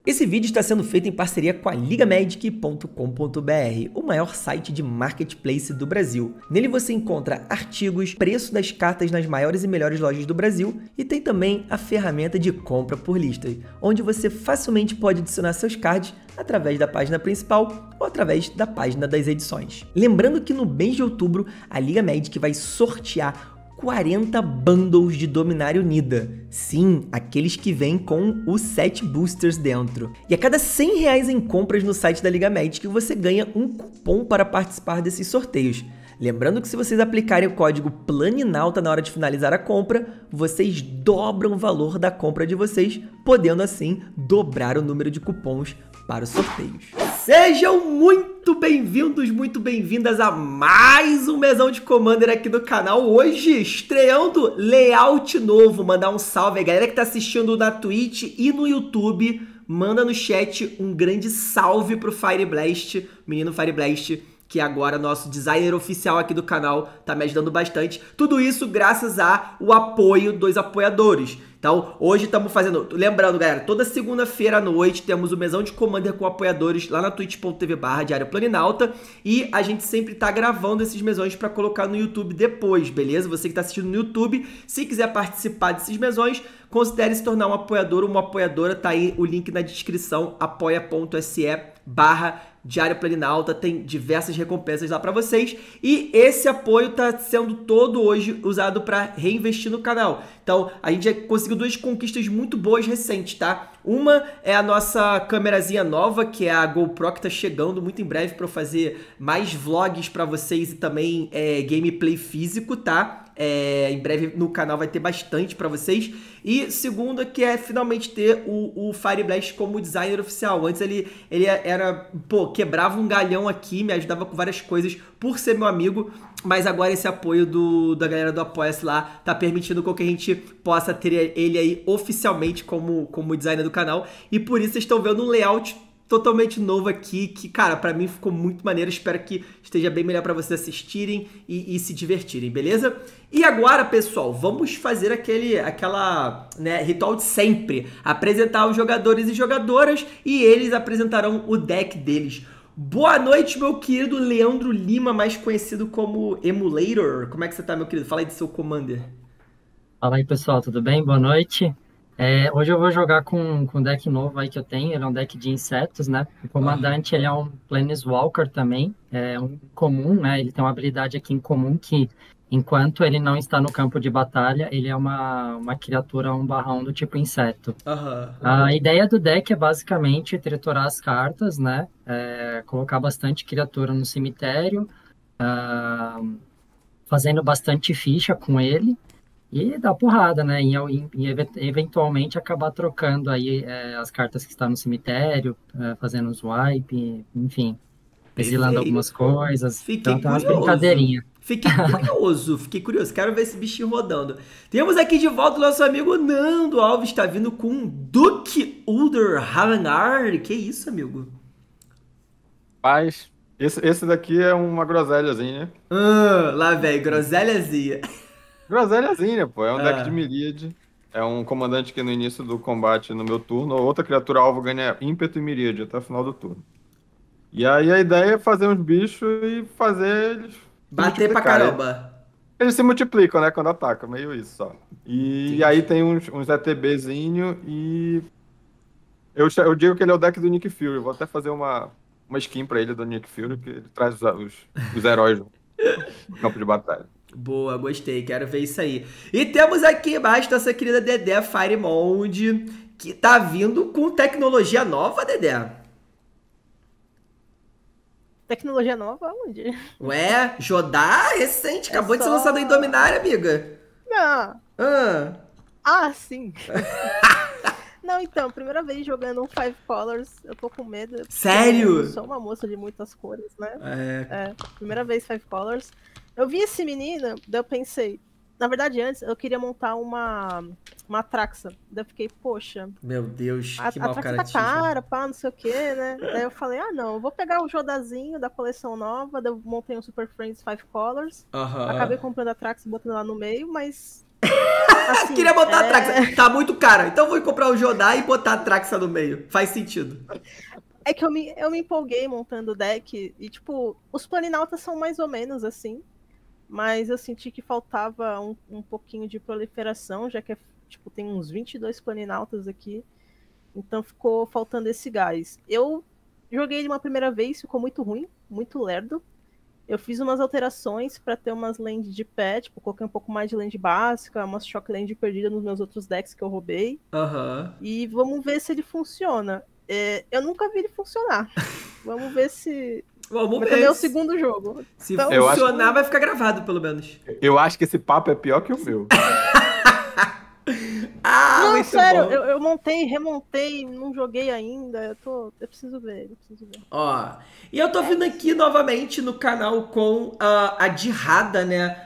Esse vídeo está sendo feito em parceria com a Ligamagic.com.br, o maior site de marketplace do Brasil. Nele você encontra artigos, preço das cartas nas maiores e melhores lojas do Brasil e tem também a ferramenta de compra por listas, onde você facilmente pode adicionar seus cards através da página principal ou através da página das edições. Lembrando que no mês de outubro a Liga Magic vai sortear 40 bundles de Dominário Nida. Sim, aqueles que vêm com os 7 boosters dentro. E a cada R$100 em compras no site da Liga Magic, você ganha um cupom para participar desses sorteios. Lembrando que se vocês aplicarem o código PLANINAUTA na hora de finalizar a compra, vocês dobram o valor da compra de vocês, podendo assim dobrar o número de cupons para os sorteios. Sejam muito bem-vindos, muito bem-vindas a mais um Mesão de Commander aqui do canal. Hoje, estreando layout novo. Mandar um salve a galera que tá assistindo na Twitch e no YouTube. Manda no chat um grande salve pro Fire Blast, menino Fire Blast, que agora é nosso designer oficial aqui do canal, tá me ajudando bastante. Tudo isso graças ao apoio dos apoiadores. Então, hoje estamos fazendo... Lembrando, galera, toda segunda-feira à noite temos o Mesão de Commander com apoiadores lá na twitch.tv/Diário Planinauta. E a gente sempre tá gravando esses mesões para colocar no YouTube depois, beleza? Você que tá assistindo no YouTube, se quiser participar desses mesões, considere se tornar um apoiador ou uma apoiadora. Tá aí o link na descrição, apoia.se/Diário Planinauta, tem diversas recompensas lá para vocês, e esse apoio tá sendo todo hoje usado para reinvestir no canal. Então, a gente já conseguiu duas conquistas muito boas recentes, tá? Uma é a nossa câmerazinha nova, que é a GoPro, que tá chegando muito em breve para eu fazer mais vlogs para vocês e também gameplay físico, tá? Em breve no canal vai ter bastante para vocês. E segunda, que é finalmente ter o Fire Blast como designer oficial. Antes ele era, pô, quebrava um galhão aqui, me ajudava com várias coisas por ser meu amigo, mas agora esse apoio da galera do Apoia-se lá tá permitindo com que a gente possa ter ele aí oficialmente como designer do canal, e por isso vocês estão vendo um layout totalmente novo aqui, que, cara, pra mim ficou muito maneiro. Espero que esteja bem melhor pra vocês assistirem e se divertirem, beleza? E agora, pessoal, vamos fazer aquela ritual de sempre. Apresentar os jogadores e jogadoras, e eles apresentarão o deck deles. Boa noite, meu querido Leandro Lima, mais conhecido como Emulator. Como é que você tá, meu querido? Fala aí do seu Commander. Fala aí, pessoal, tudo bem? Boa noite. Hoje eu vou jogar com um deck novo aí que eu tenho. Ele é um deck de insetos, né? O comandante, ele é um Planeswalker também, é um comum, né? Ele tem uma habilidade aqui em comum que, enquanto ele não está no campo de batalha, ele é uma criatura 1/1 do tipo inseto. A ideia do deck é basicamente triturar as cartas, né? Colocar bastante criatura no cemitério, fazendo bastante ficha com ele. E dar porrada, né? Eventualmente acabar trocando aí as cartas que estão no cemitério, fazendo os wipe, enfim, exilando algumas coisas. Fiquei Então tem umas curioso. brincadeirinhas. Fiquei curioso. Quero ver esse bichinho rodando. Temos aqui de volta o nosso amigo Nando Alves, tá vindo com um Duke Ulder Havenar. Que isso, amigo? Mas esse daqui é uma groselhazinha. Lá, velho, groselhazinha. Groselhazinha, pô. É um deck de Miríade. É um comandante que no início do combate, no meu turno, outra criatura alvo ganha ímpeto e Miríade até o final do turno. E aí a ideia é fazer uns bichos e fazer eles se Bater pra multiplicarem. caramba. Eles se multiplicam, né, quando atacam, meio isso só. E aí tem uns ETBzinho e... Eu digo que ele é o deck do Nick Fury. Vou até fazer uma skin pra ele do Nick Fury, que ele traz os heróis no campo de batalha. Boa, gostei, quero ver isso aí. E temos aqui embaixo nossa querida Dedé Firemonde, que tá vindo com tecnologia nova, Dedé. Tecnologia nova onde? Ué, Jodar recente, acabou de ser lançado em Dominária, amiga. Não. Ah, sim. Não, então, primeira vez jogando um Five Colors, eu tô com medo. Sério? Eu sou uma moça de muitas cores, né? Primeira vez Five Colors. Eu vi esse menino, daí eu pensei... Na verdade, antes, eu queria montar uma Atraxa. Daí eu fiquei, poxa... Meu Deus, que mau mal caratismo. A Atraxa tá cara, pá, não sei o quê, né? Daí eu falei, não, eu vou pegar o Jodazinho da coleção nova, daí eu montei um Super Friends Five Colors. Acabei comprando a Atraxa e botando lá no meio, mas... Assim, Queria botar a Traxa. Tá muito caro. Então vou comprar o Jodai e botar a Traxa no meio. Faz sentido. É que eu me empolguei montando o deck e, tipo, os planinautas são mais ou menos assim, mas eu senti que faltava um pouquinho de proliferação, já que tipo, tem uns 22 planinautas aqui, então ficou faltando esse gás. Eu joguei ele uma primeira vez, ficou muito ruim, muito lerdo. Eu fiz umas alterações para ter umas land de pé, tipo, coloquei um pouco mais de land básica, umas shock land perdida nos meus outros decks que eu roubei. E vamos ver se ele funciona. Eu nunca vi ele funcionar. Vamos ver se... Vamos ver. Também é o segundo jogo. Se então, funcionar, vai ficar gravado, pelo menos. Eu acho que esse papo é pior que o meu. Não, sério, eu montei, remontei, não joguei ainda. Eu preciso ver, Ó, e eu tô vindo aqui novamente no canal com a Dirrada, né?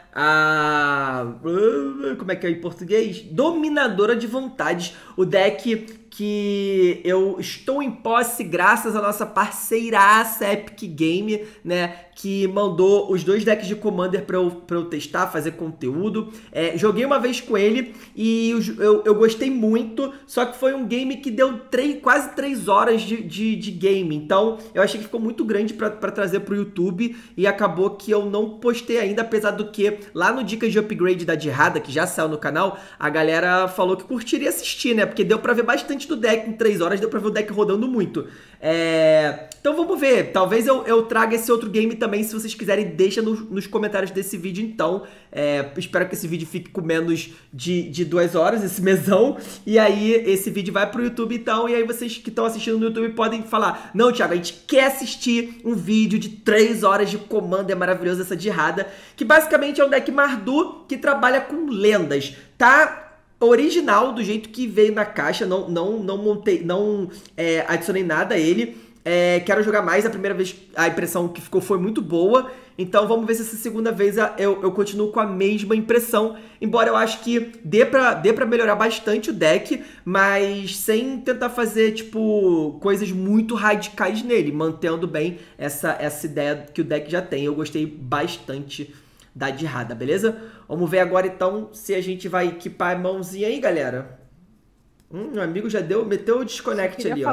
Como é que é em português? Dominadora de Vontades. O deck que eu estou em posse graças à nossa parceiraça Epic Game, né? Que mandou os 2 decks de Commander pra eu testar, fazer conteúdo. Joguei uma vez com ele e eu gostei muito, só que foi um game que deu quase 3 horas de game. Então eu achei que ficou muito grande pra trazer pro YouTube e acabou que eu não postei ainda, apesar do que lá no Dicas de Upgrade da Dirrada, que já saiu no canal, a galera falou que curtiria assistir, né? Porque deu pra ver bastante do deck em 3 horas, deu pra ver o deck rodando muito. Então vamos ver, talvez eu traga esse outro game também, se vocês quiserem, deixa nos comentários desse vídeo então. Espero que esse vídeo fique com menos de 2 horas, esse mesão, e aí esse vídeo vai pro YouTube então, e aí vocês que estão assistindo no YouTube podem falar: não, Thiago, a gente quer assistir um vídeo de 3 horas de Commander maravilhoso dessa Dirrada, que basicamente é um deck Mardu que trabalha com lendas, tá? Original, do jeito que veio na caixa, não montei, não adicionei nada a ele. Quero jogar mais, a primeira vez a impressão que ficou foi muito boa, então vamos ver se essa segunda vez eu continuo com a mesma impressão, embora eu acho que dê pra melhorar bastante o deck, mas sem tentar fazer, tipo, coisas muito radicais nele, mantendo bem essa ideia que o deck já tem. Eu gostei bastante da Dirrada, beleza? Vamos ver agora então se a gente vai equipar a mãozinha aí, galera. Meu amigo já meteu o desconnect ali, ó.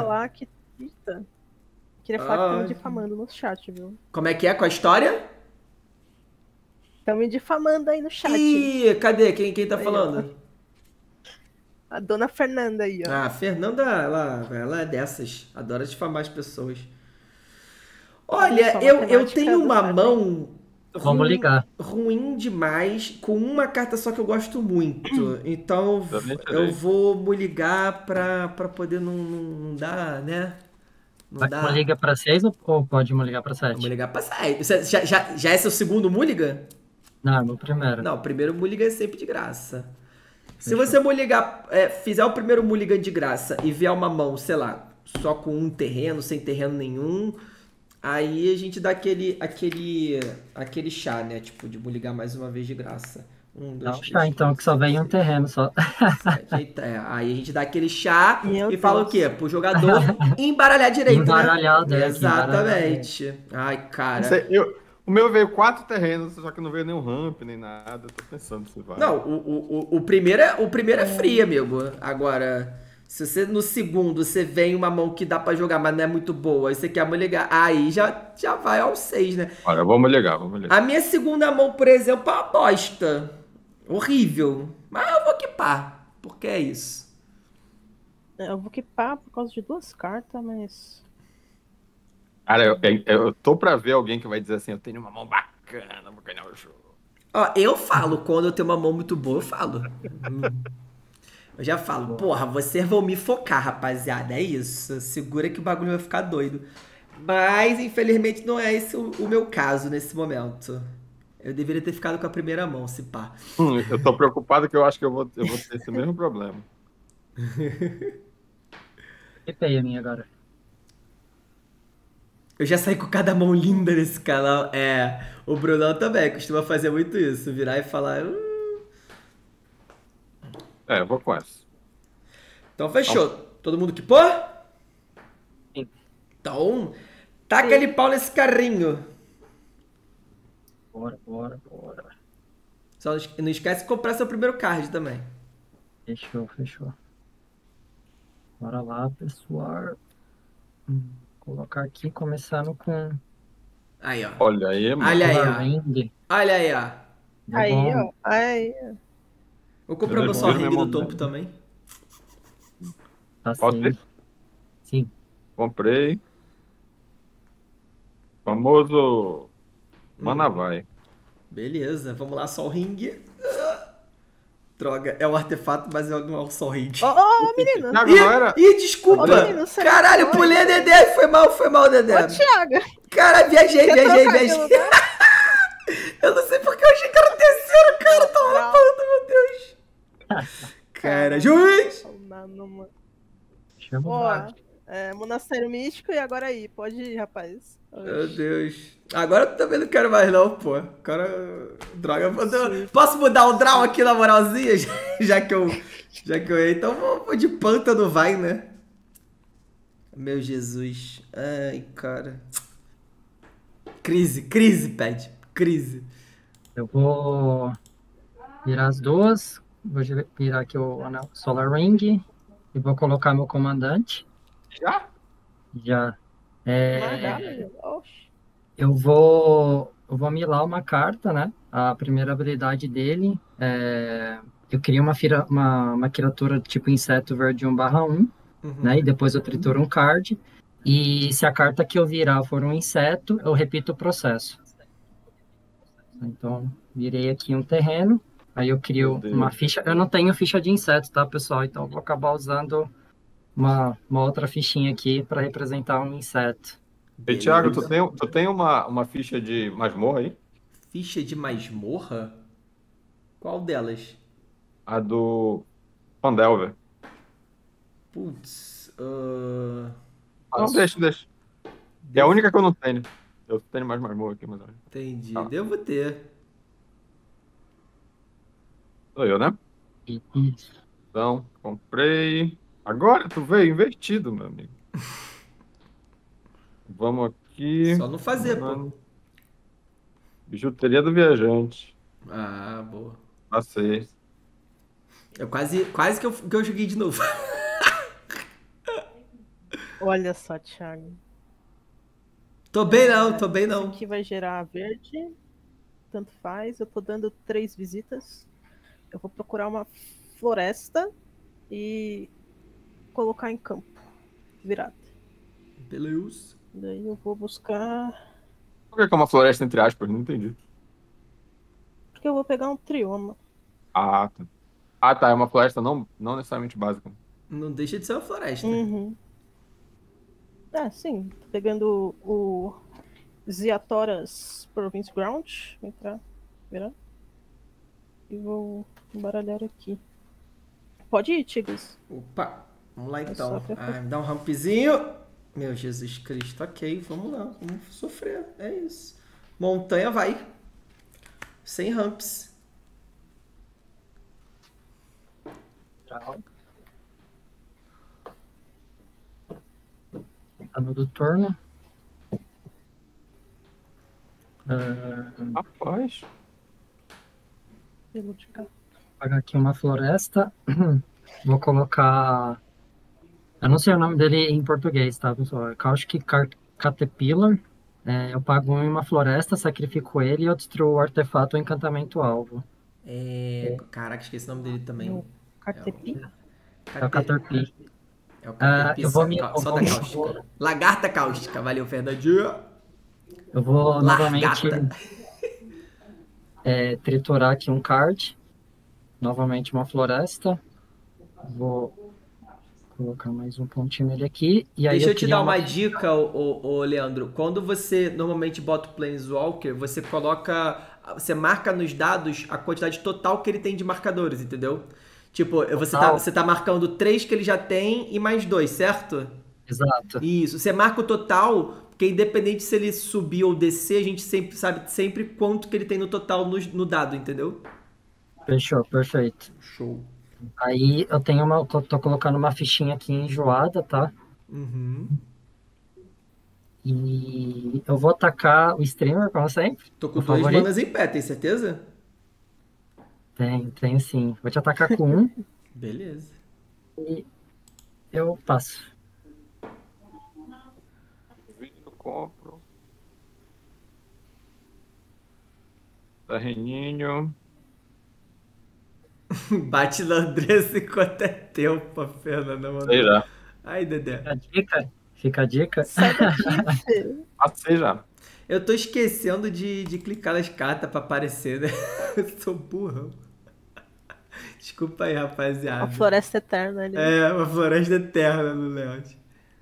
Queria falar que estão me difamando no chat, viu? Como é que é com a história? Estão me difamando aí no chat. Ih, cadê? Quem tá falando? A dona Fernanda aí, ó. A Fernanda, ela é dessas. Adora difamar as pessoas. Olha, eu tenho uma mão Vamos ligar. ruim demais, com uma carta só que eu gosto muito. Então eu vou me ligar pra poder não dar, né? Uma liga pra 6 ou pode uma ligar pra 7? Vamos ligar pra 7. Já é seu segundo Mulligan? Não, meu primeiro. Não, o primeiro Mulligan é sempre de graça. Se você fizer o primeiro Mulligan de graça e vier uma mão, sei lá, só com um terreno, sem terreno nenhum, aí a gente dá aquele chá, né? Tipo, de Mulligan mais uma vez de graça. Chá, então, que só vem um terreno só. Aí a gente dá aquele chá e fala o quê? Pro jogador embaralhar direito, embaralhar o né? deck. Exatamente. Ai, cara. O meu veio 4 terrenos, só que não veio nenhum ramp, nem nada. Tô pensando se vai. Não, o primeiro é free, amigo. Agora, se você no segundo você vem uma mão que dá pra jogar, mas não é muito boa, aí você quer ligar, aí já vai ao 6, né? Olha, vamos ligar. A minha segunda mão, por exemplo, é uma bosta. Horrível. Mas eu vou equipar, porque é isso. Eu vou equipar por causa de 2 cartas, mas... Cara, eu tô pra ver alguém que vai dizer assim: eu tenho uma mão bacana, vou ganhar o jogo. Ó, eu falo, quando eu tenho uma mão muito boa, eu falo. Eu já falo, porra, vocês vão me focar, rapaziada, é isso. Segura que o bagulho vai ficar doido. Mas, infelizmente, não é esse o meu caso nesse momento. Eu deveria ter ficado com a primeira mão, se pá. Eu tô preocupado que eu acho que eu vou ter esse mesmo problema. Equipei a minha agora. Eu já saí com cada mão linda nesse canal. O Brunão também costuma fazer muito isso. Virar e falar... Eu vou com essa. Então, fechou. Todo mundo equipou? Sim. Então, taca ele pau nesse carrinho. Bora. Só não esquece de comprar seu primeiro card também. Fechou, fechou. Bora lá, pessoal. Vou colocar aqui, começando com Aí, ó. Olha aí, mano. Olha aí, Solar ó. Ring. Olha aí, ó. Deu Aí, bom. ó. Aí. Vou comprar meu Eu Sol fiz Ring mesmo do topo bem. também. Tá Pode sim. ser? Sim. Comprei. Famoso Mana vai. Beleza, vamos lá, Sol Ring. Droga, é um artefato, mas não é um Sol Ring. Ô, menino. Thiago, não era? Ih, desculpa! Ô, menino, você Caralho, não pulei a foi? Dedé, foi mal, Dedé. Ô, Thiago. Cara, viajei. Quer trocar de lugar? Eu não sei porque eu achei que era o terceiro, cara. Tava Não. falando, meu Deus. Cara, juiz! Mano. Chama Ó, lá. Monastério Místico e agora aí. Pode ir, rapaz. Meu Deus. Agora eu também não quero mais não, pô. Agora, droga. Posso mudar o draw aqui na moralzinha? Já que eu então vou de pântano, vai, né? Meu Jesus. Ai, cara. Crise, Pad. Crise. Eu vou virar as duas. Vou virar aqui o Solar Ring. E vou colocar meu comandante. Já? Já. Maravilha. Oxi. Eu vou milar uma carta, né? A primeira habilidade dele eu crio uma criatura tipo inseto verde 1/1, né? E depois eu trituro um card. E se a carta que eu virar for um inseto, eu repito o processo. Então, virei aqui um terreno. Aí eu crio uma ficha. Eu não tenho ficha de inseto, tá, pessoal? Então eu vou acabar usando uma outra fichinha aqui para representar um inseto. E, Thiago, tu tem uma ficha de masmorra aí? Ficha de masmorra? Qual delas? A do Fandelver. Putz. Não, deixa. É a única que eu não tenho. Eu tenho mais masmorra aqui, mas... Entendi. Ah. Devo ter. Sou eu, né? Isso. Então, comprei. Agora tu veio invertido, meu amigo. Vamos aqui. Só não fazer, pô. Mano. Bijuteria do viajante. Ah, boa. Passei. Eu quase que eu joguei de novo. Olha só, Thiago. Tô bem não. Isso aqui vai gerar verde. Tanto faz. Eu tô dando 3 visitas. Eu vou procurar uma floresta e colocar em campo. Virado. Beleza. Daí eu vou buscar... Por que é uma floresta entre aspas? Não entendi. Porque eu vou pegar um trioma. Ah, tá. Ah, tá. É uma floresta não necessariamente básica. Não deixa de ser uma floresta. Uhum. Sim. Tô pegando o Ziatoras Province Ground. Vou entrar. Virar. E vou embaralhar aqui. Pode ir, Tigres. Opa. Vamos lá então. só que eu- Me dá um rampzinho. Meu Jesus Cristo. Ok, vamos lá. Vamos sofrer. É isso. Montanha vai. Sem ramps. Ano do turno. Rapaz. Pelo de cá. Vou pagar aqui uma floresta. Vou colocar. Eu não sei o nome dele em português, tá, pessoal? É Caustic Caterpillar. Eu pago um em uma floresta, sacrifico ele e eu destruo o artefato ou encantamento alvo. Caraca, esqueci o nome dele também. Caterpie? É o Caterpie. É o Caterpie eu vou me- só da cáustica. Lagarta cáustica. Valeu, Fernandinho. Eu vou novamente Largata. triturar aqui um card. Novamente uma floresta. Vou colocar mais um pontinho nele aqui. E aí Deixa eu te crio dar uma dica, ô Leandro. Quando você normalmente bota o Planeswalker, você coloca. Você marca nos dados a quantidade total que ele tem de marcadores, entendeu? Tipo, você tá marcando 3 que ele já tem e mais 2, certo? Exato. Isso. Você marca o total, porque independente se ele subir ou descer, a gente sempre sabe sempre quanto que ele tem no total no dado, entendeu? Fechou, perfeito. Show. Aí eu tenho tô colocando uma fichinha aqui enjoada, tá? Uhum. E eu vou atacar o streamer, como sempre. Tô com o 2 favorito. manas em pé, tem certeza? Tem sim. Vou te atacar com um. Beleza. E eu passo. Eu compro. Terreninho. Bate na Andressa enquanto é tempo, Fernanda mandou. Sei já. Ai, Dedé. Fica a dica? Fica a dica? Sai daqui, filho. Passei já. Eu tô esquecendo de clicar nas cartas pra aparecer, né? Eu sou burrão. Desculpa aí, A rapaziada. floresta eterna ali. É, uma floresta eterna no layout.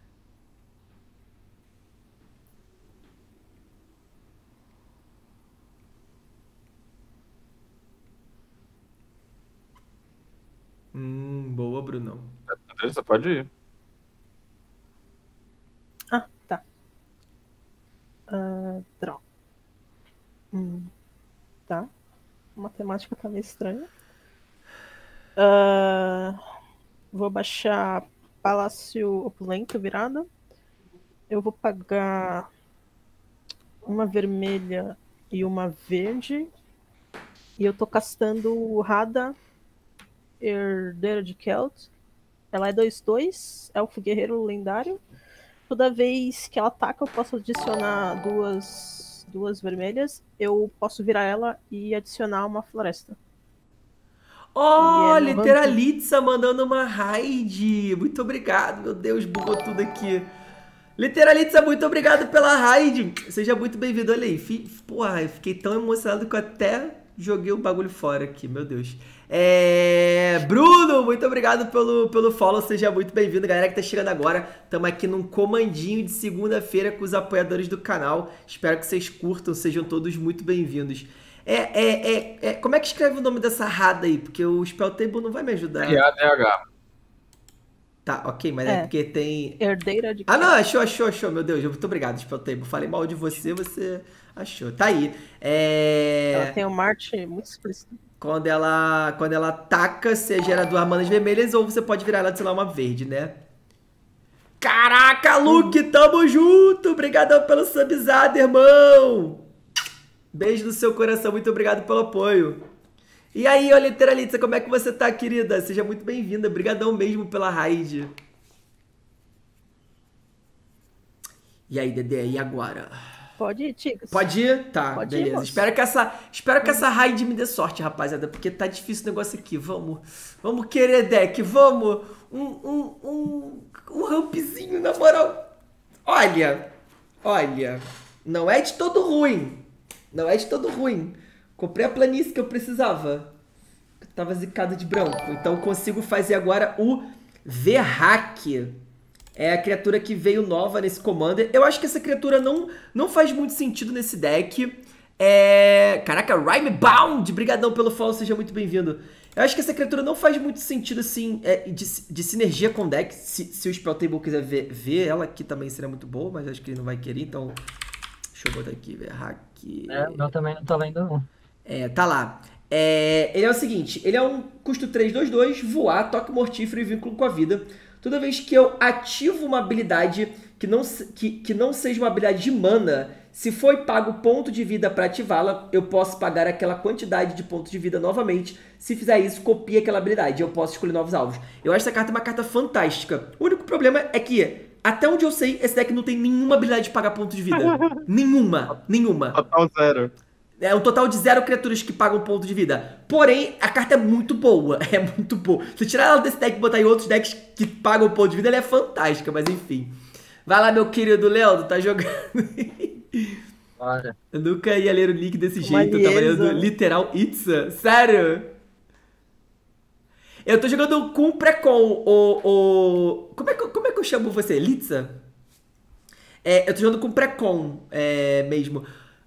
Boa, Brunão. Você pode ir. Ah, tá. Draw. Tá. A matemática tá meio estranha. Vou baixar Palácio Opulento virada. Eu vou pagar uma vermelha e uma verde. E eu tô castando Radha, Herdeira de Kelt. Ela é 2/2, elfo guerreiro lendário. Toda vez que ela ataca, eu posso adicionar duas vermelhas. Eu posso virar ela e adicionar uma floresta. Ó, E é meu Literalitza mandando uma raid. Muito obrigado, meu Deus, bugou tudo aqui. Literalitza, muito obrigado pela raid. Seja muito bem-vindo. Olha aí, porra, eu fiquei tão emocionado que eu até joguei o bagulho fora aqui, meu Deus. Bruno, muito obrigado pelo follow, seja muito bem-vindo. Galera que tá chegando agora, estamos aqui num comandinho de segunda-feira com os apoiadores do canal. Espero que vocês curtam, sejam todos muito bem-vindos. Como é que escreve o nome dessa Radha aí? Porque o Spell Table não vai me ajudar. RADH. Tá, ok, mas é porque tem... Herdeira de Ah, não, achou, meu Deus. Muito obrigado, Spell Table. Falei mal de você, você achou. Tá aí. Ela tem uma arte muito explícita. Quando ela ataca, você gera 2 manas vermelhas ou você pode virar ela de, sei lá, uma verde, né? Caraca, Luke, tamo junto! Obrigadão pelo subzado, irmão! Beijo no seu coração, muito obrigado pelo apoio. E aí, ô Literalitza, como é que você tá, querida? Seja muito bem-vinda, obrigadão mesmo pela raid. E aí, Dedé, e agora? Pode ir, Tigres. Pode ir? Tá, Pode beleza. ir, espero que essa raid me dê sorte, rapaziada, porque tá difícil o negócio aqui. Vamos querer deck, vamos. Um rampzinho, na moral. Olha, não é de todo ruim. Comprei a planície que eu precisava. Eu tava zicado de branco. Então consigo fazer agora o Verhack. É a criatura que veio nova nesse Commander. Eu acho que essa criatura não faz muito sentido nesse deck. Caraca, Rhymebound! Brigadão pelo follow, seja muito bem-vindo. Eu acho que essa criatura não faz muito sentido, assim, de sinergia com o deck. Se o Spell Table quiser ver ela aqui também seria muito boa, mas acho que ele não vai querer, então... Deixa eu botar aqui, Verhack. O meu também não tá lendo, não. Tá lá. Ele é o seguinte, ele é um custo 3/2/2, voar, toque mortífero e vínculo com a vida. Toda vez que eu ativo uma habilidade que não seja uma habilidade de mana, se foi pago ponto de vida para ativá-la, eu posso pagar aquela quantidade de pontos de vida novamente. Se fizer isso, copia aquela habilidade. Eu posso escolher novos alvos. Eu acho essa carta uma carta fantástica. O único problema é que, até onde eu sei, esse deck não tem nenhuma habilidade de pagar ponto de vida. Nenhuma. Total 0. É um total de 0 criaturas que pagam ponto de vida. Porém, a carta é muito boa. Se tirar ela desse deck e botar em outros decks que pagam ponto de vida, ela é fantástica. Mas enfim. Vai lá, meu querido Leandro. Tá jogando. Bora. Eu nunca ia ler o link desse jeito. Eu tava lendo literal Itza. Sério? Eu tô jogando com o Precon. Como é que eu chamo você? Litza? Eu tô jogando com o Precon mesmo.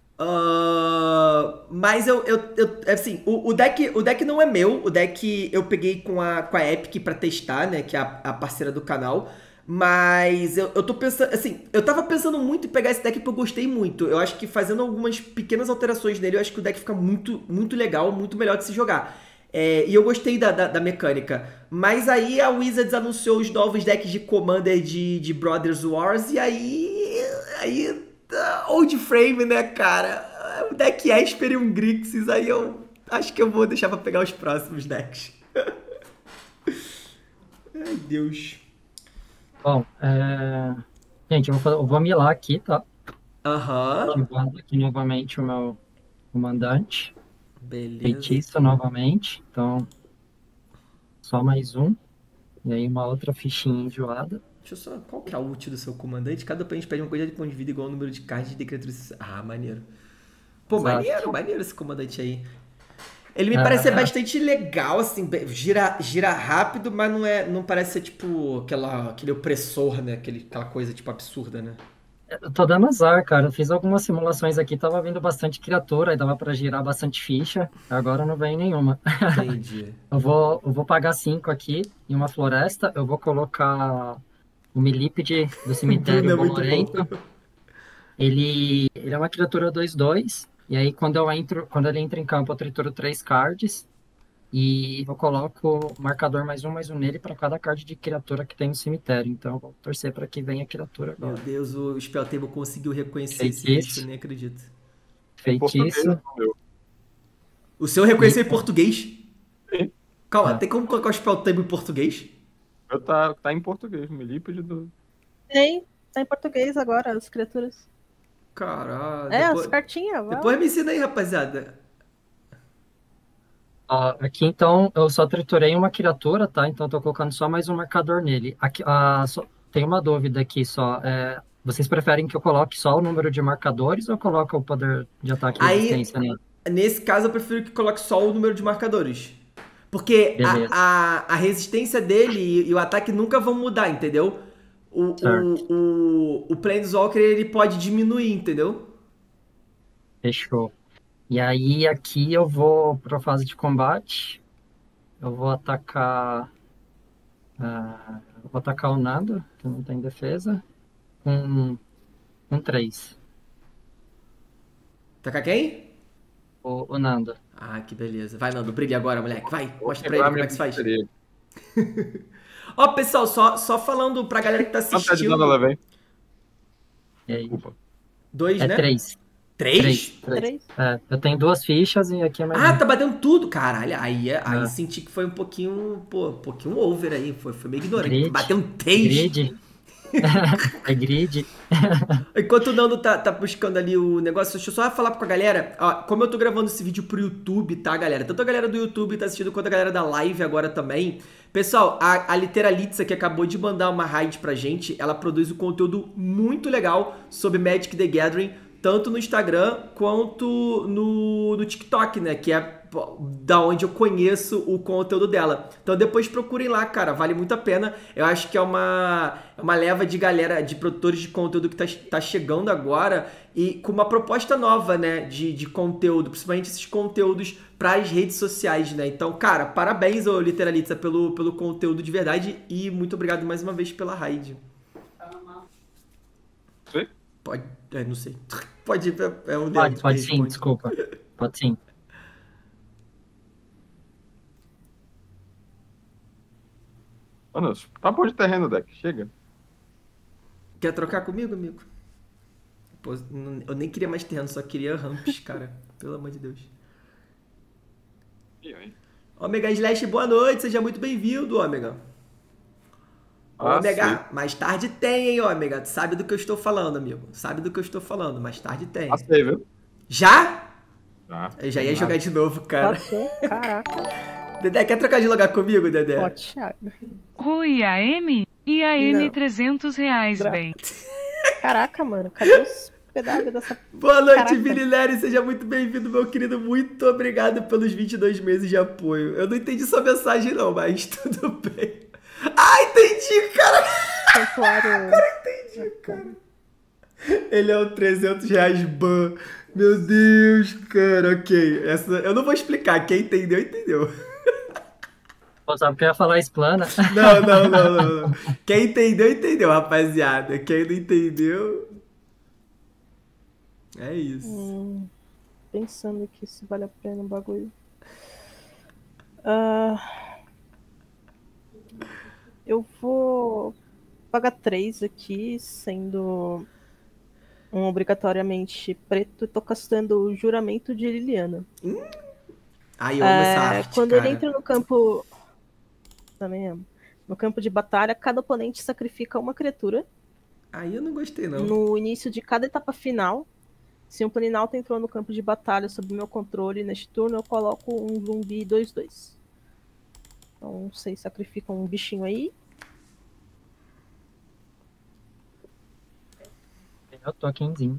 Mas assim, o deck não é meu. O deck eu peguei com a Epic pra testar, né? Que é a parceira do canal. Mas eu tô pensando, assim, eu tava pensando muito em pegar esse deck porque eu gostei muito. Eu acho que fazendo algumas pequenas alterações nele, eu acho que o deck fica muito, muito legal, muito melhor de se jogar. E eu gostei da mecânica. Mas aí a Wizards anunciou os novos decks de Commander de Brothers Wars. E aí Old Frame, né, cara? O deck Esper e Grixis. Aí eu acho que eu vou deixar pra pegar os próximos decks. Meu Deus. Bom, gente, eu vou milar aqui, tá? Aham. Ativando aqui novamente o meu comandante. Beleza. Feitiço novamente. Então, só mais um. E aí uma outra fichinha enjoada. Deixa eu só... Qual que é a ult do seu comandante? Cada oponente pede uma quantidade de pontos de vida igual ao número de cards de criaturas... Ah, maneiro. Pô, Exato. maneiro esse comandante aí. Ele me parece ser bastante legal, assim, gira rápido, mas não parece ser, tipo, aquele opressor, né? Aquela coisa, tipo, absurda, né? Eu tô dando azar, cara. Eu fiz algumas simulações aqui, tava vindo bastante criatura, aí dava pra girar bastante ficha. Agora não vem nenhuma. Entendi. Eu vou pagar 5 aqui em uma floresta. Eu vou colocar o Milípede do Bruno cemitério é muito Bolorento. bom. Ele é uma criatura 2/2. E aí, quando ele entra em campo, eu trituro 3 cards. E eu coloco o marcador mais um nele para cada card de criatura que tem no cemitério. Então, eu vou torcer para que venha a criatura Meu agora. Deus, o Spell Table conseguiu reconhecer esse Feitiço. bicho, eu nem acredito. Em português, Feitiço. meu. O seu reconheceu em português? Sim. Calma, É. tem como colocar o Spell Table em português? Tá em português, Milípede do... Tá em português agora, as criaturas. Caralho. As cartinhas, vai. Depois me ensina aí, rapaziada. Ó, aqui, então, eu só triturei uma criatura, tá? Então, eu tô colocando só mais um marcador nele. Aqui, tem uma dúvida aqui só. Vocês preferem que eu coloque só o número de marcadores ou coloque o poder de ataque e Aí, resistência nele? nesse caso, eu prefiro que coloque só o número de marcadores. Porque Beleza. a resistência dele e o ataque nunca vão mudar, entendeu? Certo. O Planeswalker, ele pode diminuir, entendeu? Fechou. E aí, aqui eu vou para a fase de combate. Eu vou atacar. Eu vou atacar o Nando, que não tem defesa, com 3. Tacar quem? O Nando. Ah, que beleza. Vai, Nando, brilha agora, moleque. Vai, Vou mostra pra ele quebrar como é que se minha faz. ponteria. Ó, pessoal, só falando pra galera que tá Quanto é de assistindo. dano ela vem? E aí, Desculpa. 2, é né? 3. 3? Eu tenho 2 fichas e aqui é mais Ah, um. tá batendo tudo, caralho. Aí senti que foi um pouquinho over aí. Foi meio ignorante. Grid. Batendo 3. Grid. É grid. Enquanto o Nando tá buscando ali o negócio, deixa eu só falar com a galera. Ó, como eu tô gravando esse vídeo pro YouTube, tá, galera? Tanto a galera do YouTube tá assistindo quanto a galera da live agora também. Pessoal, a Literalitza, que acabou de mandar uma raid pra gente, ela produz um conteúdo muito legal sobre Magic the Gathering, tanto no Instagram quanto no TikTok, né? Que é da onde eu conheço o conteúdo dela. Então depois procurem lá, cara, vale muito a pena. Eu acho que é uma leva de galera, de produtores de conteúdo que tá chegando agora e com uma proposta nova, né, de conteúdo, principalmente esses conteúdos para as redes sociais, né? Então, cara, parabéns, ô Literalitza, pelo conteúdo de verdade e muito obrigado mais uma vez pela raid. Sim? Pode, não sei. Pode, é o Pode, Leandro pode que sim, responde. desculpa. Pode sim. Mano, tá bom de terreno, deck. Chega. Quer trocar comigo, amigo? Pô, eu nem queria mais terreno, só queria ramps, cara. Pelo amor de Deus. Omega Slash, boa noite, seja muito bem-vindo, Omega. Ômega, mais tarde tem, hein, Ômega. Tu sabe do que eu estou falando, amigo. Sabe do que eu estou falando, mais tarde tem. Passei, viu? Já? Já. Eu já ia jogar de novo, cara. Passou, caraca. Dedé, quer trocar de lugar comigo, Dedé? Ó, Thiago. Rui AM e AM Não. R$300, Dra- bem. Caraca, mano. Cadê os pedaços dessa... Boa noite, Caraca. Billy Nery. Seja muito bem-vindo, meu querido. Muito obrigado pelos 22 meses de apoio. Eu não entendi sua mensagem, não, mas tudo bem. Ah, entendi, cara. santuário... Entendi, cara. Ele é o R$300 ban. Meu Deus, cara. Ok. Essa eu não vou explicar. Quem entendeu, entendeu. Pô, sabe que eu ia falar explana? Não. Quem entendeu, entendeu, rapaziada. Quem não entendeu... É isso. Pensando aqui se vale a pena o bagulho. Eu vou pagar 3 aqui, sendo um obrigatoriamente preto. Tô castando o Juramento de Liliana. Ai, eu amo essa arte, Quando cara. ele entra no campo... Também amo. No campo de batalha, cada oponente sacrifica uma criatura. Aí eu não gostei, não. No início de cada etapa final, se um Planinauta entrou no campo de batalha sob meu controle neste turno, eu coloco um zumbi 2/2. Então, vocês sacrificam um bichinho aí. Eu tô aquinzinho.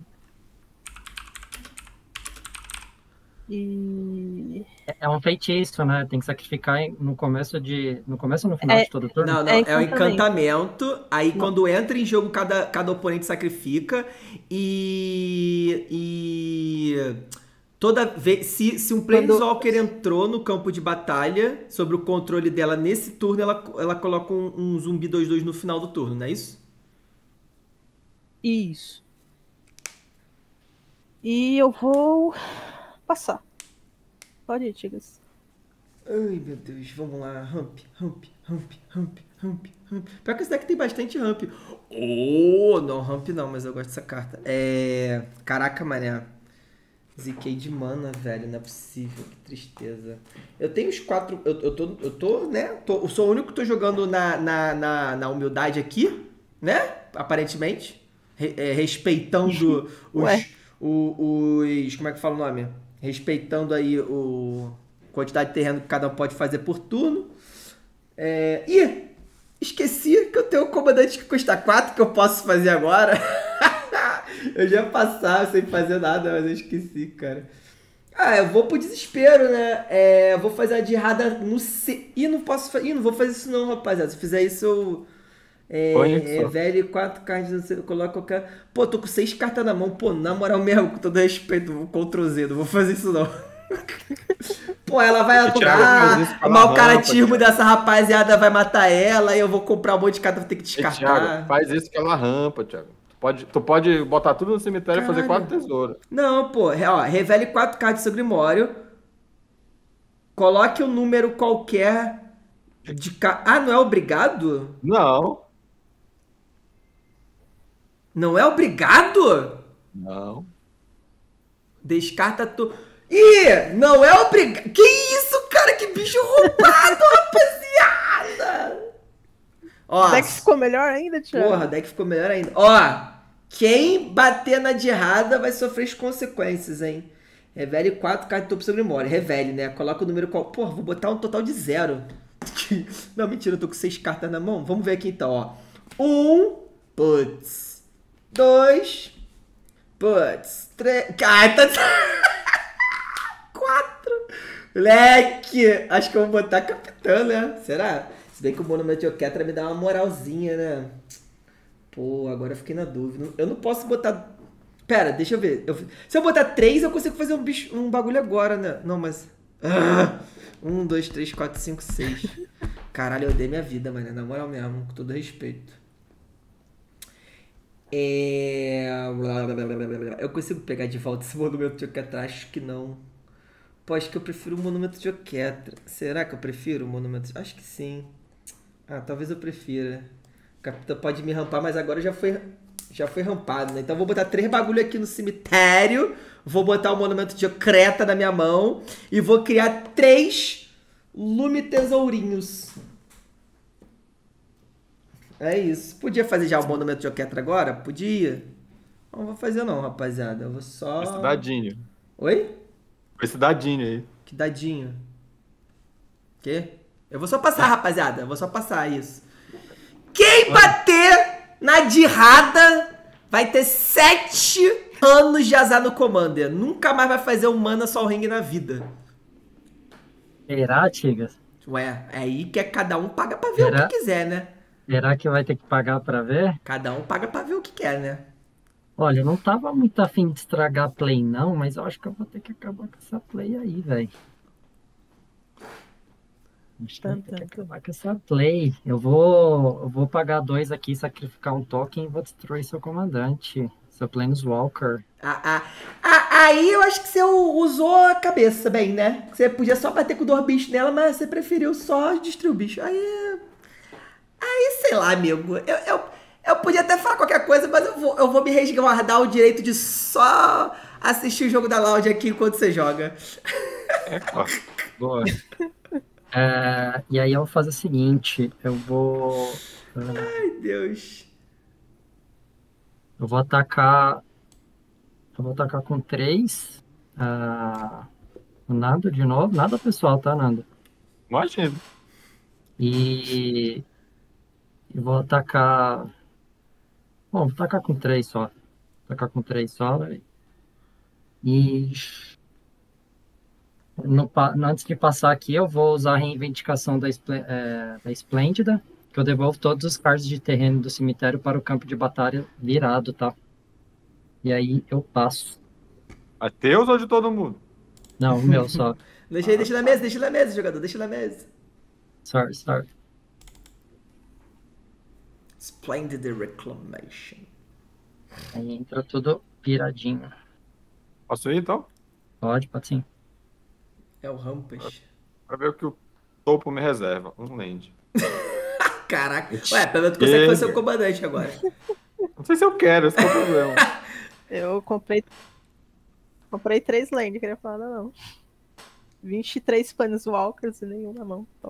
E... É um feitiço, né? Tem que sacrificar no começo ou no final de todo turno? Não, é um encantamento. Aí Não. quando entra em jogo, cada oponente sacrifica. E toda vez. Se um Planeswalker entrou no campo de batalha, sobre o controle dela nesse turno, ela coloca um zumbi 2/2 no final do turno, não é isso? Isso. E eu vou passar. Pode ir, Tigas. Ai, meu Deus, vamos lá. Ramp. Pior que esse deck tem bastante ramp. Oh, não, ramp não, mas eu gosto dessa carta. Caraca, mané. Ziquei de mana, velho, não é possível, que tristeza. Eu tenho os 4. Eu tô, né? Eu sou o único que tô jogando na humildade aqui, né? Aparentemente. Respeitando os. Como é que fala o nome? Respeitando aí quantidade de terreno que cada um pode fazer por turno. Ih! Esqueci que eu tenho um comandante que custa 4 que eu posso fazer agora. Eu já ia passar sem fazer nada, mas eu esqueci, cara. Eu vou pro desespero, né? Eu vou fazer a dirrada no C. Não vou fazer isso não, rapaziada. Se fizer isso, eu... velho, 4 cartas, eu coloco qualquer... Pô, tô com 6 cartas na mão. Pô, na moral mesmo, com todo respeito, vou Ctrl Z, não vou fazer isso não. Pô, ela vai atuar, o mau caratismo dessa rapaziada vai matar ela, e eu vou comprar um monte de carta, vou ter que descartar. Thiago, faz isso que ela rampa, Thiago. Tu pode botar tudo no cemitério e fazer 4 tesouros. Não, pô, revele 4 cartas de seu Grimório, coloque um número qualquer de não é obrigado? Não. Não é obrigado? Não. Descarta tu... Ih, não é obrigado. Que isso, cara? Que bicho roubado, rapaziada! O deck ficou melhor ainda, Thiago? Porra, o deck ficou melhor ainda. Ó, quem bater na de errada vai sofrer as consequências, hein? Revele 4 cartas do topo sobre memória. Revele, né? Coloca o número qual... Porra, vou botar um total de 0. Não, mentira, eu tô com 6 cartas na mão. Vamos ver aqui então, ó. 1, putz. 2, putz. 3... Carta... 4. Moleque, acho que eu vou botar capitã, né? Será? Se bem que o Monumento de Oketra me dá uma moralzinha, né? Pô, agora eu fiquei na dúvida. Eu não posso botar... Pera, deixa eu ver. Se eu botar 3, eu consigo fazer um bagulho agora, né? Não, mas... 1, 2, 3, 4, 5, 6. Caralho, eu dei minha vida, mano. Na moral mesmo, com todo respeito. Eu consigo pegar de volta esse Monumento de Oketra? Acho que não. Pô, acho que eu prefiro o Monumento de Oketra. Será que eu prefiro o Monumento? Acho que sim. Talvez eu prefira. O Capitão pode me rampar, mas agora já foi rampado, né? Então eu vou botar 3 bagulho aqui no cemitério. Vou botar o Monumento de Oketra na minha mão. E vou criar 3 Lume Tesourinhos. É isso. Podia fazer já o Monumento de Oketra agora? Podia. Não vou fazer não, rapaziada. Eu vou só... Esse dadinho. Oi? Esse dadinho aí. Que dadinho? Quê? Eu vou só passar, rapaziada. Eu vou só passar isso. Quem bater na dirrada vai ter 7 anos de azar no Commander. Nunca mais vai fazer um Mana Sol Ring na vida. Será, Tigas? Ué, é aí que cada um paga pra ver o que quiser, né? Será que vai ter que pagar pra ver? Cada um paga pra ver o que quer, né? Olha, eu não tava muito afim de estragar a play não, mas eu acho que eu vou ter que acabar com essa play aí, velho. Acho que eu vou ter que acabar com essa play. Eu vou pagar 2 aqui, sacrificar um token e vou destruir seu comandante, seu Planeswalker. Aí eu acho que você usou a cabeça bem, né? Você podia só bater com 2 bichos nela, mas você preferiu só destruir o bicho. Aí sei lá, amigo. Eu podia até falar qualquer coisa, mas eu vou me resguardar o direito de só assistir o jogo da Loud aqui enquanto você joga. Claro. Boa. E aí eu vou fazer o seguinte, Ai, Deus. eu vou atacar, eu vou atacar com 3. O Nando de novo, nada pessoal, tá, Nando? Imagina. E eu vou atacar, bom, vou atacar com 3 só. Vou atacar com 3 só, velho. E antes de passar aqui, eu vou usar a reivindicação da Esplêndida, que eu devolvo todos os cards de terreno do cemitério para o campo de batalha virado, tá? E aí eu passo. É teus ou de todo mundo? Não, o meu só. Deixa na mesa, jogador, deixa na mesa. Sorry. Splendid Reclamation. Aí entra tudo viradinho. Posso ir então? Pode sim. É o Rampas. Pra ver o que o topo me reserva. Um land. Caraca. Ué, pelo menos tu consegue fazer o comandante agora. Não sei se eu quero, esse é o problema. Eu comprei 3 land, queria falar, não. 23 Planeswalkers e nenhum na mão. Top.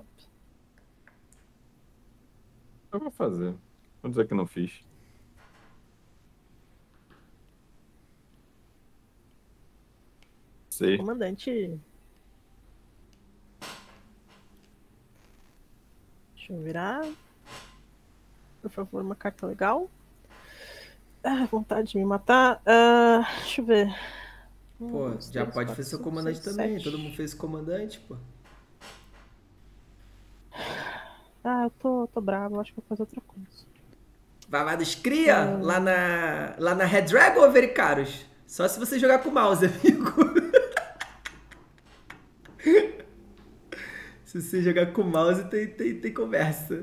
Eu vou fazer. Vou dizer que não fiz. Sei. Comandante. Deixa eu virar. Por favor, uma carta legal. Vontade de me matar. Deixa eu ver. Pô, já pode fazer seu comandante também. 7. Todo mundo fez comandante, pô. Eu tô bravo, acho que vou fazer outra coisa. Vai lá dos cria, lá na Red Dragon ou Vericaros? Só se você jogar com o mouse, amigo. Se você jogar com o mouse, tem conversa.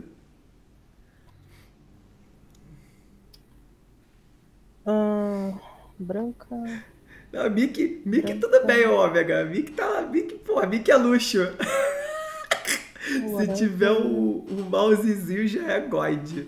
Branca. Não, Mickey tudo bem, Ômega. Mickey é luxo. Se tiver o mousezinho, já é God.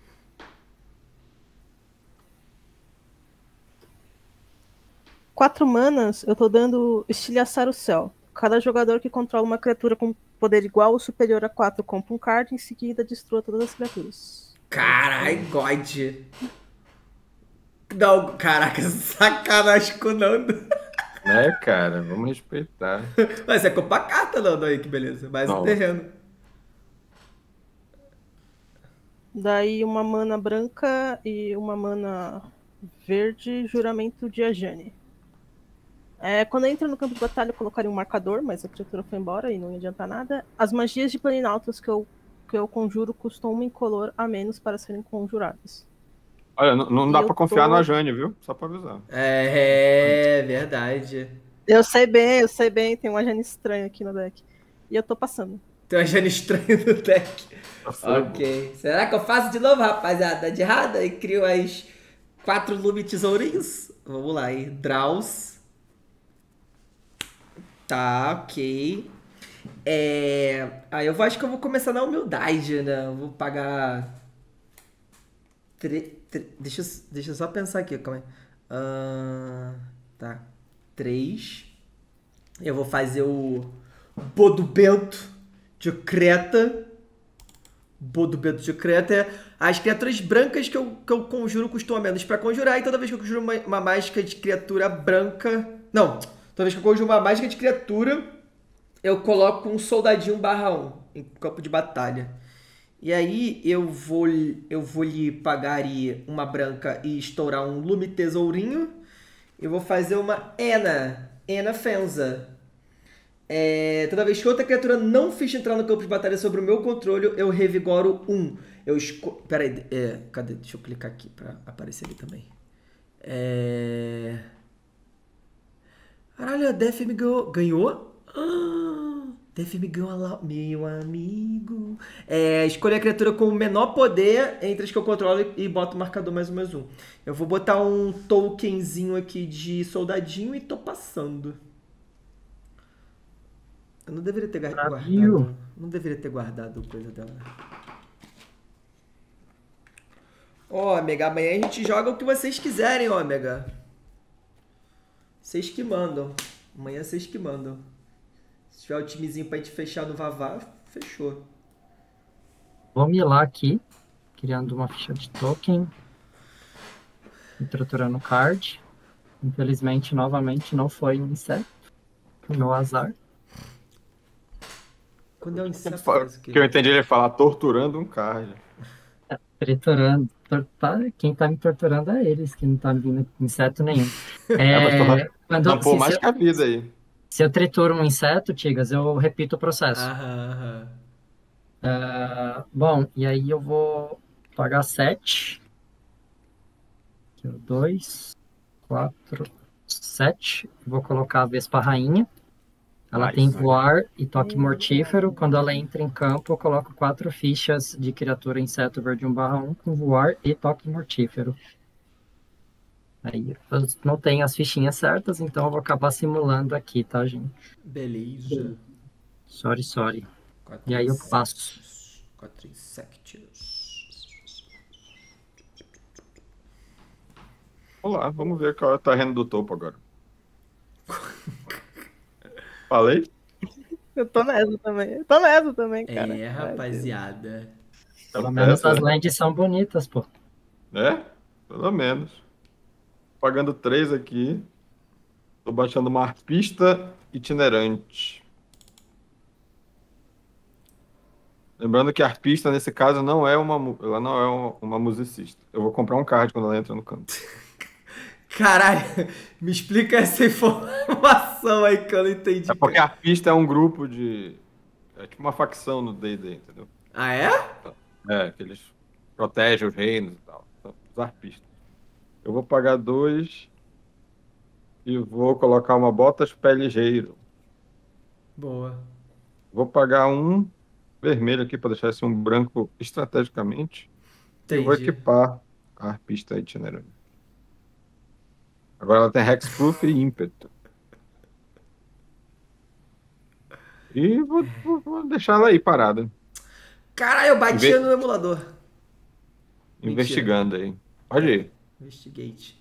Quatro manas, eu tô dando Estilhaçar o Céu. Cada jogador que controla uma criatura com poder igual ou superior a 4 compra um card, em seguida destrua todas as criaturas. Carai, God. Não, caraca, sacanagem com o Nando. Né, cara? Vamos respeitar. Mas você compra a carta, Nando, aí, que beleza. Mais um terreno. Daí uma mana branca e uma mana verde, Juramento de Ajani. Quando entra no campo de batalha, eu colocaria um marcador, mas a criatura foi embora e não ia adiantar nada. As magias de Planinautas que eu conjuro custam 1 incolor a menos para serem conjuradas. Olha, não dá pra confiar no Ajani, viu? Só pra avisar. É verdade. Eu sei bem, tem um Ajani estranho aqui no deck. E eu tô passando. Tem um Ajani estranho no deck. Ok. Será que eu faço de novo, rapaziada? De errada? E crio as 4 Lume Tesourinhos? Vamos lá, hein? Draws. Tá, ok. Eu acho que eu vou começar na humildade, né? Eu vou pagar... Deixa eu só pensar aqui, calma aí. Tá. 3. Eu vou fazer o Bodubento de Creta. Bodubento de Creta é as criaturas brancas que eu conjuro custam menos pra conjurar. E toda vez que eu conjuro uma mágica de criatura branca... Não, toda vez que eu conjuro uma mágica de criatura, eu coloco um soldadinho /1 em campo de batalha. E aí eu vou lhe pagar uma branca e estourar um Lume Tesourinho. Eu vou fazer uma Ena Fenza. Toda vez que outra criatura não ficha entrar no campo de batalha sobre o meu controle, eu revigoro 1. Peraí, cadê? Deixa eu clicar aqui pra aparecer ali também. Caralho, a Def me ganhou? Def me ganhou lá, meu amigo. Escolher a criatura com o menor poder entre as que eu controlo e boto o marcador mais um. Eu vou botar um tokenzinho aqui de soldadinho e tô passando. Eu não deveria ter guardado. Não deveria ter guardado coisa dela. Ômega, amanhã a gente joga o que vocês quiserem, Ômega. Vocês que mandam. Amanhã vocês que mandam. tiver o timezinho pra gente fechar no Vavá, fechou. Vou milar aqui, criando uma ficha de token, estruturando o card. Infelizmente, novamente, não foi um inseto. O meu azar. Quando é um Ele inseto, fala- faz o quê? que eu entendi ele falar torturando um card. Triturando. Quem tá me torturando é eles, que não tá me vindo inseto nenhum. Mas tampou Se mais eu, que a vida aí. se eu trituro um inseto, Tigas, eu repito o processo. Aham. Bom, e aí eu vou pagar 7. 2, 4, 7. Vou colocar a Vespa Rainha. Ela tem Nice. voar e toque mortífero. Quando ela entra em campo, eu coloco 4 fichas de criatura inseto verde 1/1 com voar e toque mortífero. Aí eu não tenho as fichinhas certas, então eu vou acabar simulando aqui, tá, gente? Beleza. Sorry. Quatro E aí eu insetos. passo. 4 insectos. Vamos lá, vamos ver qual é o terreno do topo agora. Falei? Eu tô nessa também, cara. É, rapaziada. Pelo menos Essa, as lands são bonitas, pô. né? Pelo menos. Pagando 3 aqui. Tô baixando uma arpista itinerante. Lembrando que a arpista, nesse caso, ela não é uma musicista. Eu vou comprar um card quando ela entra no campo. Caralho, me explica essa informação aí que eu não entendi. É porque cara. a arpista é um grupo de... É tipo uma facção no D&D, entendeu? Ah, é? É, que eles protegem os reinos e tal. São os arpistas. Eu vou pagar 2 e vou colocar uma botas pelejeiro. Boa. Vou pagar um vermelho aqui para deixar esse um branco estrategicamente. E vou Entendi. equipar a arpista itinerante. Agora ela tem Hexproof e ímpeto. E vou deixar ela aí parada, Caralho, eu batia Inve- no emulador. Mentira. investigando aí. Pode ir. Investigate.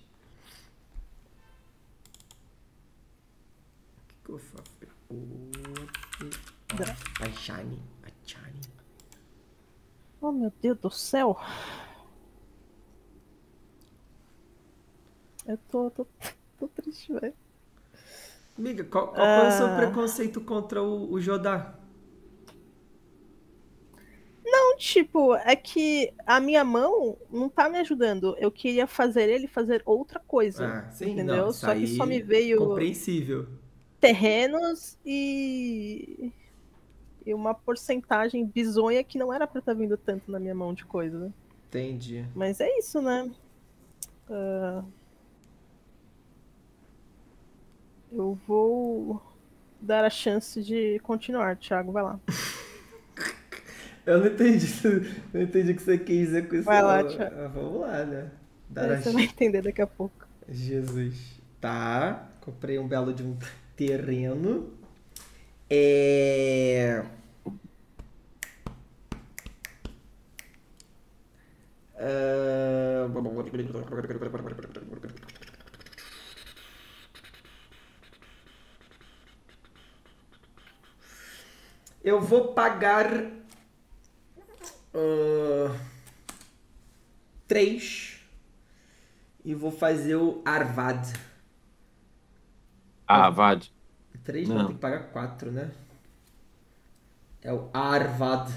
O que eu faço? A Shani. Oh, meu Deus do céu. Eu tô triste, velho. Amiga, qual é o seu preconceito contra o Jodá? Não, tipo, é que a minha mão não tá me ajudando. Eu queria fazer ele fazer outra coisa. Ah, sim, entendeu? não. Só que só me Aí, veio compreensível. terrenos e uma porcentagem bizonha que não era pra estar vindo tanto na minha mão de coisa, né? Entendi. Mas é isso, né? Eu vou dar a chance de continuar, Thiago, vai lá. Eu não entendi, não entendi o que você quis dizer com isso. Vai lá, não. Thiago. Vamos lá, né? Dar a Você vai entender daqui a pouco. Jesus. Tá. Comprei um belo de um terreno. Eu vou pagar 3 e vou fazer o Arvad. Ah, Vade. 3 Não. não, tem que pagar 4, né? É o Arvad.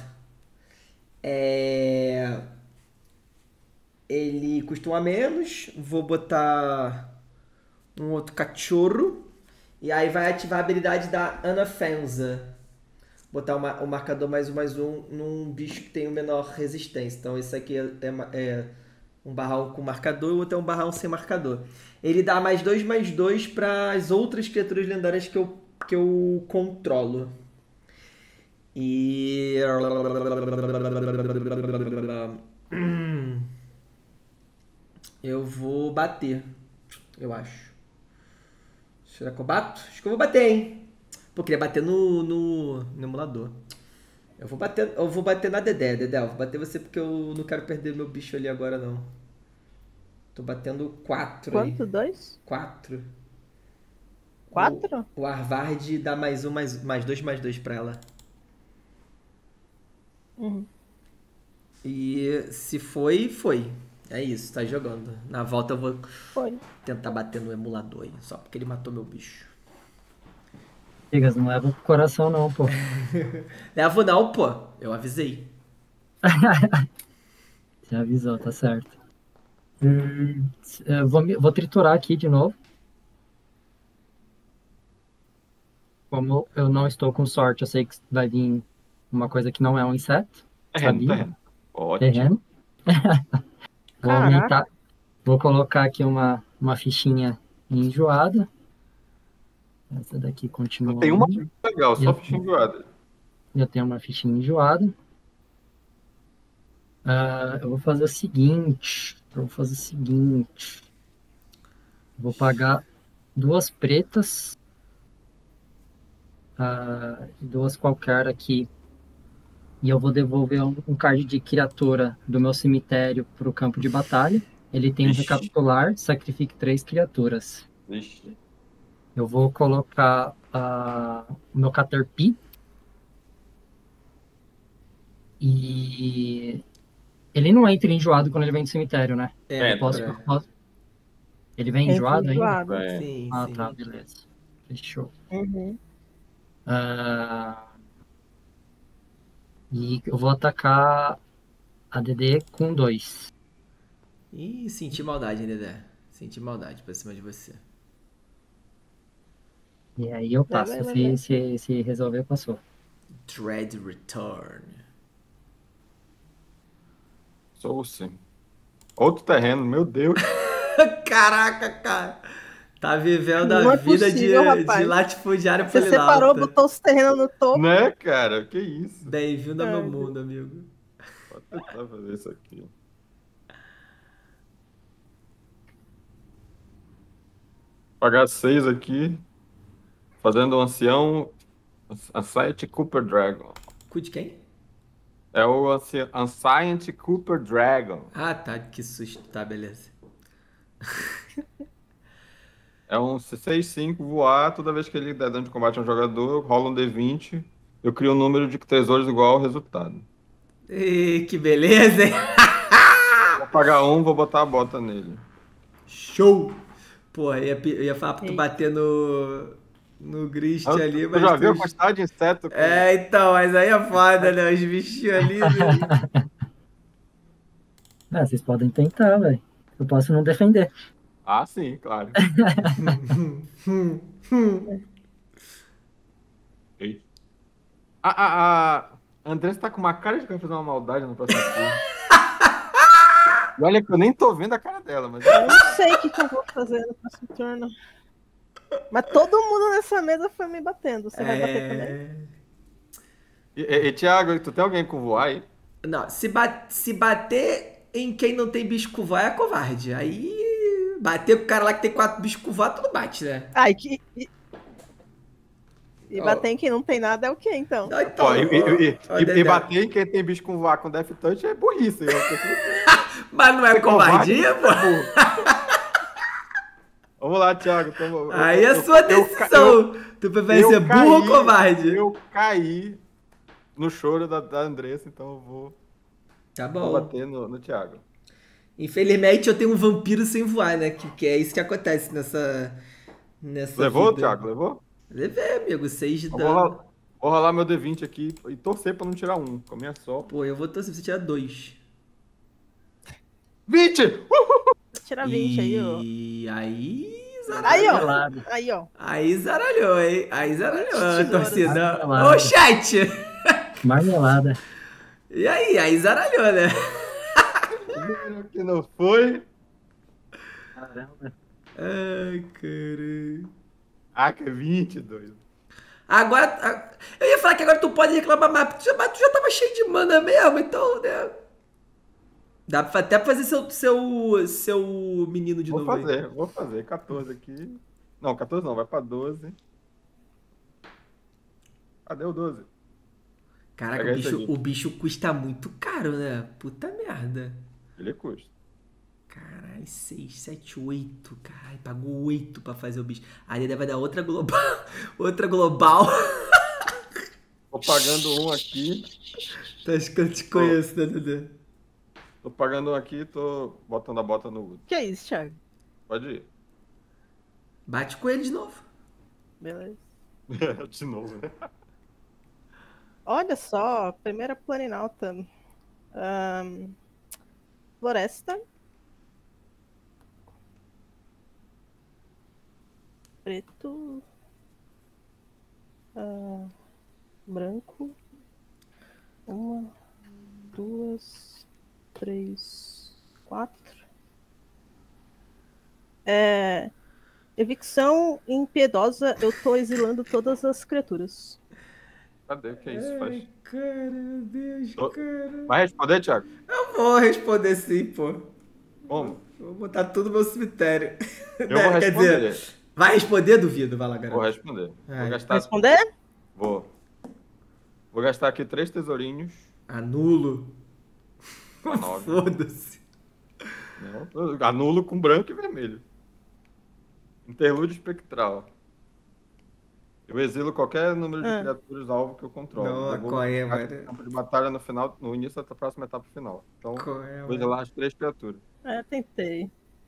Ele custa 1 a menos. Vou botar um outro cachorro. E aí vai ativar a habilidade da Anafenza. Botar o marcador +1/+1 num bicho que tem o menor resistência. Então esse aqui é um /1 com marcador e o outro é um /1 sem marcador. Ele dá +2/2 para as outras criaturas lendárias que eu controlo. E... eu vou bater, eu acho. Será que eu bato? Acho que eu vou bater, hein? Pô, queria bater no emulador. Eu vou bater na Dedé, eu vou bater você porque eu não quero perder meu bicho ali agora, não. Tô batendo 4 aí. Quanto? 2? 4. 4? O Harvard dá mais 1, mais 2 pra ela. Uhum. E se foi, foi. É isso, tá jogando. Na volta eu vou Foi. tentar bater no emulador aí, só porque ele matou meu bicho. Digas, não leva pro coração não, pô. Levo não, pô. Eu avisei. Você avisou, tá certo. Eu vou triturar aqui de novo. Como eu não estou com sorte, eu sei que vai vir uma coisa que não é um inseto. Sabia? Terreno. Ótimo. Terreno. Vou Caraca. aumentar. Vou colocar aqui uma fichinha enjoada. Essa daqui continua. Tem uma indo. legal, só Eu- fichinha enjoada. Eu tenho uma fichinha enjoada. Eu vou fazer o seguinte. Vou pagar 2 pretas. 2 qualquer aqui. E eu vou devolver um card de criatura do meu cemitério para o campo de batalha. Ele tem um Ixi. recapitular, sacrifique 3 criaturas. Ixi. Eu vou colocar o meu Caterpie. E ele não entra enjoado quando ele vem do cemitério, né? É, Ele vem enjoado ainda? Enjoado. É. Sim, Ah, sim. tá, beleza. Fechou. Uhum. E eu vou atacar a DD com 2. Ih, senti maldade, Dedé. Senti maldade pra cima de você. E aí eu passo. Vai. Se resolver, passou. Dread Return. Sou sim. Outro terreno, meu Deus. Caraca, cara. Tá vivendo Não a é vida possível, de rapaz. latifundiário Você separou, polinauta. botou os terrenos no topo. Né, cara? Que isso? Bem-vindo ao meu Ai, mundo, amigo. Pode tentar fazer isso aqui. Pagar 6 aqui. Fazendo o ancião. Ancient Cooper Dragon. Cu de quem? É o Ancient Cooper Dragon. Ah, tá. Que susto. Tá, beleza. É um 6/5 voar. Toda vez que ele der dano de combate a um jogador, rola um D20. Eu crio um número de tesouros igual ao resultado. Ih, que beleza, hein? Vou pagar 1, vou botar a bota nele. Show! Porra, eu ia falar pra tu bater no Grist ali, Tu mas já viu a tu... quantidade de inseto? É, então, mas aí é foda, né? Os bichinhos ali, né? Vocês podem tentar, velho. Eu posso não defender. Ah, sim, claro. Ei. A Andressa tá com uma cara de que vai fazer uma maldade no próximo turno. E olha que eu nem tô vendo a cara dela, mas... Eu não sei o que eu vou fazer no próximo turno. Mas todo mundo nessa mesa foi me batendo. Você vai bater também? Thiago, tu tem alguém com voar aí? Não, se bater em quem não tem bicho com voar é covarde. Aí, bater com o cara lá que tem 4 bichos com voar, tudo bate, né? Ai, E bater em quem não tem nada é o quê, então? Não, então, Ó, e Dedé. bater em quem tem bicho com voar com Death Touch é burrice. Mas não é covardia, pô? Vamos lá, Thiago. Aí é sua decisão. Tu prefere ser burro ou covarde? Eu caí no choro da Andressa, então eu vou Tá vou bom. bater no Thiago. Infelizmente eu tenho um vampiro sem voar, né? Que é isso que acontece nessa Levou, vida. Thiago? Levou? Levei, amigo. 6 de Eu dano. Vou rolar meu D20 aqui e torcer pra não tirar 1. Com a minha só. Pô, eu vou torcer pra você tirar 2. 20! Tira 20 aí, ó. E aí... Aí, ó. Marmelada. Aí, ó. Aí zaralhou, hein? Aí zaralhou a Tesoura. torcida. Marmelada. Ô, chat! Marmelada. E aí zaralhou, né? Que não foi. Caramba. Ai, caralho. Ah, que é 22. Agora, eu ia falar que agora tu pode reclamar mais, mas tu já tava cheio de mana mesmo, então, né? Dá pra até fazer seu menino de novo aí. Vou fazer. 14 aqui. Não, 14 não, vai pra 12. Cadê o 12? Caraca, Pega esse aqui. o bicho custa muito caro, né? Puta merda. Ele custa. Caralho, 6, 7, 8. Caralho, pagou 8 pra fazer o bicho. Aí ele vai dar outra global. Outra global. Tô pagando um aqui. Tá, acho que eu te conheço, né, Dudu? Tô pagando um aqui e tô botando a bota no Wood. Que é isso, Thiago? Pode ir. Bate com ele de novo. Beleza. De novo, né? Olha só, primeira planinalta. Floresta. Preto. Branco. 1, 2, 3, 4. Evicção impiedosa, eu tô exilando todas as criaturas. Cadê? O que é isso? Faz? Cara, meu Deus, cara. Vai responder, Thiago? Eu vou responder sim, pô. Como? Vou botar tudo no meu cemitério. Eu vou Quer responder. dizer, vai responder, duvido? Vai lá, Vou garoto. responder. Ai. Vou gastar. Responder? Vou. Vou gastar aqui 3 tesourinhos. Anulo. A 9. Foda-se. Não, anulo com branco e vermelho. Interlúdio espectral. Eu exilo qualquer número de criaturas alvo que eu controlo. Não, Eu vou qual é, marcar mano? campo de batalha no final, no início da próxima etapa final. Então, Qual é, vou mano? exilar as 3 criaturas. Tentei.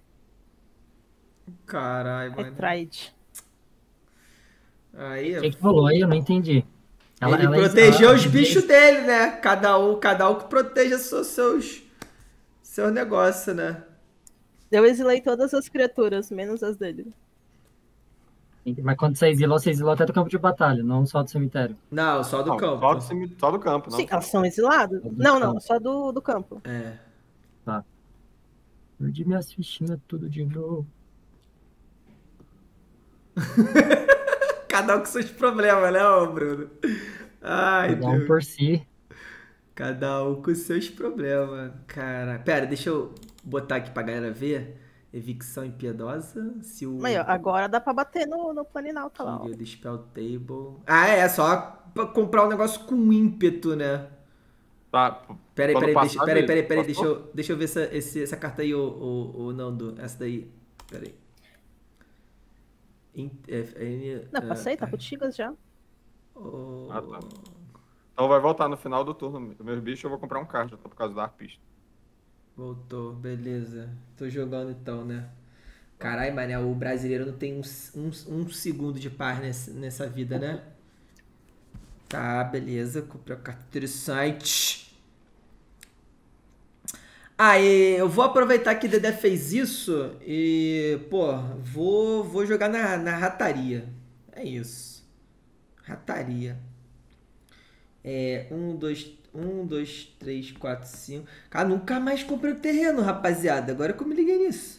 Caralho, mano. Tried. Aí, O que rolou aí? Eu não entendi. ele protegeu os bichos dele, né? Cada um que proteja seus negócios, né? Eu exilei todas as criaturas, menos as dele. Mas quando você exilou até do campo de batalha, não só do cemitério. Não, só do Não, campo. só do campo, não. Sim, elas são exiladas? Do Não, campo. só do campo. É. Tá. Perdi minhas fichinhas tudo de novo. Cada um com seus problemas, né, ô Bruno? Ai, Cada um Deus. por si. Cada um com seus problemas. Cara, pera, deixa eu botar aqui pra galera ver. Evicção impiedosa. Se o Mas ó, agora dá pra bater no planinalta lá. Ó. Queria do Spell Table. Ah, é só pra comprar um negócio com ímpeto, né? Tá. Peraí, Quando passar, peraí. passou? Deixa eu ver essa carta aí, o Nando. Essa daí. Peraí. Não, passei, tá contigo já. Ah, tá. Então vai voltar no final do turno. Meus bichos eu vou comprar um card, por causa da arpista. Voltou, beleza. Tô jogando então, né? Caralho, mané, o brasileiro não tem um segundo de paz nessa vida, né? Tá, beleza. Comprei uma carta interessante. Aí, eu vou aproveitar que o Dedé fez isso e, pô, vou jogar na rataria. É isso. Rataria. 1, 2, 3, 4, 5. Cara, nunca mais comprei o terreno, rapaziada. Agora que eu me liguei nisso.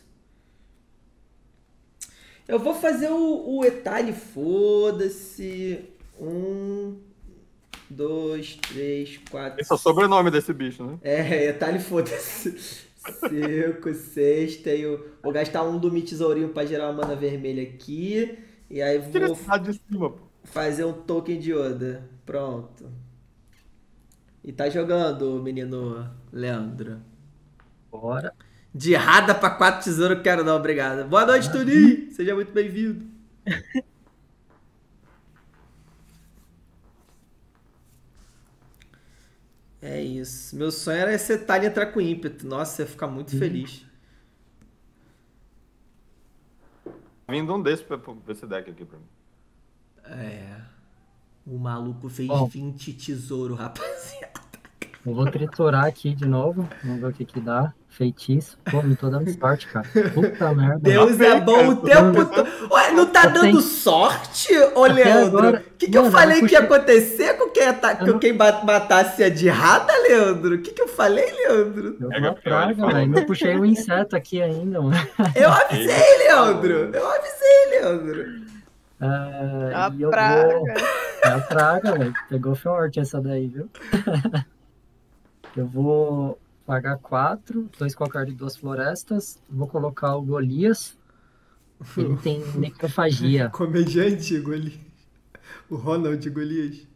Eu vou fazer o Etali, foda-se. 1, 2, 3, 4. Esse é o sobrenome desse bicho, né? Etali, foda-se. 5, 6. Vou gastar um do Mi Tesourinho pra gerar uma mana vermelha aqui. E aí Tira vou esse lado de cima, pô. fazer um token de Oda. Pronto. E tá jogando, o menino Leandro. Bora. De rada pra 4 tesouros, quero não, obrigado. Boa noite, Tuninho. Seja muito bem-vindo. É isso. Meu sonho era esse Tali entrar com ímpeto. Nossa, eu ia ficar muito feliz. Vindo um desse pra esse deck aqui pra mim. O maluco fez Bom. 20 tesouros, rapaziada. Eu vou triturar aqui de novo. Vamos ver o que dá. Feitiço. Pô, não tô dando sorte, cara. Puta merda. Deus é bom o tempo todo. Ué, não tá dando sorte, ô Leandro? agora- O que eu Mano, falei eu que ia puxei- acontecer com quem matasse a de rada, Leandro? O que eu falei, Leandro? Deu É, uma Gabriel, ele praga, falou, velho. né? Eu puxei um inseto aqui ainda, mano. Eu avisei, Leandro. Eu avisei, Leandro. A E eu praga. vou... É a praga, velho. Pegou forte essa daí, viu? Eu vou pagar 4, 2 qualquer de 2 florestas. Vou colocar o Golias. Ele tem necrofagia. Comediante, Golias. O Ronald Golias.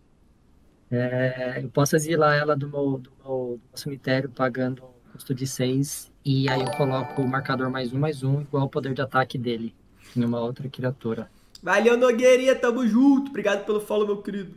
Eu posso exilar ela do meu cemitério pagando custo de 6 E aí eu coloco o marcador mais um, igual ao poder de ataque dele, em uma outra criatura. Valeu, Nogueirinha, tamo junto. Obrigado pelo follow, meu querido.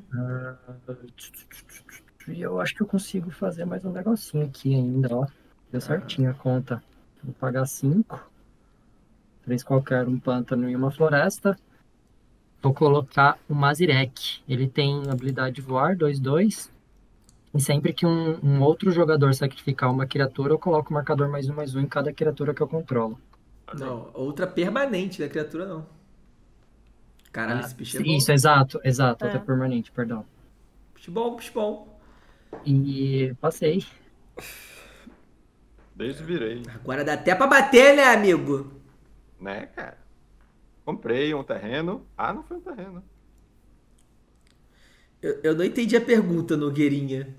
E eu acho que eu consigo fazer mais um negocinho aqui ainda, ó. Deu certinho a conta. Vou pagar 5. 3 qualquer, um pântano e uma floresta. Vou colocar o Mazirek. Ele tem habilidade de voar, 2/2. E sempre que um outro jogador sacrificar uma criatura, eu coloco o marcador mais um em cada criatura que eu controlo. Não, outra permanente da criatura, não. Caralho, esse bicho é bom. Isso, exato. É. Outra permanente, perdão. Bicho bom, bicho bom. E passei. Desvirei. Agora dá até pra bater, né, amigo? Né, cara? Comprei um terreno. Ah, não foi um terreno. Eu não entendi a pergunta, Nogueirinha.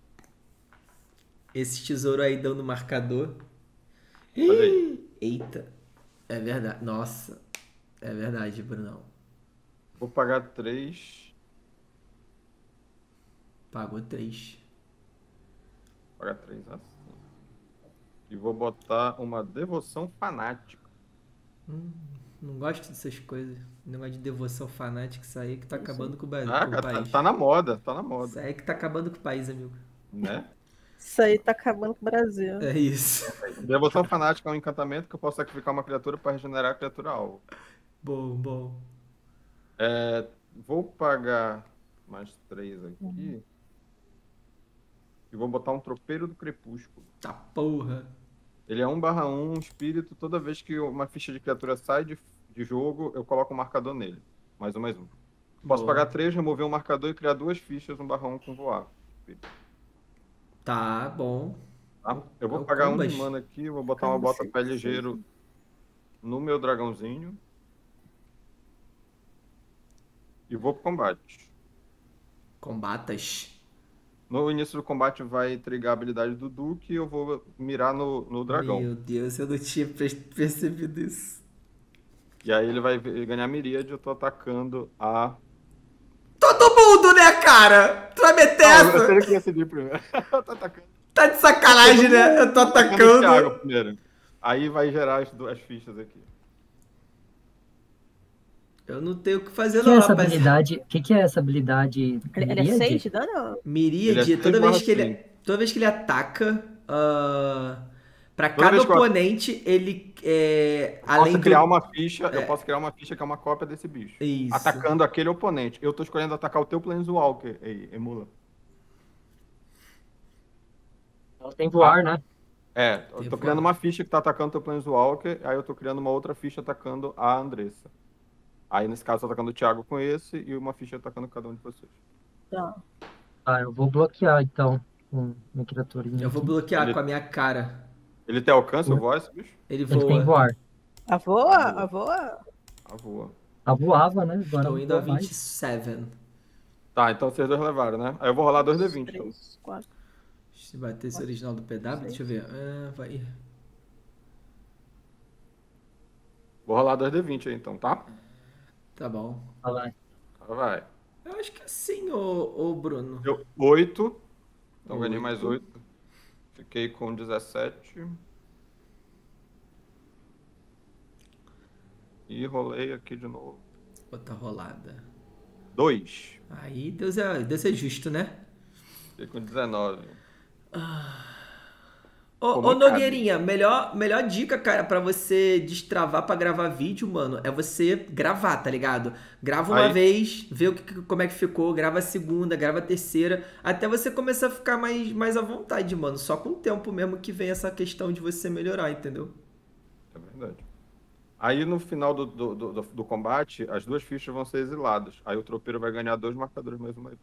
Esse tesouro aí dando marcador. Olha aí. Eita. É verdade. Nossa. É verdade, Brunão. Vou pagar 3. Pagou 3. Pagar 3 assim. E vou botar uma devoção fanática. Não gosto dessas coisas. Negócio de devoção fanática, isso aí que tá acabando com o Brasil. Ah, Com o cara, país. tá na moda, tá na Isso moda. aí que tá acabando com o país, amigo. Né? Isso aí tá acabando com o Brasil. É isso. Devoção fanática é um encantamento que eu posso sacrificar uma criatura para regenerar a criatura alvo. Bom, bom. Vou pagar mais 3 aqui. E vou botar um tropeiro do crepúsculo. Tá porra. Ele é 1/1, um espírito. Toda vez que uma ficha de criatura sai de jogo, eu coloco um marcador nele. Mais um. Posso Boa. pagar 3, remover um marcador e criar 2 fichas 1/1 com voar. Tá bom. Tá? Eu É vou o pagar um Canvas. de mana aqui, vou botar uma bota pé ligeiro no meu dragãozinho. E vou pro combate. Combatas. No início do combate vai trigar a habilidade do Duque e eu vou mirar no dragão. Meu Deus, eu não tinha percebido isso. E aí ele vai ganhar miríade, eu tô atacando a... Todo mundo, né, cara? Tu vai meter Eu essa? sei que ia decidir primeiro. Eu tô atacando. Tá de sacanagem, né? Eu tô O Thiago atacando. primeiro. Aí vai gerar as fichas aqui. Eu não tenho o que fazer, O que não, é essa rapaz. habilidade? O que é essa habilidade? Ele é Miríade? 6 de dano? Miríade, Ele é 6/5. toda vez que ele ataca, pra Toda cada vez que eu- oponente, ele Eu além posso criar do... uma ficha, eu posso criar uma ficha que é uma cópia desse bicho. Isso. Atacando aquele oponente. Eu tô escolhendo atacar o teu Planeswalker aí, Emula. Ela tem voar, né? Eu Tem tô voar. criando uma ficha que tá atacando o teu Planeswalker, aí eu tô criando uma outra ficha atacando a Andressa. Aí nesse caso eu tô atacando o Thiago com esse e uma ficha atacando cada um de vocês. Tá. Tá, eu vou bloquear então uma criaturinha. Eu vou aqui. bloquear Ele- com a minha cara. Ele tem alcance, o voice, bicho? Ele Ele tem voa. voar. A voa? A voa? Ah, voa. Ela voava, né? Agora Estou não indo a voa mais. 27. Tá, então vocês dois levaram, né? Aí eu vou rolar 2d20. Então. 3, 4. Se bater esse original do PW, deixa eu ver. Vai. Vou rolar 2d20 aí então, tá? Tá bom. Olha lá. Então vai. Eu acho que é assim, ô Bruno. Deu 8. Então ganhei 8. mais 8. Fiquei com 17. E rolei aqui de novo. Outra rolada. 2. Aí Deus é justo, né? Fiquei com 19. Ô Como Nogueirinha, melhor dica, cara, pra você destravar pra gravar vídeo, mano, é você gravar, tá ligado? Grava uma Aí. vez, vê como é que ficou, grava a segunda, grava a terceira, até você começar a ficar mais à vontade, mano. Só com o tempo mesmo que vem essa questão de você melhorar, entendeu? É verdade. Aí no final do combate, as 2 fichas vão ser exiladas. Aí o tropeiro vai ganhar 2 marcadores mais uma.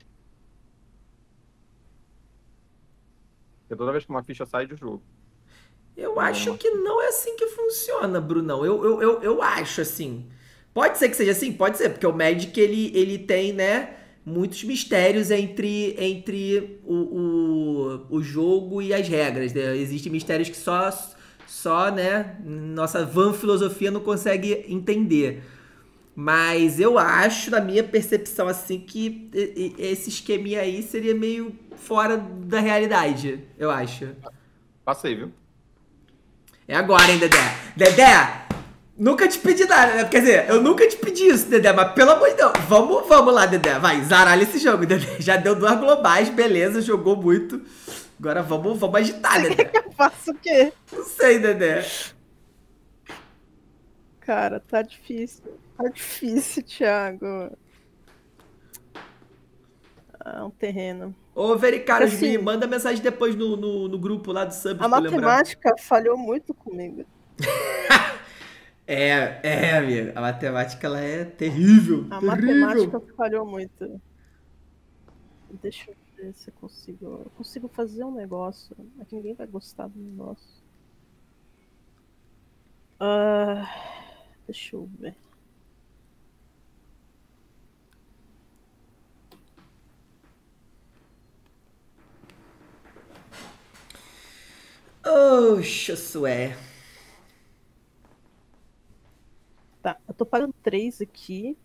Porque toda vez que uma ficha sai de jogo. Eu acho que não é assim que funciona, Brunão. Eu acho assim. Pode ser que seja assim? Pode ser, porque o Magic ele tem, né, muitos mistérios entre o jogo e as regras, né? Existem mistérios que só, né, nossa van filosofia não consegue entender. Mas eu acho, na minha percepção, assim, que esse esqueminha aí seria meio fora da realidade, eu acho. Passei, viu? É agora, hein, Dedé? Dedé, nunca te pedi nada, né? Quer dizer, eu nunca te pedi isso, Dedé, mas pelo amor de Deus, vamos lá, Dedé. Vai, zaralha esse jogo, Dedé. Já deu 2 globais, beleza, jogou muito. Agora vamos agitar, Dedé. Eu faço o quê? Não sei, Dedé. Cara, tá difícil. Tá difícil, Thiago. Ah, um terreno. Ô, Vericaros, Assim, me manda mensagem depois no grupo lá do Subs A pra eu lembrar. matemática falhou muito comigo. Amiga, a matemática ela é terrível. A terrível. matemática falhou muito. Deixa eu ver se eu consigo. Eu consigo fazer um negócio. É que ninguém vai gostar do negócio. Deixa eu ver. Oxa, sué. Tá, eu tô pagando 3 aqui.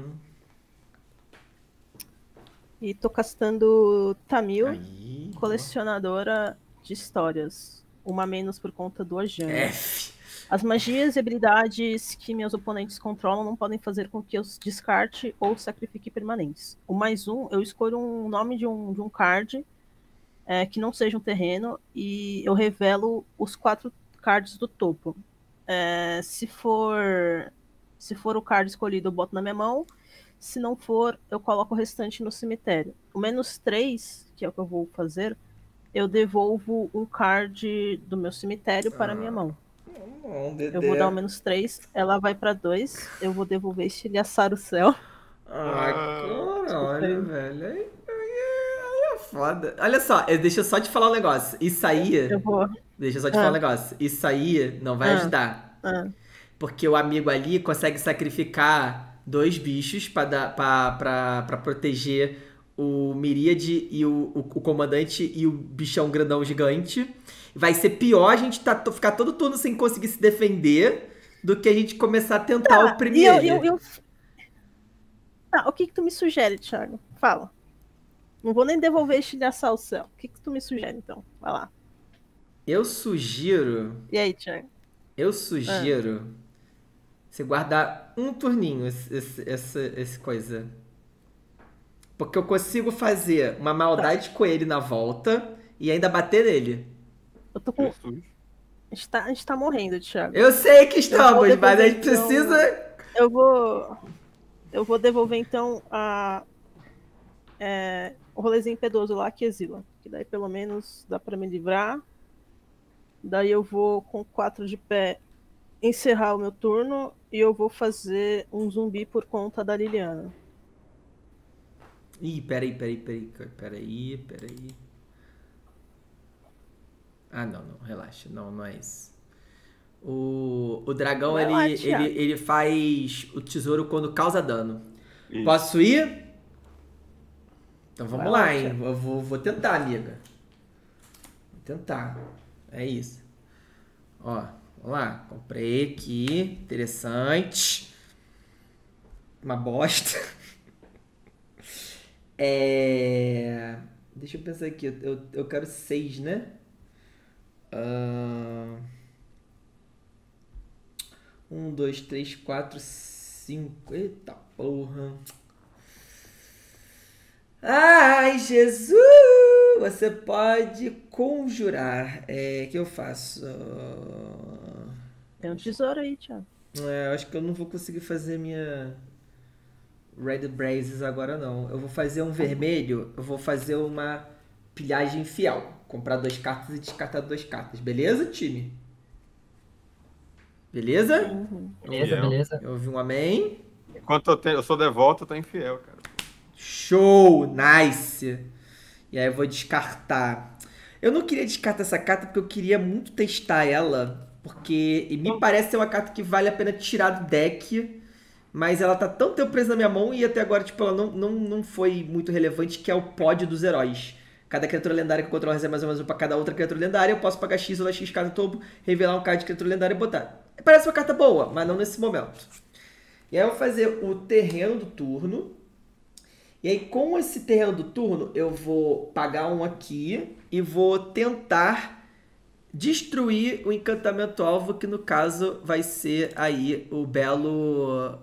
E tô castando Tamil, Aí. colecionadora de histórias. Uma menos por conta do Ajani. F. As magias e habilidades que meus oponentes controlam não podem fazer com que eu descarte ou sacrifique permanentes. O +1, eu escolho um nome de um card que não seja um terreno e eu revelo os 4 cards do topo. Se for o card escolhido, eu boto na minha mão. Se não for, eu coloco o restante no cemitério. O -3, que é o que eu vou fazer, eu devolvo um card do meu cemitério para a minha mão. Eu vou dar o -3, ela vai para 2. Eu vou devolver estilhaçar o céu. Caralho, velho. Aí é foda. Olha só, deixa eu só te falar um negócio. Isso aí. Deixa eu só te falar um negócio. Isso aí não vai ajudar. Porque o amigo ali consegue sacrificar 2 bichos pra proteger o Miríade e o comandante e o bichão grandão gigante. Vai ser pior a gente ficar todo turno sem conseguir se defender do que a gente começar a tentar oprimir ele. Tá, o que tu me sugere, Thiago? Fala. Não vou nem devolver estilhaçar o céu. O que tu me sugere, então? Vai lá. Eu sugiro... E aí, Thiago? Eu sugiro você guardar um turninho esse coisa. Porque eu consigo fazer uma maldade com ele na volta e ainda bater nele. Eu tô com... A gente tá morrendo, Thiago. Eu sei que estamos, mas a gente precisa... Eu vou devolver, então, o rolezinho impedoso lá que exila. Que daí, pelo menos, dá pra me livrar. Daí eu vou, com 4 de pé, encerrar o meu turno. E eu vou fazer um zumbi por conta da Liliana. Ih, peraí. Ah, não, relaxa. Não é isso. O dragão, ele faz o tesouro quando causa dano. Isso. Posso ir? Então vamos lá, hein? Eu vou tentar, amiga. Vou tentar. É isso. Ó, vamos lá. Comprei aqui. Interessante. Uma bosta. Deixa eu pensar aqui. Eu quero 6, né? 1, 2, 3, 4, 5. Eita porra. Ai, Jesus! Você pode conjurar. O que eu faço? Tem um tesouro aí, Thiago. Acho que eu não vou conseguir fazer minha Red Brazes agora, não. Eu vou fazer um vermelho. Eu vou fazer uma pilhagem fiel. Comprar 2 cartas e descartar 2 cartas. Beleza, time? Beleza? Beleza. Eu ouvi um amém. Enquanto eu sou devoto, eu tô infiel, cara. Show! Nice! E aí eu vou descartar. Eu não queria descartar essa carta porque eu queria muito testar ela. Porque me parece ser uma carta que vale a pena tirar do deck. Mas ela tá tão tempo presa na minha mão e até agora, tipo, ela não foi muito relevante, que é o pod dos heróis. Cada criatura lendária que eu controlo recebe mais ou menos pra cada outra criatura lendária. Eu posso pagar X ou X cada topo, revelar um card de criatura lendária e botar. Parece uma carta boa, mas não nesse momento. E aí eu vou fazer o terreno do turno. E aí com esse terreno do turno, eu vou pagar um aqui e vou tentar destruir o encantamento alvo, que no caso vai ser aí o belo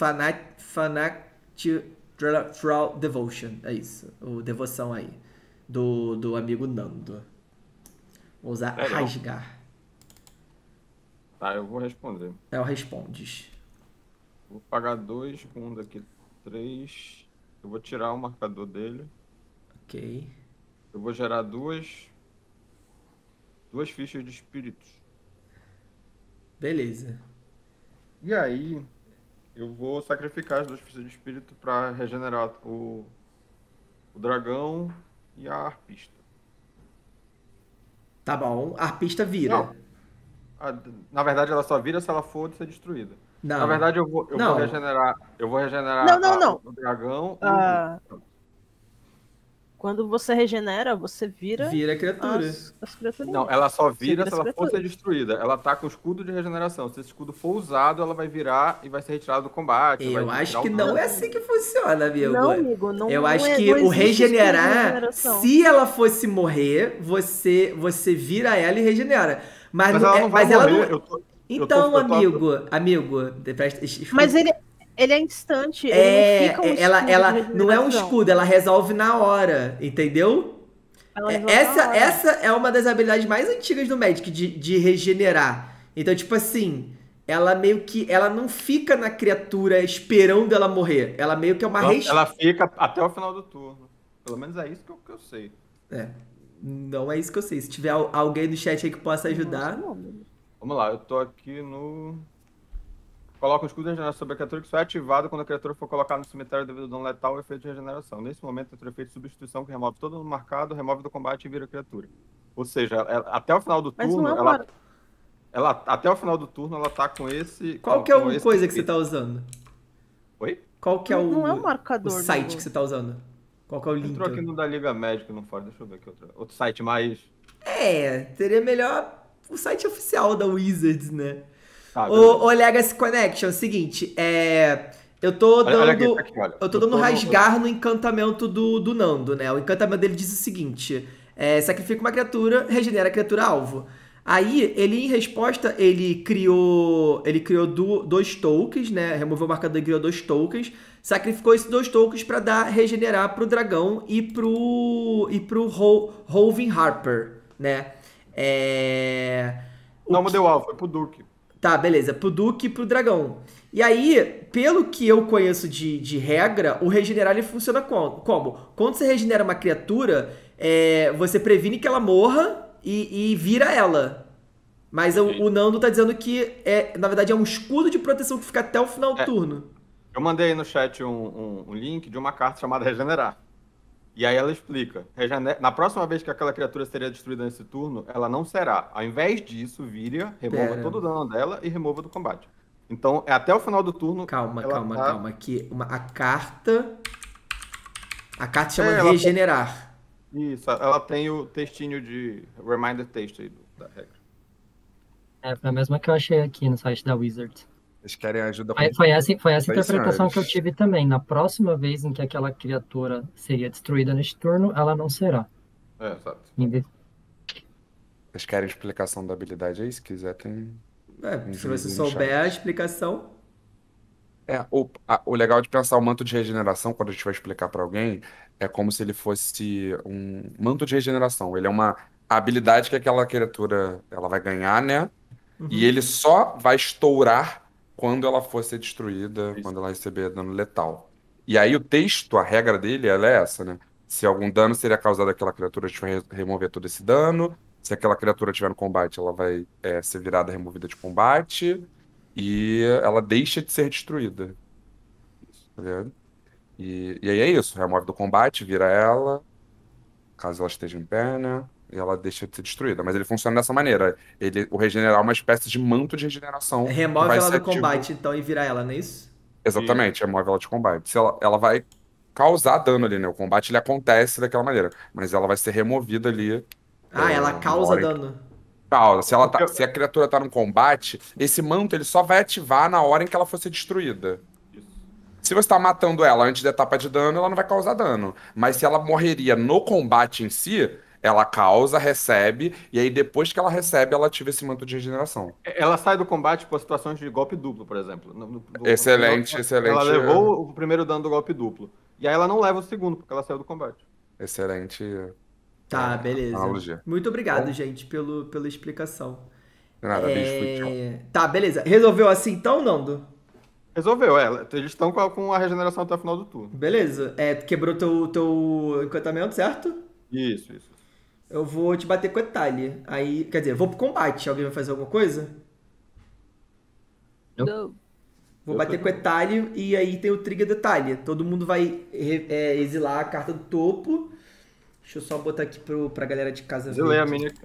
Fanatical Devotion. É isso, o devoção aí, do amigo Nando. Vou usar Legal. rasgar. Tá, eu vou responder. É o respondes. Vou pagar 2 com um daqui 3. Eu vou tirar o marcador dele. Ok. Eu vou gerar duas fichas de espíritos. Beleza. E aí, eu vou sacrificar as 2 fichas de espírito para regenerar o dragão e a arpista. Tá bom, a arpista vira. Não. Na verdade, ela só vira se ela for ser destruída. Não. Na verdade, eu vou Não. regenerar. Eu vou regenerar Não. o dragão e Ah, Quando você regenera, você vira Vira a criatura. as criaturas. Não, ela só vira vira se ela as for ser criaturas. destruída. Ela tá com escudo de regeneração. Se esse escudo for usado, ela vai virar e vai ser retirada do combate. Eu vai acho tirar que o não dano. é assim que funciona, amigo. Não, amigo, não Eu não acho é- que não o existe escudo de regenerar, regeneração. se ela fosse morrer, você vira ela e regenera. Mas, Mas não ela é- não vai mas ela morrer. não. Então, amigo, escuta. Mas ele é instante, ele É, não fica um ela escudo de não é um regeneração. escudo, ela resolve na hora, entendeu? Ela resolve Essa, na hora. essa é uma das habilidades mais antigas do Magic, de regenerar. Então, tipo assim, ela meio que. Ela não fica na criatura esperando ela morrer. Ela meio que é uma Ela fica até o final do turno. Pelo menos é isso que eu sei. É, não é isso que eu sei. Se tiver alguém no chat aí que possa ajudar. Nossa, não, amigo. Vamos lá, eu tô aqui no... Coloca um escudo de regeneração sobre a criatura que só é ativado quando a criatura for colocada no cemitério devido ao dano letal ou efeito de regeneração. Nesse momento, entra o efeito de substituição que remove todo o marcado, remove do combate e vira a criatura. Ou seja, até o final do Mas turno, não é ela até o final do turno, ela tá com esse... Qual que é com a esse coisa que você efeito. tá usando? Oi? Qual que é Não é um o marcador. site do- que você tá usando? Qual que é o link? Entrou aqui no da Liga Médica, não fora. Deixa eu ver aqui outro site mais... Seria melhor o site oficial da Wizards, né? Tá, beleza. Ô, Legacy Connection, seguinte, eu tô dando. Olha aqui, olha. Eu tô dando rasgar no encantamento do Nando, né? O encantamento dele diz o seguinte: sacrifica uma criatura, regenera a criatura alvo. Aí, ele, em resposta, ele criou 2 tokens, né? Removeu o marcador e criou 2 tokens. Sacrificou esses 2 tokens pra dar regenerar pro dragão e pro Roving Harper, né? Não mudei o alvo, foi pro Duke. Tá, beleza. Pro Duque e pro Dragão. E aí, pelo que eu conheço de regra, o regenerar ele funciona como? Quando você regenera uma criatura, você previne que ela morra e vira ela. Mas o Nando tá dizendo que, na verdade, é um escudo de proteção que fica até o final do turno. Eu mandei aí no chat um link de uma carta chamada Regenerar. E aí ela explica. Na próxima vez que aquela criatura seria destruída nesse turno, ela não será. Ao invés disso, vira, remova Pera. todo o dano dela e remova do combate. Então, é até o final do turno. Calma. Que a carta se chama ela Regenerar. Isso, ela tem o textinho de Reminder Text aí da regra. Foi a mesma que eu achei aqui no site da Wizard. Vocês querem ajuda Foi essa Pois, interpretação que eu senhores. tive também. Na próxima vez em que aquela criatura seria destruída neste turno, ela não será. Exato. Vocês querem explicação da habilidade aí? Se quiser, tem. Se você no souber chat. a explicação. O legal de pensar o manto de regeneração, quando a gente vai explicar pra alguém, é como se ele fosse um manto de regeneração. Ele é uma habilidade que aquela criatura ela vai ganhar, né? E ele só vai estourar quando ela for ser destruída, Isso. quando ela receber dano letal. E aí o texto, a regra dele, ela é essa, né? Se algum dano seria causado àquela criatura, a gente vai remover todo esse dano. Se aquela criatura estiver no combate, ela vai ser virada, removida de combate. E ela deixa de ser destruída. Tá ligado? E aí é isso, remove do combate, vira ela, caso ela esteja em pé, né? E ela deixa de ser destruída. Mas ele funciona dessa maneira. O regenerar é uma espécie de manto de regeneração. que Remove vai ela ser do ativo. combate, então, e vira ela, não é isso? Exatamente, remove ela de combate. Se ela vai causar dano ali, né? O combate ele acontece daquela maneira, mas ela vai ser removida ali. Ela na causa hora em dano. Causa. Se a criatura tá no combate, esse manto ele só vai ativar na hora em que ela for ser destruída. Se você tá matando ela antes da etapa de dano, ela não vai causar dano. Mas se ela morreria no combate em si, Ela causa, recebe, e aí depois que ela recebe, ela ativa esse manto de regeneração. Ela sai do combate por situações de golpe duplo, por exemplo. Excelente, Ela excelente, levou o primeiro dano do golpe duplo. E aí ela não leva o segundo, porque ela saiu do combate. excelente Tá, beleza. analogia. Muito obrigado, Bom. gente, pela explicação. De nada, beijo, fui, tchau. Tá, beleza. Resolveu assim então, Nando? Resolveu, eles estão com a regeneração até o final do turno. Beleza. Tu quebrou teu encantamento, certo? Isso. Eu vou te bater com a Thalia. Aí, quer dizer, eu vou pro combate. Alguém vai fazer alguma coisa? Não. Vou bater com a Thalia e aí tem o trigger da Thalia. Todo mundo vai exilar a carta do topo. Deixa eu só botar aqui pra galera de casa ver. Exilei a minha.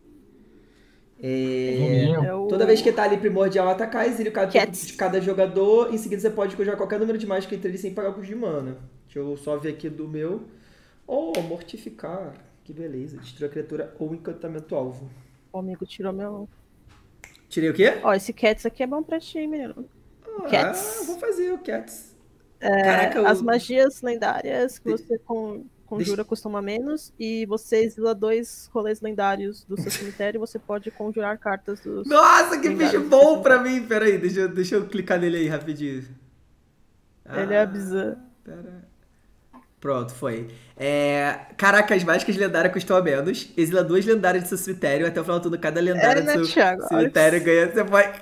Toda vez que tá ali primordial atacar, exile o cada Cats. de cada jogador. Em seguida você pode conjurar qualquer número de mágica entre eles sem pagar custo de mana. Deixa eu só ver aqui do meu. Mortificar. Que beleza. Destruir a criatura ou encantamento alvo. O amigo tirou meu. Tirei o quê? Ó, esse Cats aqui é bom pra ti, menino. Cats. Vou fazer o Cats. Caraca, As magias lendárias que você conjura custam a menos. E você exila 2 rolês lendários do seu cemitério. Você pode conjurar cartas dos. Nossa, que bicho lendários do bom seu pra mim. Pera aí, deixa eu clicar nele aí rapidinho. Ele é bizarro. Pera. Pronto, foi. Caraca, as mágicas lendárias custam a menos. Exila 2 lendárias do seu cemitério. Até o final do turno, cada lendária do seu Thiago? cemitério ganha. Você pode.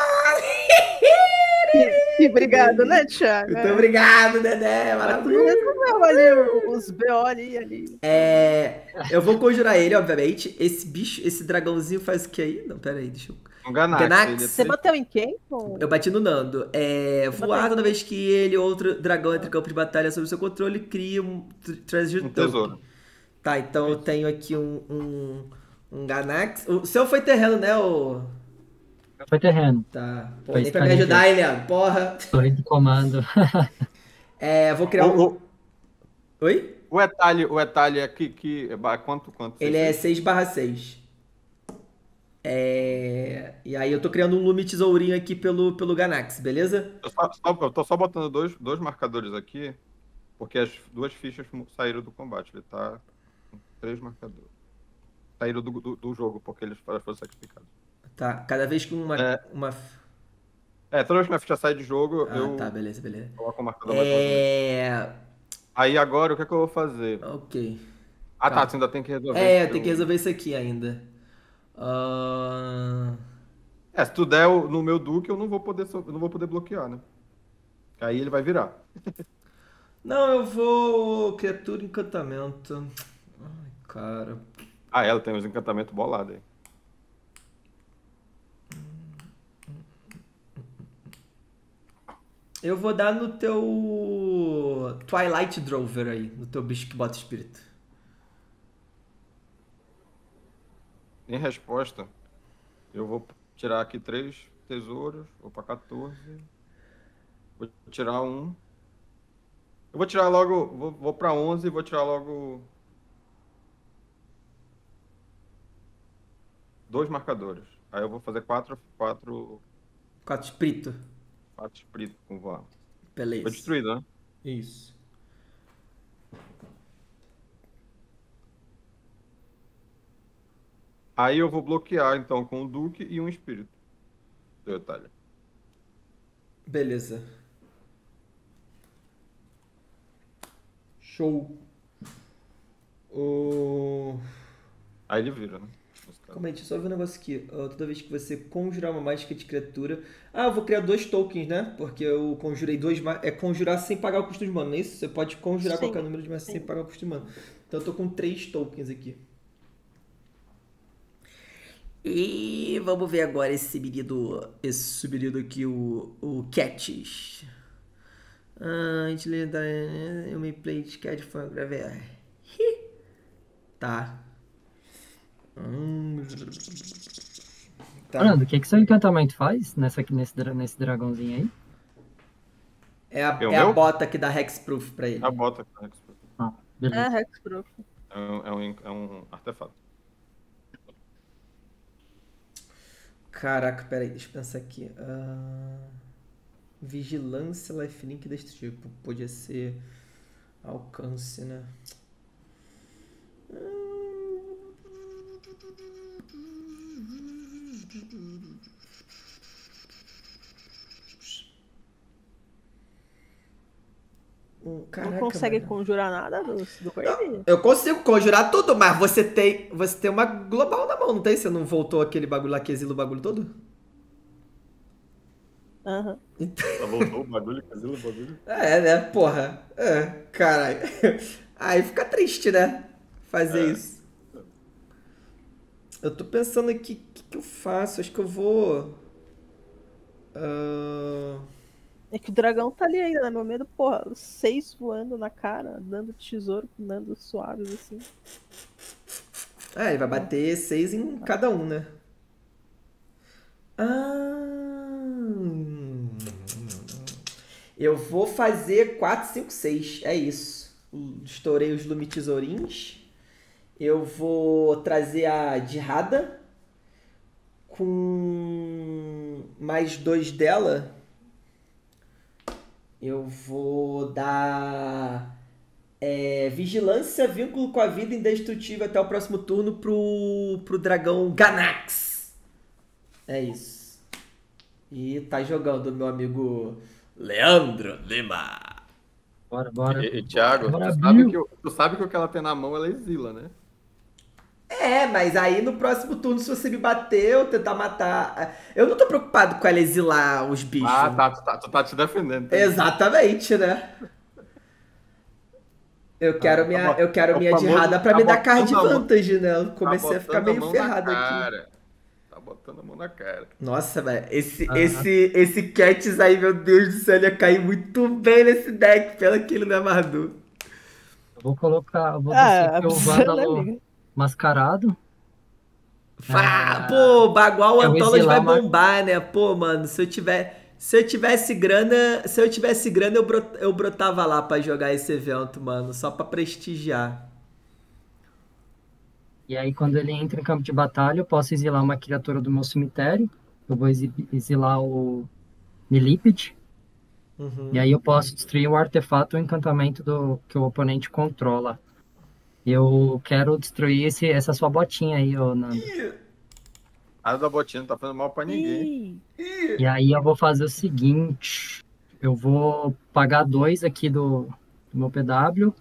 Que obrigado, né, Thiago? Muito obrigado, Dedé. Tu Maravilha. resolveu ali os BO ali. Eu vou conjurar ele, obviamente. Esse bicho, esse dragãozinho faz o que aí? Não, pera aí, deixa eu. Um Ganax. Ganax. Você bateu em quem? Pô? Eu bati no Nando. Voar bateu. toda vez que ele ou outro dragão entra em campo de batalha sob seu controle, cria um treasure Um token. tesouro. Tá, então eu tenho aqui um Ganax. O seu foi terreno, né? Foi terreno. Tá. Pô, Foi nem pra me ajudar, hein, Leandro? Porra. Torre de comando. Vou criar um. Oi? O Etalhe é quanto? Ele é 6/6. E aí eu tô criando um Lume Tesourinho aqui pelo Ganax, beleza? Eu tô só botando dois marcadores aqui, porque as 2 fichas saíram do combate. Ele tá com 3 marcadores. Saíram do jogo, porque eles foram sacrificados. Tá, cada vez que uma... Toda vez que minha ficha sai de jogo, eu tá, beleza. coloco o marcador mais uma vez. Aí agora, o que é que eu vou fazer? Ok. Tá, você ainda tem que resolver. Eu tenho que resolver isso aqui ainda. Se tu der no meu Duque, eu não vou poder bloquear, né? Aí ele vai virar. Não, eu vou... Criatura encantamento. Ai, cara. Ela tem uns encantamentos bolados aí. Eu vou dar no teu Twilight Drover aí, no teu bicho que bota espírito. Em resposta, eu vou tirar aqui 3 tesouros, vou pra 14. Vou tirar um. Eu vou tirar logo, vou pra 11 e vou tirar logo 2 marcadores. Aí eu vou fazer 4 espírito. 4 espírito com voar. Beleza. Foi destruído, né? Isso. Aí eu vou bloquear, então, com o Duque e um espírito. Deu detalhe. Beleza. Show. Aí ele vira, né? Calma aí, deixa eu só ver um negócio aqui. Toda vez que você conjurar uma mágica de criatura... eu vou criar 2 tokens, né? Porque eu conjurei 2... conjurar sem pagar o custo de mana, não é isso? Você pode conjurar qualquer número de mágica sem pagar o custo de mana. Então eu tô com 3 tokens aqui. E vamos ver agora esse menino aqui, o Cats. Antes de dar... Eu me play de Cat foi gravar. Tá. Fernando, o que seu encantamento faz nesse dragãozinho aí? É a bota que dá Hexproof pra ele. A bota que dá Hexproof. Beleza. Hexproof. É um artefato. Caraca, peraí, deixa eu pensar aqui. Vigilância, lifelink desse tipo. Podia ser alcance, né? Caraca, Não consegue mano. conjurar nada do Crazy? Eu consigo conjurar tudo, mas você tem uma global na mão, não tem? Você não voltou aquele bagulho lá que exila o bagulho todo? Aham. Só voltou o bagulho, casilo o bagulho. É, né? Porra. É, caralho. Aí fica triste, né? Fazer isso. Eu tô pensando aqui, o que eu faço? Acho que eu vou... É que o dragão tá ali ainda, né? Meu medo, porra, os 6 voando na cara, dando tesouro, dando suaves, assim. ele vai bater 6 em cada um, né? Eu vou fazer 4, 5, 6. É isso. Estourei os lumitesourinhos. Eu vou trazer a Dirrada com mais 2 dela. Eu vou dar vigilância, vínculo com a vida indestrutível até o próximo turno pro dragão Ganax. É isso. E tá jogando meu amigo Leandro Lima. Bora. E Thiago, Bora, tu sabe que o que ela tem na mão, ela exila, né? Mas aí no próximo turno, se você me bater, eu tentar matar. Eu não tô preocupado com ela exilar os bichos. Tu tá te defendendo. Tá? Exatamente, né? Eu quero minha famoso, Dirrada pra me dar card botando a mão- vantage, né? Eu comecei a ficar botando meio mão ferrado na aqui. cara. Tá botando a mão na cara. Nossa, velho, Aham. esse Cats aí, meu Deus do céu, ele ia cair muito bem nesse deck, pelo que ele não é Mardu. Eu vou descer aqui o Vândalo amigo? mascarado. Pô, Bagual eu Antolas vai exilar uma- bombar, né? Pô, mano, se eu tivesse grana, eu brotava lá pra jogar esse evento, mano, só pra prestigiar. E aí, quando ele entra em campo de batalha, eu posso exilar uma criatura do meu cemitério. Eu vou exilar o Millipede. E aí eu posso destruir o artefato ou encantamento que o oponente controla. Eu quero destruir essa sua botinha aí, ô Nando. A da botinha não tá fazendo mal pra ninguém. Ih, E aí eu vou fazer o seguinte. Eu vou pagar 2 aqui do meu PW.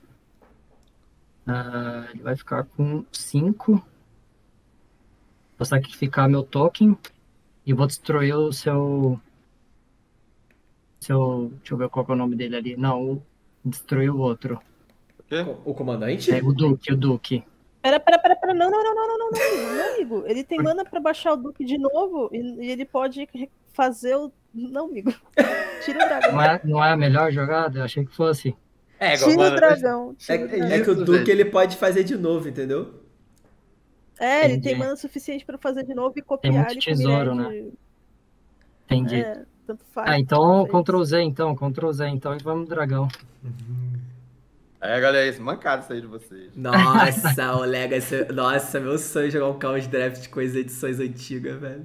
Ele vai ficar com 5. Vou sacrificar meu token. E vou destruir o seu... Deixa eu ver qual que é o nome dele ali. Não, destruir o outro. O quê? O comandante? É o Duque. Pera, não, amigo. Ele tem mana pra baixar o Duque de novo e ele pode fazer o... Não, amigo. Tira o dragão. Não é a melhor jogada? Eu achei que fosse. Tira o dragão. Tira o dragão. É que o Isso, Duque gente. ele pode fazer de novo, entendeu? Ele Entendi. tem mana suficiente pra fazer de novo e copiar muito ele tesouro, com né? Entendi. Tanto faz. Então Fez. Ctrl Z então e vamos no dragão. Galera, isso mancado isso aí de vocês. Nossa, o Legacy. Nossa, meu sonho é jogar um Chaos Draft com as edições antigas, velho.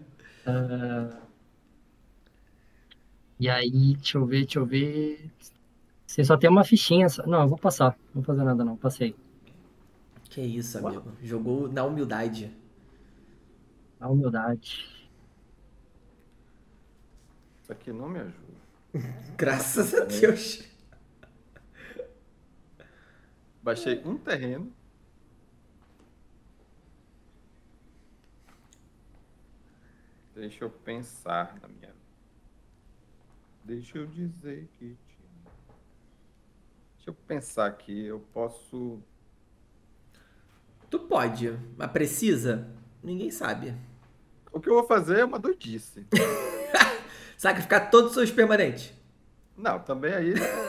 E aí, deixa eu ver. Você só tem uma fichinha. Não, eu vou passar. Não vou fazer nada não, passei. Que isso, amigo. Jogou na humildade. A humildade. Isso aqui não me ajuda. Graças a Deus. Baixei um terreno. Deixa eu pensar na minha. Deixa eu dizer que. Deixa eu pensar aqui. Eu posso. Tu pode, mas precisa? Ninguém sabe. O que eu vou fazer é uma doidice. Sacrificar todos os seus permanentes. Não, também aí.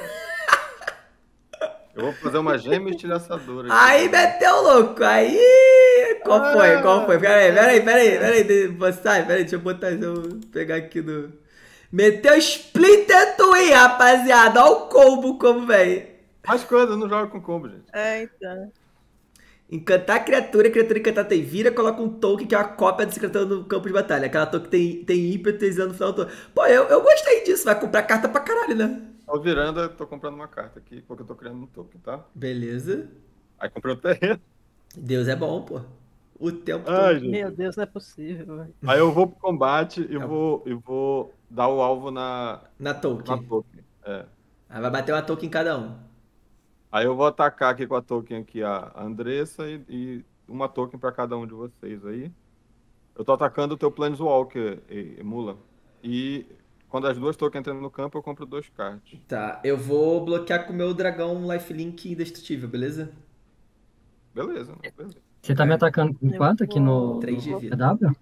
Eu vou fazer uma gêmea estilhaçadora. Aí meteu louco. Aí. Qual foi? Peraí. Deixa eu botar. Deixa eu pegar aqui no. Meteu Splinter Twin, rapaziada. Olha o combo como vem. Mais coisas, eu não jogo com combo, gente. Então. Encantar a criatura encantada tem vira, coloca um token que é uma cópia desse criatura no campo de batalha. Aquela token tem ímpeto e no final do turno. Pô, eu gostei disso. Vai comprar carta pra caralho, né? Tô virando, eu tô comprando uma carta aqui, porque eu tô criando um token, tá? Beleza. Aí comprei o terreno. Deus é bom, pô. o tempo Ai, todo. gente. Meu Deus, não é possível, velho. Aí eu vou pro combate e Tá vou dar o alvo na Na token. token. É. Aí vai bater uma token em cada um. Aí eu vou atacar aqui com a token aqui a Andressa e uma token pra cada um de vocês aí. Eu tô atacando o teu Planeswalker, Mula. E quando as duas tokens entram no campo, eu compro 2 cards. Tá, eu vou bloquear com o meu dragão lifelink indestrutível, beleza? Beleza, beleza. Você tá me atacando com Eu quanto aqui vou- no 3 de vou- vida. PW?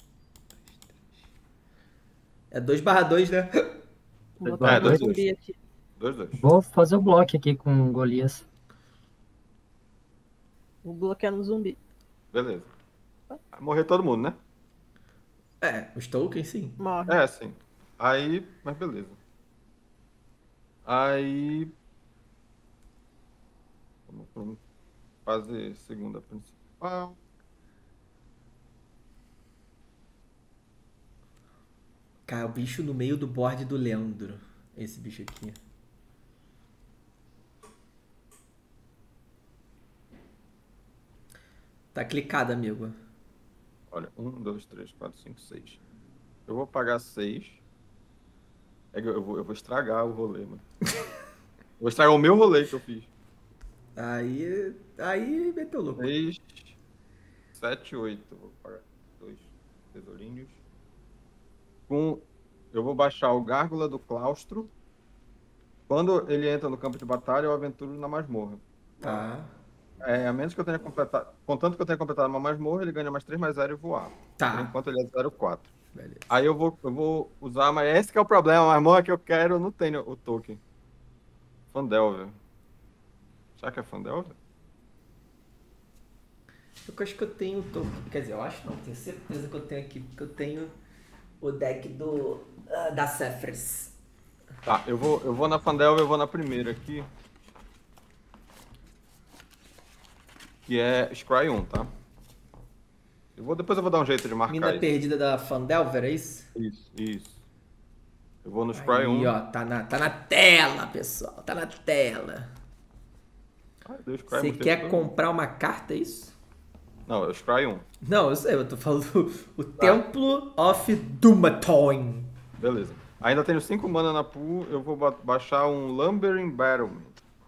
É 2/2, né? Vou botar dois, um zumbi aqui. 2. Vou fazer o bloco aqui com o Golias. Vou bloquear no zumbi. Beleza. Vai morrer todo mundo, né? É, os tokens sim. Morre. É, sim. Aí, mas beleza. Aí. Vamos fazer segunda principal. Cara, o bicho no meio do board do Leandro. Esse bicho aqui. Tá clicado, amigo. Olha, 1, 2, 3, 4, 5, 6. Eu vou pagar 6. É que eu vou estragar o rolê, mano. Eu vou estragar o meu rolê que eu fiz. Aí meteu louco. 6, 7, 8. Eu vou pagar 2 tesourinhos. Eu vou baixar o Gárgula do Claustro. Quando ele entra no campo de batalha, eu aventuro na masmorra. Tá. A menos que eu tenha completado. Contanto que eu tenha completado uma masmorra, ele ganha mais 3 mais 0 e voar. Por Tá. enquanto ele é 0,4. Beleza. Aí eu vou usar, mas esse que é o problema. A masmorra que eu quero, eu não tenho o token. Fandelver. Será que é Fandelver? Eu acho que eu tenho o token. Quer dizer, eu acho não. Tenho certeza que eu tenho aqui. Porque eu tenho o deck da Cephras. Tá, eu vou na Fandelver, eu vou na primeira aqui. Que é Scry 1, tá? Depois eu vou dar um jeito de marcar Mina isso. perdida da Fandelver, é isso? Isso. Eu vou no Scry 1. Aí, ó, tá na tela, pessoal. Tá na tela. Deu Scry Você muito quer tempo. comprar uma carta, é isso? Não, é o Scry 1. Não, eu sei, eu tô falando o Templo of Dumatoin. Beleza. Ainda tenho 5 mana na pool, eu vou baixar um Lumbering Battlement.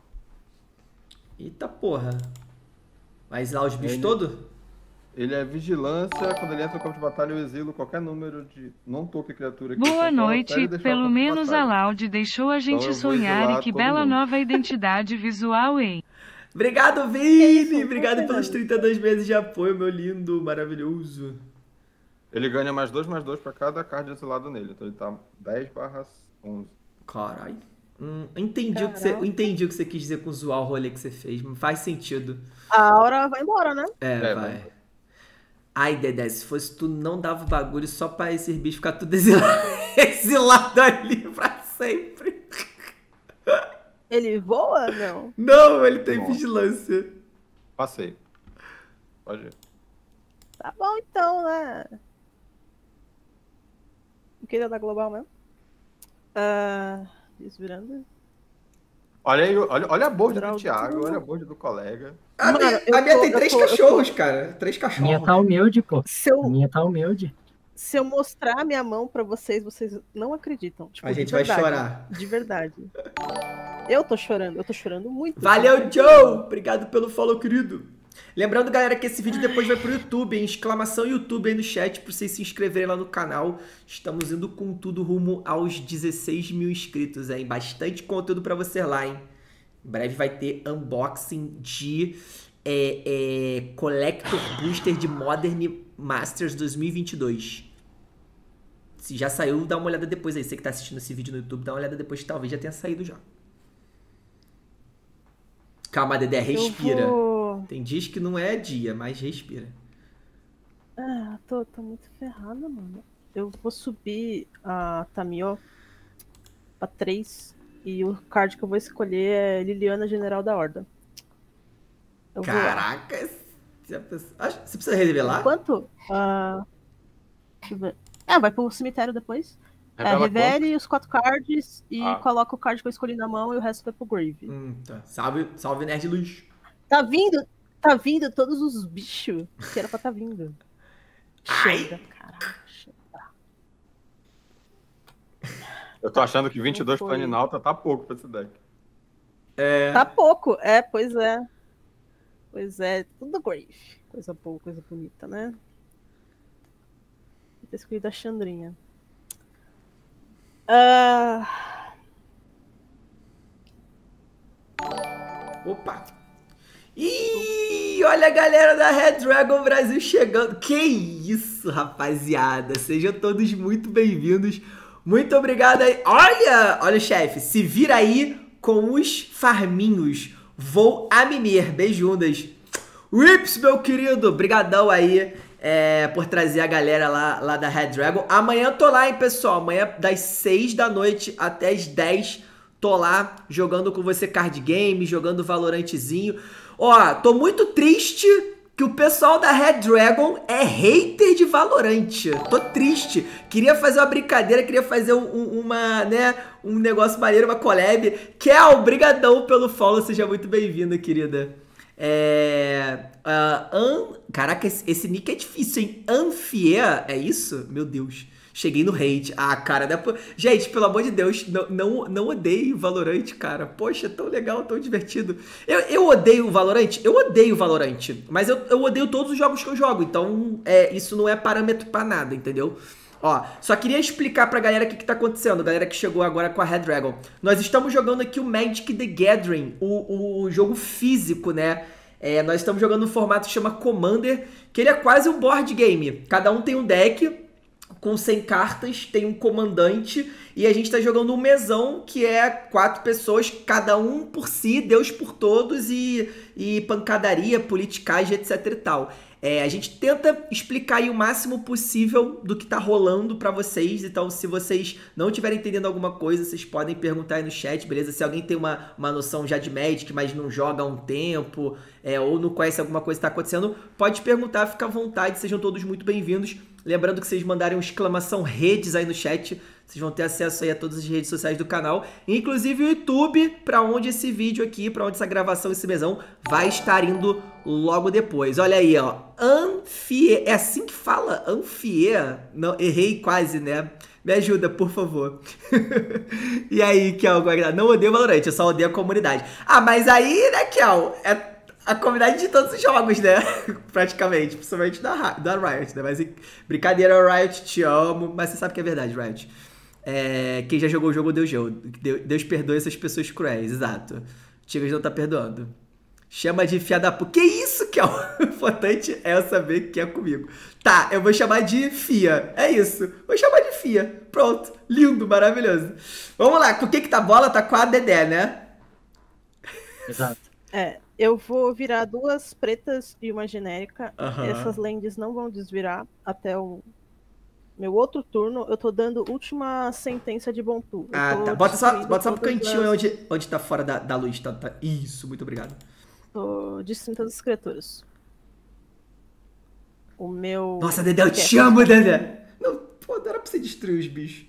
Eita porra. Mas lá os bichos Ele- todos? Ele é vigilância, quando ele entra no campo de batalha eu exilo qualquer número de não-token criatura que Boa controla a noite, série e deixar o pelo campo de menos a batalha. Laude deixou a gente eu vou sonhar exilar e que todo bela mundo. nova identidade visual, hein? Obrigado, Que Vini! isso? Obrigado Não, pelos Fernando. 32 meses de apoio, meu lindo, maravilhoso. Ele ganha mais 2/2 pra cada card exilado nele, então ele tá 10/11. Caralho. Entendi, Caraca. entendi o que você quis dizer com zoar o rolê que você fez. Faz sentido. A aura vai embora, né? É, É, vai. Ai, Dedé, se fosse tu, não dava o bagulho só pra esses bichos ficar tudo exilado ali pra sempre. Ele voa? Não. Não, ele tem Bom. vigilância. Passei. Pode ir. Tá bom então, né? O que ele é da Global mesmo? Desvirando. Olha aí, olha a board Draw do Thiago, tudo. olha a board do colega. A Mano, minha, eu a minha tô- tem eu 3 tô- eu cachorros, cara. 3 A cachorros. minha tá humilde, pô. Se A eu, minha tá humilde. se eu mostrar a minha mão pra vocês, vocês não acreditam. Tipo, A de gente vai verdade, chorar. De verdade. Eu tô chorando muito. Valeu, Joe! Obrigado pelo follow, querido. Lembrando, galera, que esse vídeo depois vai pro YouTube, hein? Exclamação YouTube aí no chat pra vocês se inscreverem lá no canal. Estamos indo com tudo rumo aos 16 mil inscritos, hein? Bastante conteúdo pra você lá, hein? Em breve vai ter unboxing de Collector Booster de Modern Masters 2022. Se já saiu, dá uma olhada depois aí. Você que tá assistindo esse vídeo no YouTube, dá uma olhada depois que talvez já tenha saído já. Calma, Dedé, respira. Eu vou... Tem dias que não é dia, mas respira. tô muito ferrada, mano. Eu vou subir a Tamio pra 3 e o card que eu vou escolher é Liliana, General da Horda. Eu vou lá. Caraca, você precisa revelar? Quanto? Deixa eu ver. Vai pro cemitério depois. Revela Revele os 4 cards e Ah. coloca o card que eu escolhi na mão e o resto vai pro grave. Tá. Salve, Nerd Luz. Tá vindo? Tá vindo todos os bichos que era pra tá vindo. Chega, caralho. Chega. Eu tô achando que 22 foi. Planinauta tá pouco pra esse deck. Tá pouco. Pois é. Pois é, tudo Grave. Coisa boa, coisa bonita, né? Vou ter escolhido a Chandrinha. Opa! Ih, olha a galera da Red Dragon Brasil chegando. Que isso, rapaziada. Sejam todos muito bem-vindos. Muito obrigado aí. Olha, chefe, se vira aí com os farminhos. Vou a mimir. Beijundas. Rips, meu querido. Brigadão aí por trazer a galera lá da Red Dragon. Amanhã eu tô lá, hein, pessoal. Amanhã das 6 da noite até as 10. Tô lá jogando com você card game, jogando Valorantezinho. Ó, tô muito triste que o pessoal da Red Dragon é hater de Valorant. Tô triste. Queria fazer uma brincadeira, queria fazer um negócio maneiro, uma collab. Kel, brigadão pelo follow, seja muito bem-vinda, querida. Caraca, esse nick é difícil, hein? Anfia, é isso? Meu Deus. Cheguei no hate. Ah, cara, gente, pelo amor de Deus, não odeio Valorant, cara. Poxa, tão legal, tão divertido. Eu odeio o Valorant? Eu odeio o Valorant. Mas eu odeio todos os jogos que eu jogo. Então, isso não é parâmetro pra nada, entendeu? Ó, só queria explicar pra galera o que tá acontecendo. Galera que chegou agora com a Red Dragon. Nós estamos jogando aqui o Magic the Gathering, o jogo físico, né? Nós estamos jogando no formato que chama Commander, que ele é quase um board game. Cada um tem um deck com 100 cartas, tem um comandante, e a gente tá jogando um mesão que é 4 pessoas, cada um por si, Deus por todos, e pancadaria, politicagem, etc e tal. A gente tenta explicar aí o máximo possível do que tá rolando pra vocês, então se vocês não estiverem entendendo alguma coisa, vocês podem perguntar aí no chat, beleza? Se alguém tem uma noção já de Magic, mas não joga há um tempo, ou não conhece alguma coisa que tá acontecendo, pode perguntar, fica à vontade, sejam todos muito bem-vindos. Lembrando que vocês mandarem uma exclamação redes aí no chat, vocês vão ter acesso aí a todas as redes sociais do canal, inclusive o YouTube, para onde esse vídeo aqui, para onde essa gravação, esse mesão, vai estar indo logo depois. Olha aí, ó, Anfie, é assim que fala? Anfie? Não, errei quase, né? Me ajuda, por favor. E aí, Kel, não odeio Valorant, eu só odeio a comunidade. Ah, mas aí, né, Kel, a comunidade de todos os jogos, né? Praticamente, principalmente da Riot, né? Mas brincadeira, Riot, te amo, mas você sabe que é verdade, Riot. Quem já jogou o jogo, Deus perdoe essas pessoas cruéis, exato. Tigas não tá perdoando. Chama de fia da puta. Que isso, que é o importante é eu saber que é comigo. Tá, eu vou chamar de Fia. É isso. Vou chamar de Fia. Pronto. Lindo, maravilhoso. Vamos lá. Com o que tá a bola? Tá com a Dedé, né? Exato. Eu vou virar 2 pretas e uma genérica. Aham. Essas lands não vão desvirar até o meu outro turno. Eu tô dando última sentença de Bontu. Tá. Bota só pro cantinho onde tá fora da luz. Tá. Isso, muito obrigado. Tô destruindo todas as criaturas. O meu... Nossa, Dedé, eu te amo, Dedé. Não, pô, não era pra você destruir os bichos.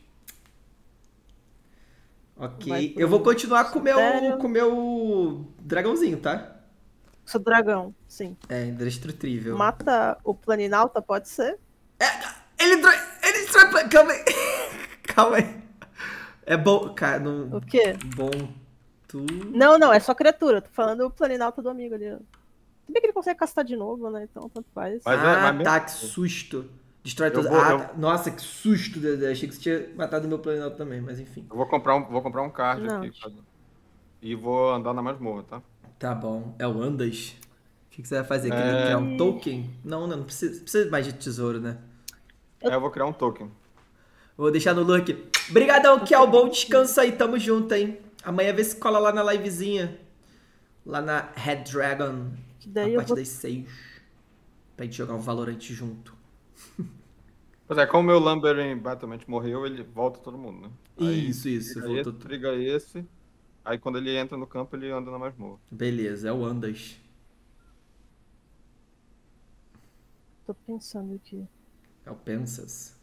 Ok, eu vou continuar com o meu dragãozinho, tá? Seu dragão, sim. Indestrutível. Mata o Planinauta, pode ser? Ele destrói... Calma aí. Calma aí. É bom, cara, não... O quê? Bom, tu... Não, é só criatura. Tô falando o Planinauta do amigo ali. Se bem que ele consegue castar de novo, né? Então, tanto faz. Mas tá, que susto. Destrói todos... Nossa, que susto, Dedé. Achei que você tinha matado o meu Planinauta também, mas enfim. Eu vou comprar um card Não. aqui. E vou andar na masmorra, tá? Tá bom. É o Andas? O que você vai fazer? Quer um token? Não precisa mais de tesouro, né? Eu vou criar um token. Vou deixar no lurk. Brigadão, Kel. Bom descanso aí. Tamo junto, hein? Amanhã vê se cola lá na livezinha. Lá na Red Dragon. Que daí a partir das 6. Pra gente jogar um Valorant junto. Pois é, como o meu Lumbering Battlement morreu, ele volta todo mundo, né? Aí Isso. Voltou tudo. Triga esse. Aí quando ele entra no campo, ele anda na masmorra. Beleza, é o Andas. Tô pensando aqui. É o Pensas.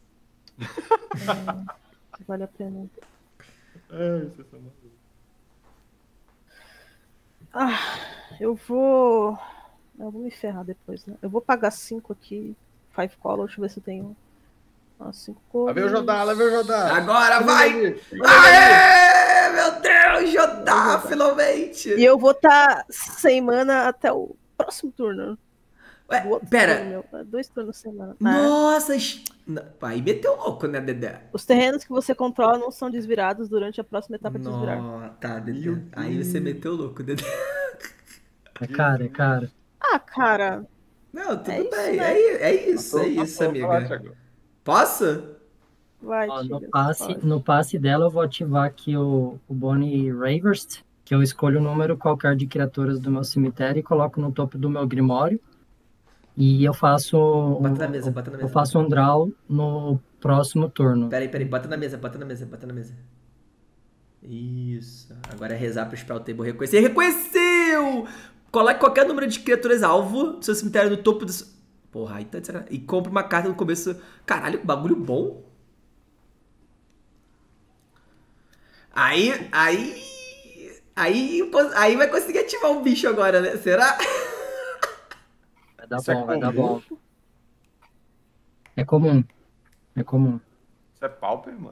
Vale a pena. Isso é Eu vou Eu vou me ferrar depois, né? Eu vou pagar 5 aqui. 5 color, deixa eu ver se eu tenho. 5 Lá vem o cores. Jodá, lá vem o Jodá. Agora vai! Olha ele. Aê! Meu Deus, Jodá, finalmente! E eu vou estar sem mana até o próximo turno. Ué, Do outro pera. turno, meu. 2 turnos sem mana. Nossa, aí meteu louco, né, Dedé? Os terrenos que você controla não são desvirados durante a próxima etapa de desvirar. Nossa, tá, Dedé. Aí você meteu louco, Dedé. É cara, é cara. Ah, cara. Não, tudo É isso, bem. né? É isso, amiga. Posso? Vai, Ó, Tigas, pode. no passe dela, eu vou ativar aqui o Bonnie Raverst, que eu escolho o número qualquer de criaturas do meu cemitério e coloco no topo do meu Grimório. E eu faço Bota na mesa, bota na eu mesa. faço um draw no próximo turno. Peraí, bota na mesa, bota na mesa, bota na mesa. Isso. Agora é rezar pro Spell Table reconhecer. Reconheceu! Coloque qualquer número de criaturas alvo do seu cemitério no topo do... Porra, aí tá de sacanagem. E compra uma carta no começo. Caralho, que bagulho bom. Aí vai conseguir ativar um bicho agora, né? Será? Vai dar Isso é bom, vai dar comum? bom. É comum. É comum. Isso é Pauper, mano.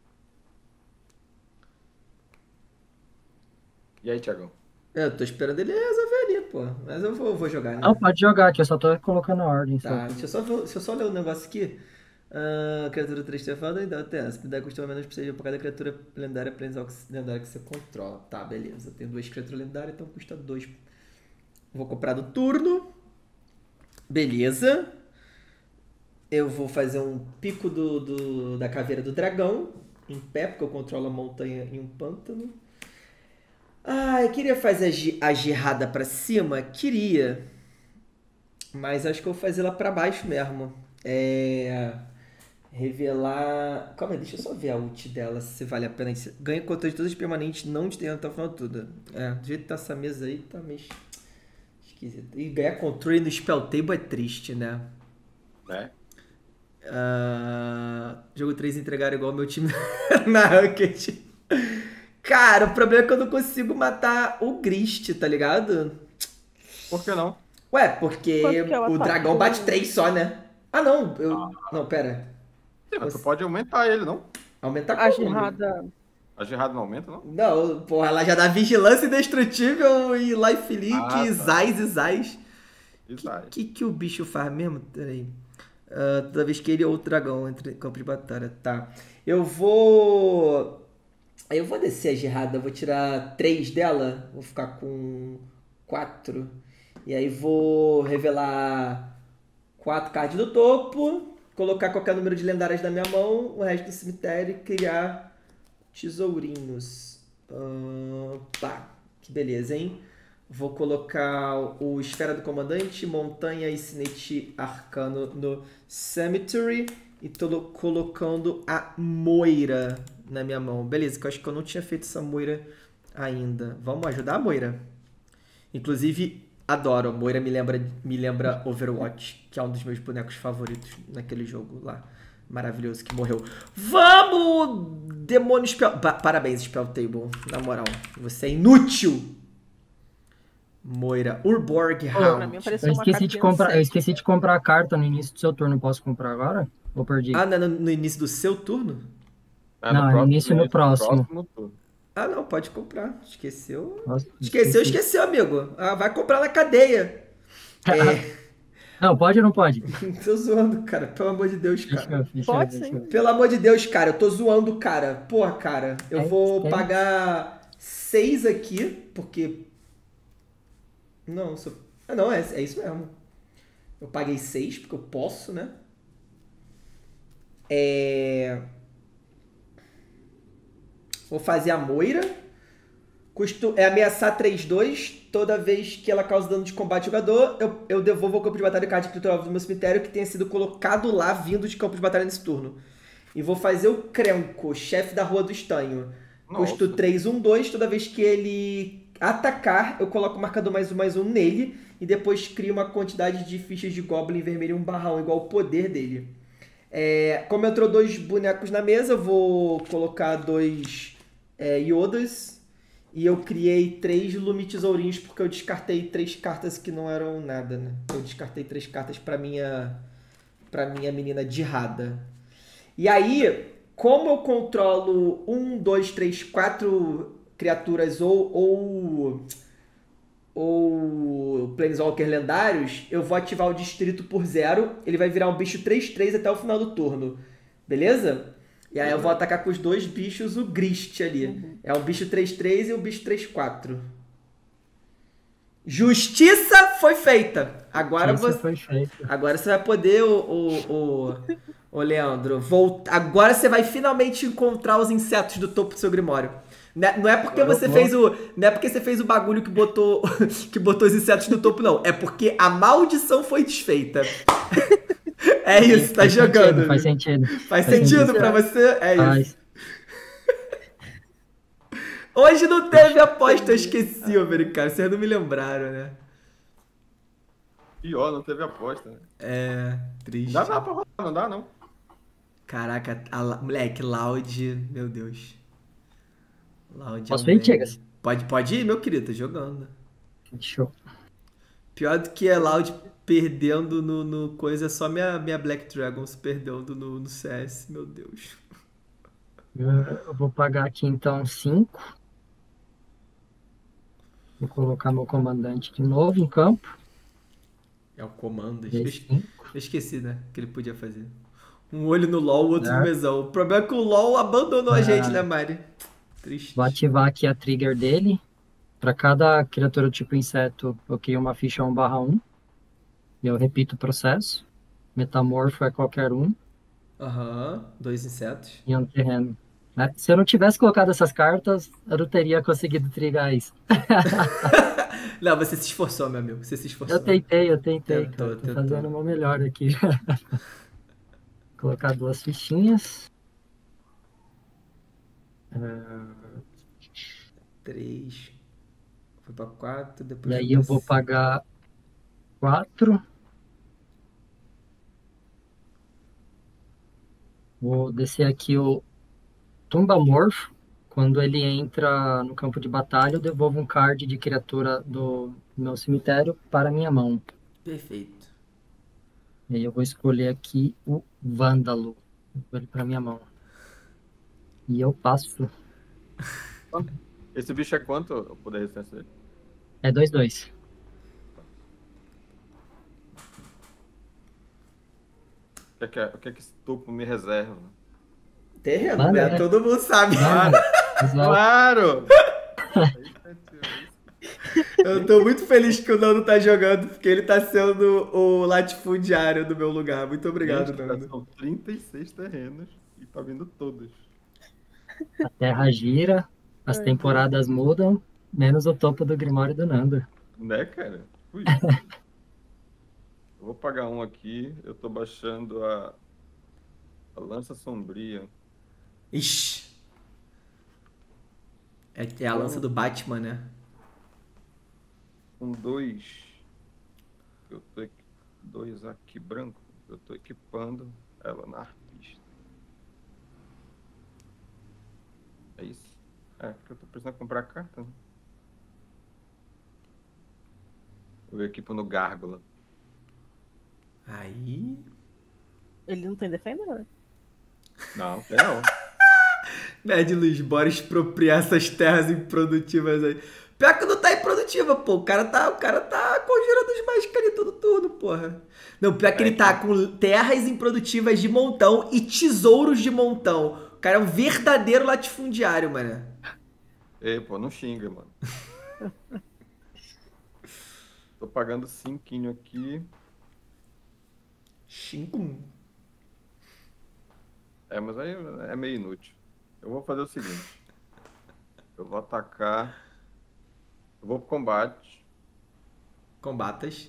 E aí, Thiagão? Eu tô esperando ele resolver ali, pô. Mas eu vou jogar, né? Não, pode jogar aqui, eu só tô colocando a ordem. Tá, Só. deixa eu só ler um negócio aqui. Criatura 3 trefada, então tem essa. Habilidade custa menos pra seja por cada criatura lendária lendária que você controla. Tá, beleza. Tenho 2 criaturas lendárias, então custa 2. Vou comprar no turno. Beleza. Eu vou fazer um pico da caveira do dragão em pé, porque eu controlo a montanha e um pântano. Ah, eu queria fazer a girada pra cima? Queria. Mas acho que eu vou fazer ela pra baixo mesmo. Revelar... Calma aí, deixa eu só ver a ult dela, se vale a pena. Ganha controle de todas as permanentes, não de terreno até o final de tudo. Do jeito que tá essa mesa aí, tá meio esquisito. E ganhar controle no Spell Table é triste, né? Jogo 3 entregar igual meu time na Ranked. Cara, o problema é que eu não consigo matar o Grist, tá ligado? Por que não? Ué, porque Quanto que é o o ataque? dragão bate 3 só, né? Ah, não. Não, pera. Sim, mas tu pode aumentar ele, não? Aumentar A como? girada. A Gerrada não aumenta, não? Não, porra, ela já dá vigilância indestrutível e lifelink, Ah, tá. zais e zais. Isso aí. O que o bicho faz mesmo? Peraí. Toda vez que ele ou o dragão entra em campo de batalha. Tá. Eu vou descer a girada, vou tirar 3 dela. Vou ficar com 4. E aí vou revelar 4 cards do topo. Colocar qualquer número de lendárias na minha mão. O resto do cemitério e criar tesourinhos. Tá. Que beleza, hein? Vou colocar o Esfera do Comandante, Montanha e Sinete Arcano no Cemetery. E tô colocando a Moira na minha mão. Beleza, que eu acho que eu não tinha feito essa Moira ainda. Vamos ajudar a Moira. Inclusive, adoro. A Moira me lembra Overwatch, que é um dos meus bonecos favoritos naquele jogo lá. Maravilhoso, que morreu. Vamos! Demônio Spell... Parabéns, Spell Table. Na moral, você é inútil! Moira, Urborg Pra mim Hound. apareceu Eu uma esqueci de cartinha comprar, eu sete. esqueci de comprar a carta no início do seu turno. Posso comprar agora? Ou perdi? Ah, no início do seu turno? Não, início no próximo. turno. Ah, não, pode comprar. Esqueceu? Nossa, Esqueceu, amigo. Vai comprar na cadeia. Não, pode ou não pode? Tô zoando, cara. Pelo amor de Deus, cara. Pode sim. Pelo amor de Deus, cara. Eu tô zoando, cara. Porra, cara. Eu vou pagar 6 aqui, porque... Não, não, é isso mesmo. Eu paguei 6, porque eu posso, né? Vou fazer a Moira. Custo é ameaçar 3/2. Toda vez que ela causa dano de combate ao jogador, eu devolvo ao campo de batalha card criatural do meu cemitério que tenha sido colocado lá vindo de campo de batalha nesse turno. E vou fazer o Krenko, chefe da Rua do Estanho. Custo 3/2. Toda vez que ele atacar, eu coloco o marcador +1/+1 nele. E depois crio uma quantidade de fichas de Goblin vermelho e um barrão, igual ao poder dele. Como entrou 2 bonecos na mesa, eu vou colocar 2 Yodas. E eu criei 3 Lume Tesourinhos porque eu descartei 3 cartas que não eram nada, né? Eu descartei 3 cartas pra minha menina de Rada. E aí, como eu controlo 1, 2, 3, 4 criaturas ou Planeswalker lendários, eu vou ativar o Distrito por 0. Ele vai virar um bicho 3/3 até o final do turno. Beleza? E aí eu vou atacar com os 2 bichos o Grist ali. É um bicho 3/3 e um bicho 3/4. Justiça foi feita. Agora Isso você, foi feito. agora você vai poder, o Leandro, voltar. Agora você vai finalmente encontrar os insetos do topo do seu Grimório. Não é porque Agora você eu fez não é porque você fez o bagulho que botou que botou os insetos no topo, não. É porque a maldição foi desfeita. É isso, tá Faz jogando. sentido, faz sentido. Faz sentido pra você? É isso. Faz. Hoje não teve aposta, eu esqueci, ô cara. Vocês não me lembraram, né? Pior, não teve aposta, né? É, triste. Dá pra rolar, não dá, não. Caraca, moleque, Loud, meu Deus. Loud Posso é um ir, meme. Tigas? Pode ir, meu querido, tá jogando. Show. Pior do que é Loud perdendo no coisa, é só minha Black Dragons perdendo no CS, meu Deus. Eu vou pagar aqui então 5. Vou colocar meu comandante de novo em campo. É o comando. Eu D5. esqueci, né? Que ele podia fazer. Um olho no LoL, o outro no É. mesão. O problema é que o LoL abandonou a gente, né, Mari? Triste. Vou ativar aqui a trigger dele. Para cada criatura tipo inseto, eu crio uma ficha 1/1. E eu repito o processo. Metamorfo é qualquer um. Aham, 2 insetos. E um terreno. Né? Se eu não tivesse colocado essas cartas, eu não teria conseguido trigar isso. Não, você se esforçou, meu amigo. Você se esforçou. Eu tentei, Tentou, cara. Tô tentou. fazendo o meu melhor aqui. Colocar 2 fichinhas. 3. Foi pra 4, depois E foi aí eu pra vou 5. pagar 4. Vou descer aqui o Tumbamorfo. Quando ele entra no campo de batalha, eu devolvo um card de criatura do meu cemitério para a minha mão. Perfeito. E aí eu vou escolher aqui o Vândalo. Vou ele para minha mão. E eu passo. Esse bicho é quanto o poder de resistência dele? É 2/2. O que é que esse topo me reserva? Terreno, Mano, né? é. Todo mundo sabe. Claro! Exato. Claro! Eu tô muito feliz que o Nando tá jogando, porque ele tá sendo o latifundiário do meu lugar. Muito obrigado, Gente, Nando. são 36 terrenos e tá vindo todos. A terra gira, as temporadas mudam, menos o topo do Grimório do Nando. Né, cara? Ui. Eu vou pagar um aqui. Eu tô baixando a Lança Sombria. Ixi. É a lança do Batman, né? Com 2. Eu tô 2 aqui branco. Eu tô equipando ela na arpista. É isso? É, porque eu tô precisando comprar carta, né? Eu equipo no Gárgula. Aí. Ele não tem defender, né? Não, não. Mad Luiz, bora expropriar essas terras improdutivas aí. Pior que não tá improdutiva, pô. O cara tá conjurando os mágicos ali todo turno, porra. Não, pior que ele tá com terras improdutivas de montão e tesouros de montão. O cara é um verdadeiro latifundiário, mano. Ei, pô, não xinga, mano. Tô pagando 5 aqui. 5. É, mas aí é meio inútil. Eu vou fazer o seguinte. Eu vou atacar. Eu vou pro combate. Combatas.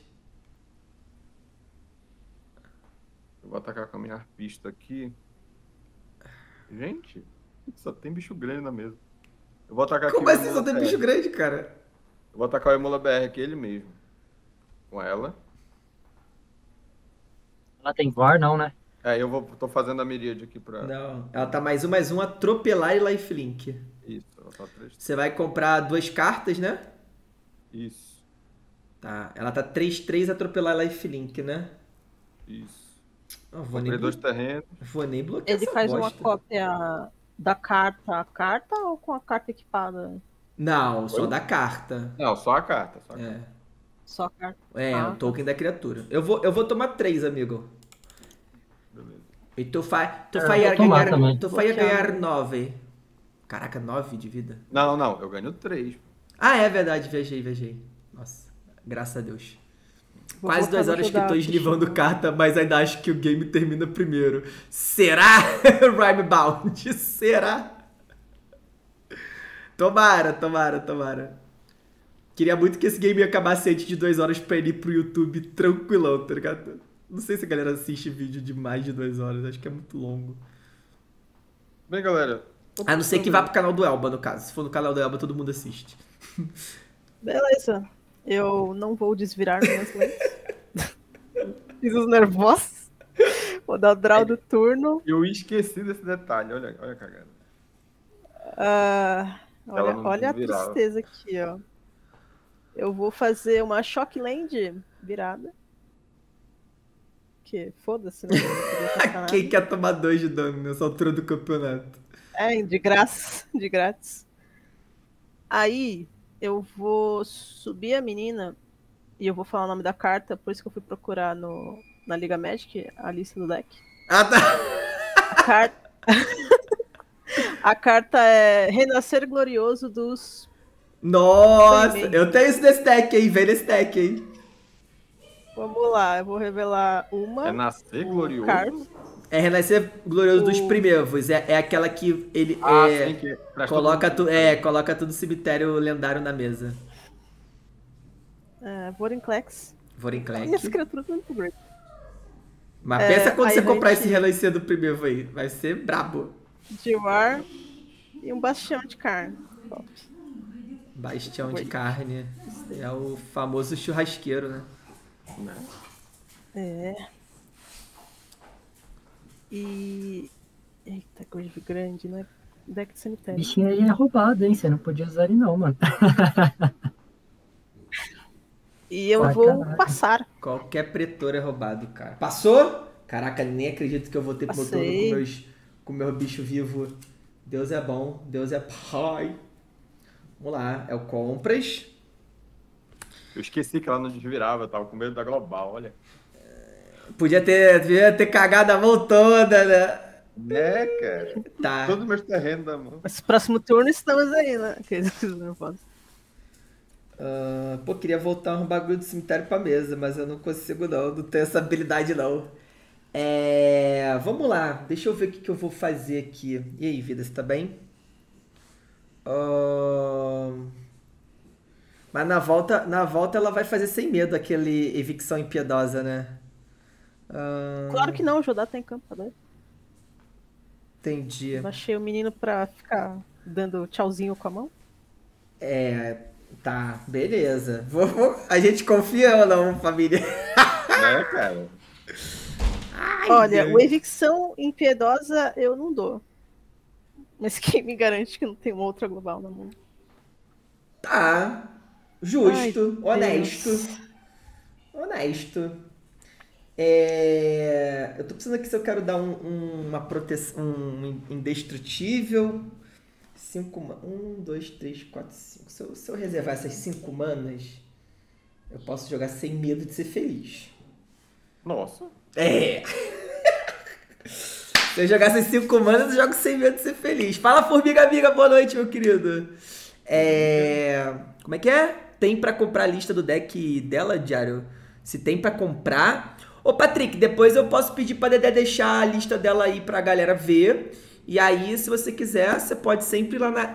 Eu vou atacar com a minha arpista aqui. Gente, só tem bicho grande na mesa. Eu vou atacar Como aqui o assim? Só Emola tem BR. bicho grande, cara. Eu vou atacar o Emola BR aqui, ele mesmo. Com ela. Ela tem VAR, não, né? É, tô fazendo a miríade aqui pra. Não, ela tá mais um, atropelar e lifelink. Isso, só 3. Você vai comprar 2 cartas, né? Isso, Tá. Ela tá 3/3 atropelar lifelink, né? isso. Não vou nem, Comprei 2 terrenos. vou nem bloquear Ele essa faz uma bosta. cópia da carta a carta ou com a carta equipada? Não, só Oi? da carta. Não, só a carta. Só a carta. É, Só a carta. é o tá. token da criatura. Eu vou tomar 3, amigo. Beleza. E tu vai vou tomar também. tu vai Bloquear. ganhar 9. Caraca, 9 de vida. Não, eu ganho 3. Ah, é verdade, viajei. Nossa, graças a Deus. Vou Quase voltar 2 no horas que jogo tô da eslivando Tsushima. carta, mas ainda acho que o game termina primeiro. Será? Rhymebound, será? Tomara. Queria muito que esse game acabasse antes de 2 horas pra ele ir pro YouTube tranquilão, tá ligado? Não sei se a galera assiste vídeo de mais de 2 horas, acho que é muito longo. Bem, galera. tô A não ser que pensando vá aí. pro canal do Elba, no caso. Se for no canal do Elba, todo mundo assiste. Beleza. Eu não vou desvirar minhas lentes. Fiz os nervosos. Vou dar o draw do turno. Eu esqueci desse detalhe, olha a cagada. Ah, Ela não olha a desvirava. tristeza aqui, ó. Eu vou fazer uma Shockland virada. Que foda-se, não podia passar nada. Quem quer tomar 2 de dano nessa altura do campeonato? É, de graça, de grátis. Aí eu vou subir a menina e eu vou falar o nome da carta, por isso que eu fui procurar na Liga Magic a lista do deck. Ah, tá. A carta, a carta é Renascer Glorioso dos. Nossa, Foi eu tenho isso nesse deck, hein? Vem nesse deck, hein? Vamos lá, eu vou revelar uma. É nascer o glorioso? Carlos. É Renascer Glorioso dos O- Primevos. É aquela que ele Sim, que traz coloca, todo mundo. coloca tudo cemitério lendário na mesa. Vorinclex. E as Vorinclex. criaturas do muito great. Mas pensa quando aí você a comprar gente- esse Renascer do Primevo aí. Vai ser brabo. Diwar e um bastião de carne. Top. Bastião de Oi. carne. É o famoso churrasqueiro, né? É. E. Eita, coisa grande, né? Deck de O cemitério. bichinho aí é roubado, hein? Você não podia usar ele não, mano. E eu vou Sacanagem. passar. Qualquer pretor é roubado, cara. Passou? Caraca, nem acredito que eu vou ter pro turno Passei. com meu bicho vivo. Deus é bom, Deus é pai. Vamos lá, é o compras. Eu esqueci que ela não desvirava, eu tava com medo da global, olha. Podia ter cagado a mão toda, né? Né, cara? Tá. Todos os meus terrenos da mão. Mas próximo turno estamos aí, né? Aqueles nervosos. Pô, queria voltar um bagulho do cemitério pra mesa, mas eu não consigo não tenho essa habilidade não. Vamos lá, deixa eu ver o que eu vou fazer aqui. E aí, vida, você tá bem? Mas na volta ela vai fazer sem medo aquele evicção impiedosa, né? Claro que não, o Jodá tá em campo, tá doido? Entendi. Eu achei o menino pra ficar dando tchauzinho com a mão. Tá, beleza. A gente confia ou não, família? Né, cara? Olha, Deus. o evicção impiedosa eu não dou. Mas quem me garante que não tem uma outra global na mão? Tá. Justo. Ai, Deus. Honesto. Eu tô pensando aqui se eu quero dar uma proteção, um indestrutível. 5 manas. 1, 2, 3, 4, 5. Se eu reservar essas 5 manas, eu posso jogar sem medo de ser feliz. Nossa. Se eu jogar essas 5 manas, eu jogo sem medo de ser feliz. Fala, formiga amiga, boa noite, meu querido. Como é que é? Tem pra comprar a lista do deck dela, Diário? Se tem pra comprar. Ô, Patrick, depois eu posso pedir pra Dedé deixar a lista dela aí pra galera ver. E aí, se você quiser, você pode sempre ir lá na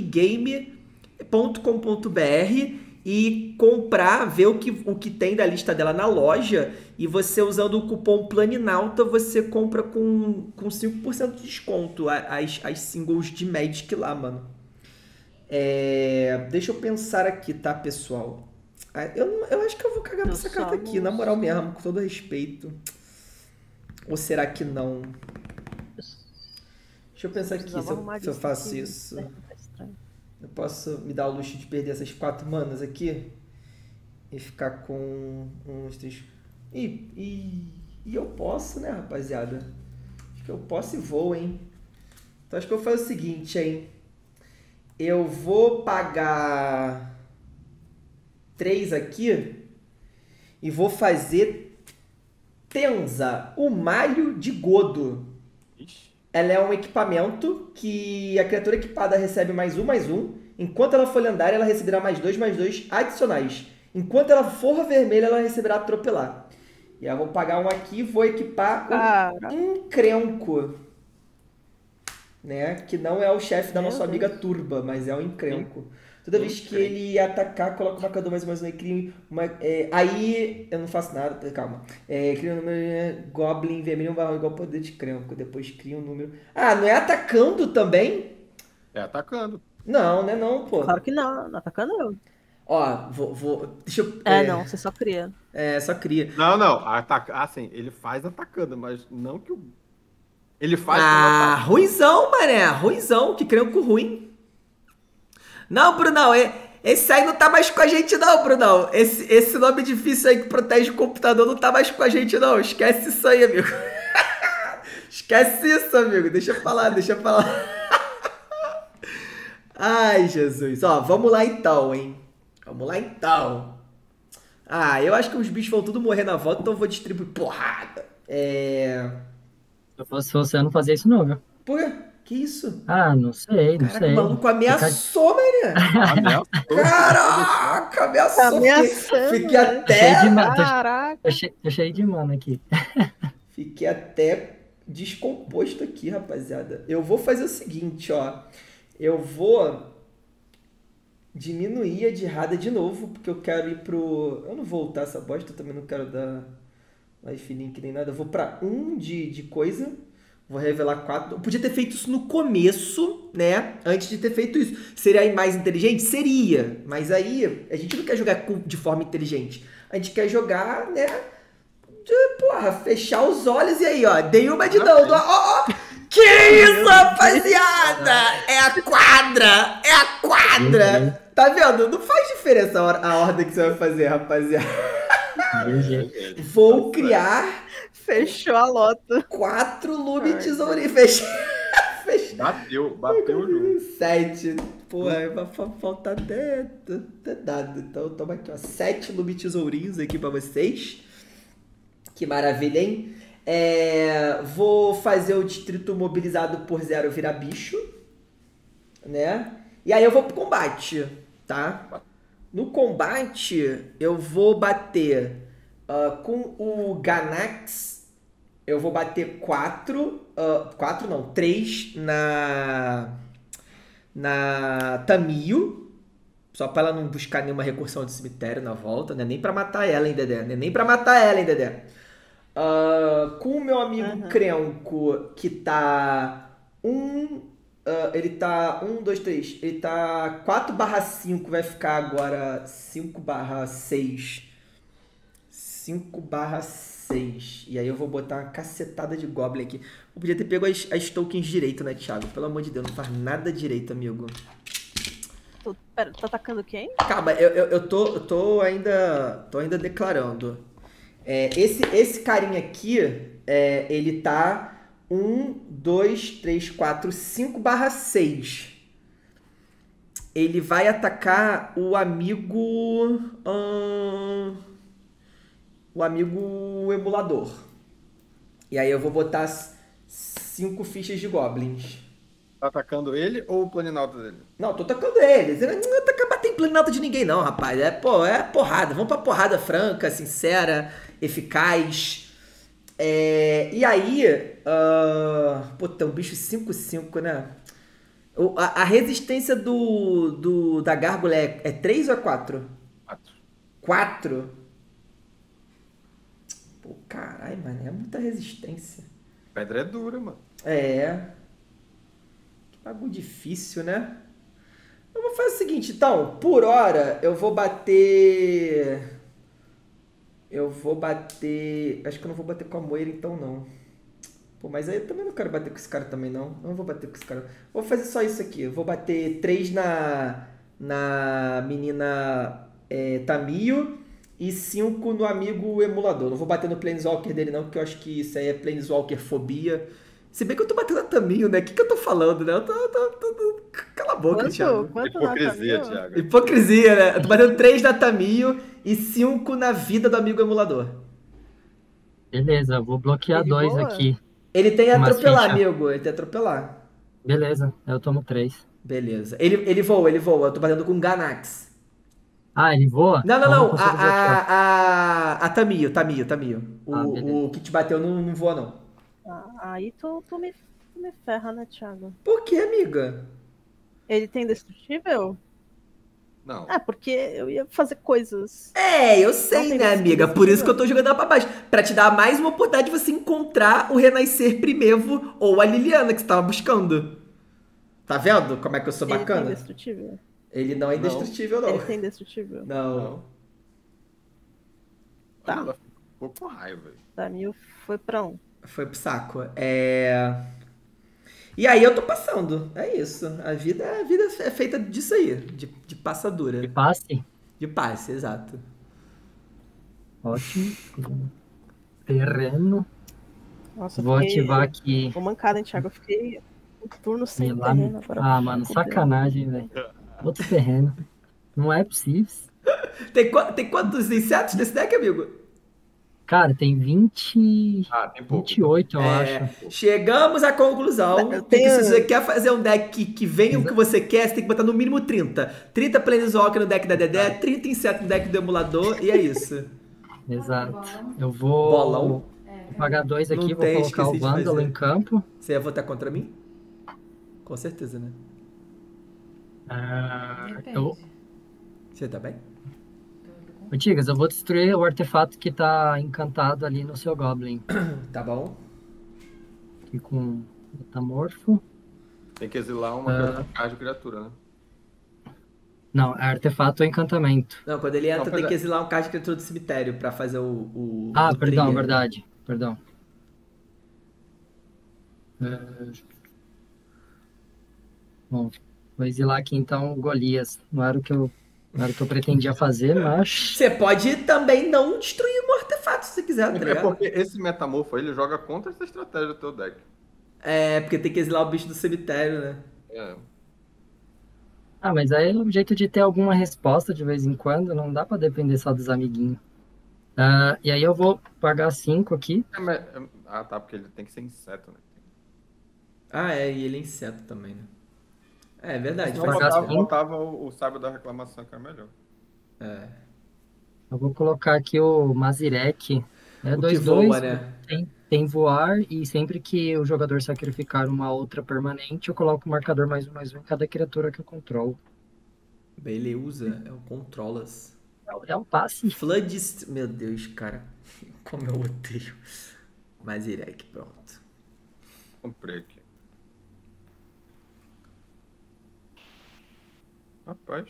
epicgame.com.br e comprar, ver o que tem da lista dela na loja. E você, usando o cupom Planinauta, você compra com 5% de desconto as singles de Magic lá, mano. Deixa eu pensar aqui, tá, pessoal? Eu acho que eu vou cagar pra essa carta aqui, na moral mesmo, com todo respeito. Ou será que não? Deixa eu pensar aqui Precisava arrumar se eu isso faço aqui, isso. né? Eu posso me dar o luxo de perder essas 4 manas aqui e ficar com uns 3. E eu posso, né, rapaziada? Acho que eu posso e vou, hein? Então acho que eu vou fazer o seguinte, hein? Eu vou pagar 3 aqui e vou fazer Tenza, o Malho de Godo. Ixi. Ela é um equipamento que a criatura equipada recebe +1/+1. Enquanto ela for lendária, ela receberá +2/+2 adicionais. Enquanto ela for vermelha, ela receberá atropelar. E eu vou pagar um aqui e vou equipar um encrenco. Né? Que não é o chefe da nossa amiga Turba, mas é o encrenco. Toda vez que ele atacar, coloca o marcador +1/+1 e cria uma... aí eu não faço nada, calma. Cria um número Goblin vermelho igual ao poder de crenco. Depois cria um número... Ah, não é atacando também? É atacando. Não, né não, pô. Claro que não, não atacando eu. Ó, deixa eu... Não, você só cria. Só cria. Não. Assim, ele faz atacando, mas não que o... Ele faz... ruizão, mané. Ruizão, que crenco ruim. Não, Brunão, esse aí não tá mais com a gente não, Brunão. Esse nome difícil aí que protege o computador não tá mais com a gente não. Esquece isso aí, amigo. Esquece isso, amigo. Deixa eu falar. Ai, Jesus. Ó, vamos lá então, hein. Eu acho que os bichos vão tudo morrer na volta, então eu vou distribuir porrada. Se eu fosse você, eu não fazia isso não, viu? Por quê? Que isso? Ah, não sei. Caraca, o maluco ameaçou, mané. Caraca, ameaçou. Fiquei até... Caraca. Tô cheio de mana aqui. Fiquei até descomposto aqui, rapaziada. Eu vou fazer o seguinte, ó. Eu vou diminuir a de errada de novo, porque eu quero ir pro... Eu não vou voltar essa bosta, eu também não quero dar lifelink nem nada. Eu vou pra 1 de coisa... Vou revelar 4. Eu podia ter feito isso no começo, né? Antes de ter feito isso. Seria aí mais inteligente? Seria. Mas aí, a gente não quer jogar de forma inteligente. A gente quer jogar, né? Fechar os olhos e aí, ó. Dei uma de não. Ó. Que isso, rapaziada? É a quadra. Tá vendo? Não faz diferença a ordem que você vai fazer, rapaziada. Vou criar... Fechou a lota. 4 Lume Tesourinho. Fechou. Bateu o jogo. 7. Pô, vai faltar até dado. Então toma aqui, ó. 7 Lume Tesourinhos aqui pra vocês. Que maravilha, hein? Vou fazer o distrito mobilizado por 0 virar bicho. Né? E aí eu vou pro combate, tá? No combate, eu vou bater com o Ganax. Eu vou bater 3 na Tamio. Só pra ela não buscar nenhuma recursão de cemitério na volta, né? Nem pra matar ela, hein, Dedé? Com o meu amigo Crenco, que tá ele tá 1, 2, 3. Ele tá 4/5, vai ficar agora 5/6. 5/6. E aí eu vou botar uma cacetada de Goblin aqui. Eu podia ter pego as tokens direito, né, Thiago? Pelo amor de Deus, não faz nada direito, amigo. Pera, tá atacando quem? Calma, eu tô ainda declarando. Esse carinha aqui, ele tá 1, 2, 3, 4, 5/6. Ele vai atacar o amigo... o amigo emulador. E aí eu vou botar 5 fichas de goblins. Tá atacando ele ou o planinauta dele? Não, tô atacando eles. Eu não tô batendo planinauta de ninguém não, rapaz. É porrada. Vamos pra porrada franca, sincera, eficaz. E aí... tem um bicho 5/5, né? A resistência da gárgula é 3 ou é 4? 4? Pô, caralho, mano, é muita resistência. Pedra é dura, mano. Que bagulho difícil, né? Eu vou fazer o seguinte, então, por hora, eu vou bater... Acho que eu não vou bater com a moeira, então, não. Pô, mas aí eu também não quero bater com esse cara também, não. Eu não vou bater com esse cara. Vou fazer só isso aqui. Eu vou bater 3 na menina Tamio e 5 no amigo emulador. Não vou bater no Planeswalker dele, não, porque eu acho que isso aí é Planeswalker fobia. Se bem que eu tô batendo na Tamio, né? O que eu tô falando, né? Cala a boca, Thiago. Quanto na Hipocrisia, Tamio? Thiago. Hipocrisia, né? Eu tô batendo 3 na Tamio e 5 na vida do amigo emulador. Beleza, eu vou bloquear De 2 boa? aqui. Ele tem Uma atropelar, ficha. amigo. Ele tem atropelar. Beleza, eu tomo 3. Beleza. Ele voa, ele voa. Eu tô batendo com Ganax. Ah, ele voa? Não, não, Então eu não. consigo bloquear. A Tamio, Tamio. Ah, beleza. O que te bateu não voa, não. Aí tu me ferra, né, Thiago? Por que, amiga? Ele tem indestrutível? Não. Porque eu ia fazer coisas. Eu Não sei, tem né, amiga? indestrutível. Por isso que eu tô jogando ela pra baixo. Pra te dar mais uma oportunidade de você encontrar o Renascer Primevo ou a Liliana que você tava buscando. Tá vendo como é que eu sou Ele tem bacana? indestrutível? Ele não é Não. indestrutível, não. Ele tem indestrutível? Não. Tá. Olha, ela ficou com raiva. Tamil foi pra 1. Foi pro saco. E aí eu tô passando. É isso. A vida é feita disso aí. De passadura. De passe? De passe, exato. Ótimo. Terreno. Nossa, eu Vou fiquei... ativar aqui. Tô mancada, hein, Thiago? Eu fiquei um turno sem Lá... terreno agora. Ah, mano, sacanagem, velho. Outro terreno. Não é possível. Tem quantos insetos nesse deck, amigo? Cara, tem 20... Ah, tem pouco. 28, eu acho. Chegamos à conclusão Eu que tenho- se você quer fazer um deck que venha o que você quer, você tem que botar no mínimo 30. 30 Planeswalker no deck da Dedé, 30 insetos no deck do emulador, e é isso. Exato. Eu vou Bolão. pagar 2 aqui, Não vou tem, colocar esqueci o de Vândalo fazer. em campo. Você ia votar contra mim? Com certeza, né? Eu... Você tá bem? Ô, Tigas, eu vou destruir o artefato que tá encantado ali no seu Goblin. Tá bom. Aqui com metamorfo. Tem que exilar uma card de criatura, né? Não, é artefato ou encantamento. Não, quando ele entra, Não, tem pois que é. exilar um card de criatura do cemitério pra fazer o Ah, perdão, trigger. verdade. Perdão. É, Bom, vou exilar aqui então o Golias. Não era o que eu pretendia fazer, mas... Você pode também não destruir um artefato se você quiser, tá É ligado? porque esse metamorfo aí, ele joga contra essa estratégia do teu deck. Porque tem que exilar o bicho do cemitério, né? É. Ah, mas aí é um jeito de ter alguma resposta de vez em quando, não dá pra depender só dos amiguinhos. E aí eu vou pagar 5 aqui. Ah, tá, porque ele tem que ser inseto, né? E ele é inseto também, né? É verdade. Senão faz pagar sentido. cinco. botava o sábio da reclamação, que é melhor. Eu vou colocar aqui o Mazirek. É O que 2/2, voa, né? tem voar, e sempre que o jogador sacrificar uma outra permanente, eu coloco o marcador +1/+1 em cada criatura que eu controlo. Beleza, é o Controlas. É um passe. Flood... Meu Deus, cara. Como eu odeio. Mazirek, pronto. Comprei aqui. Rapaz,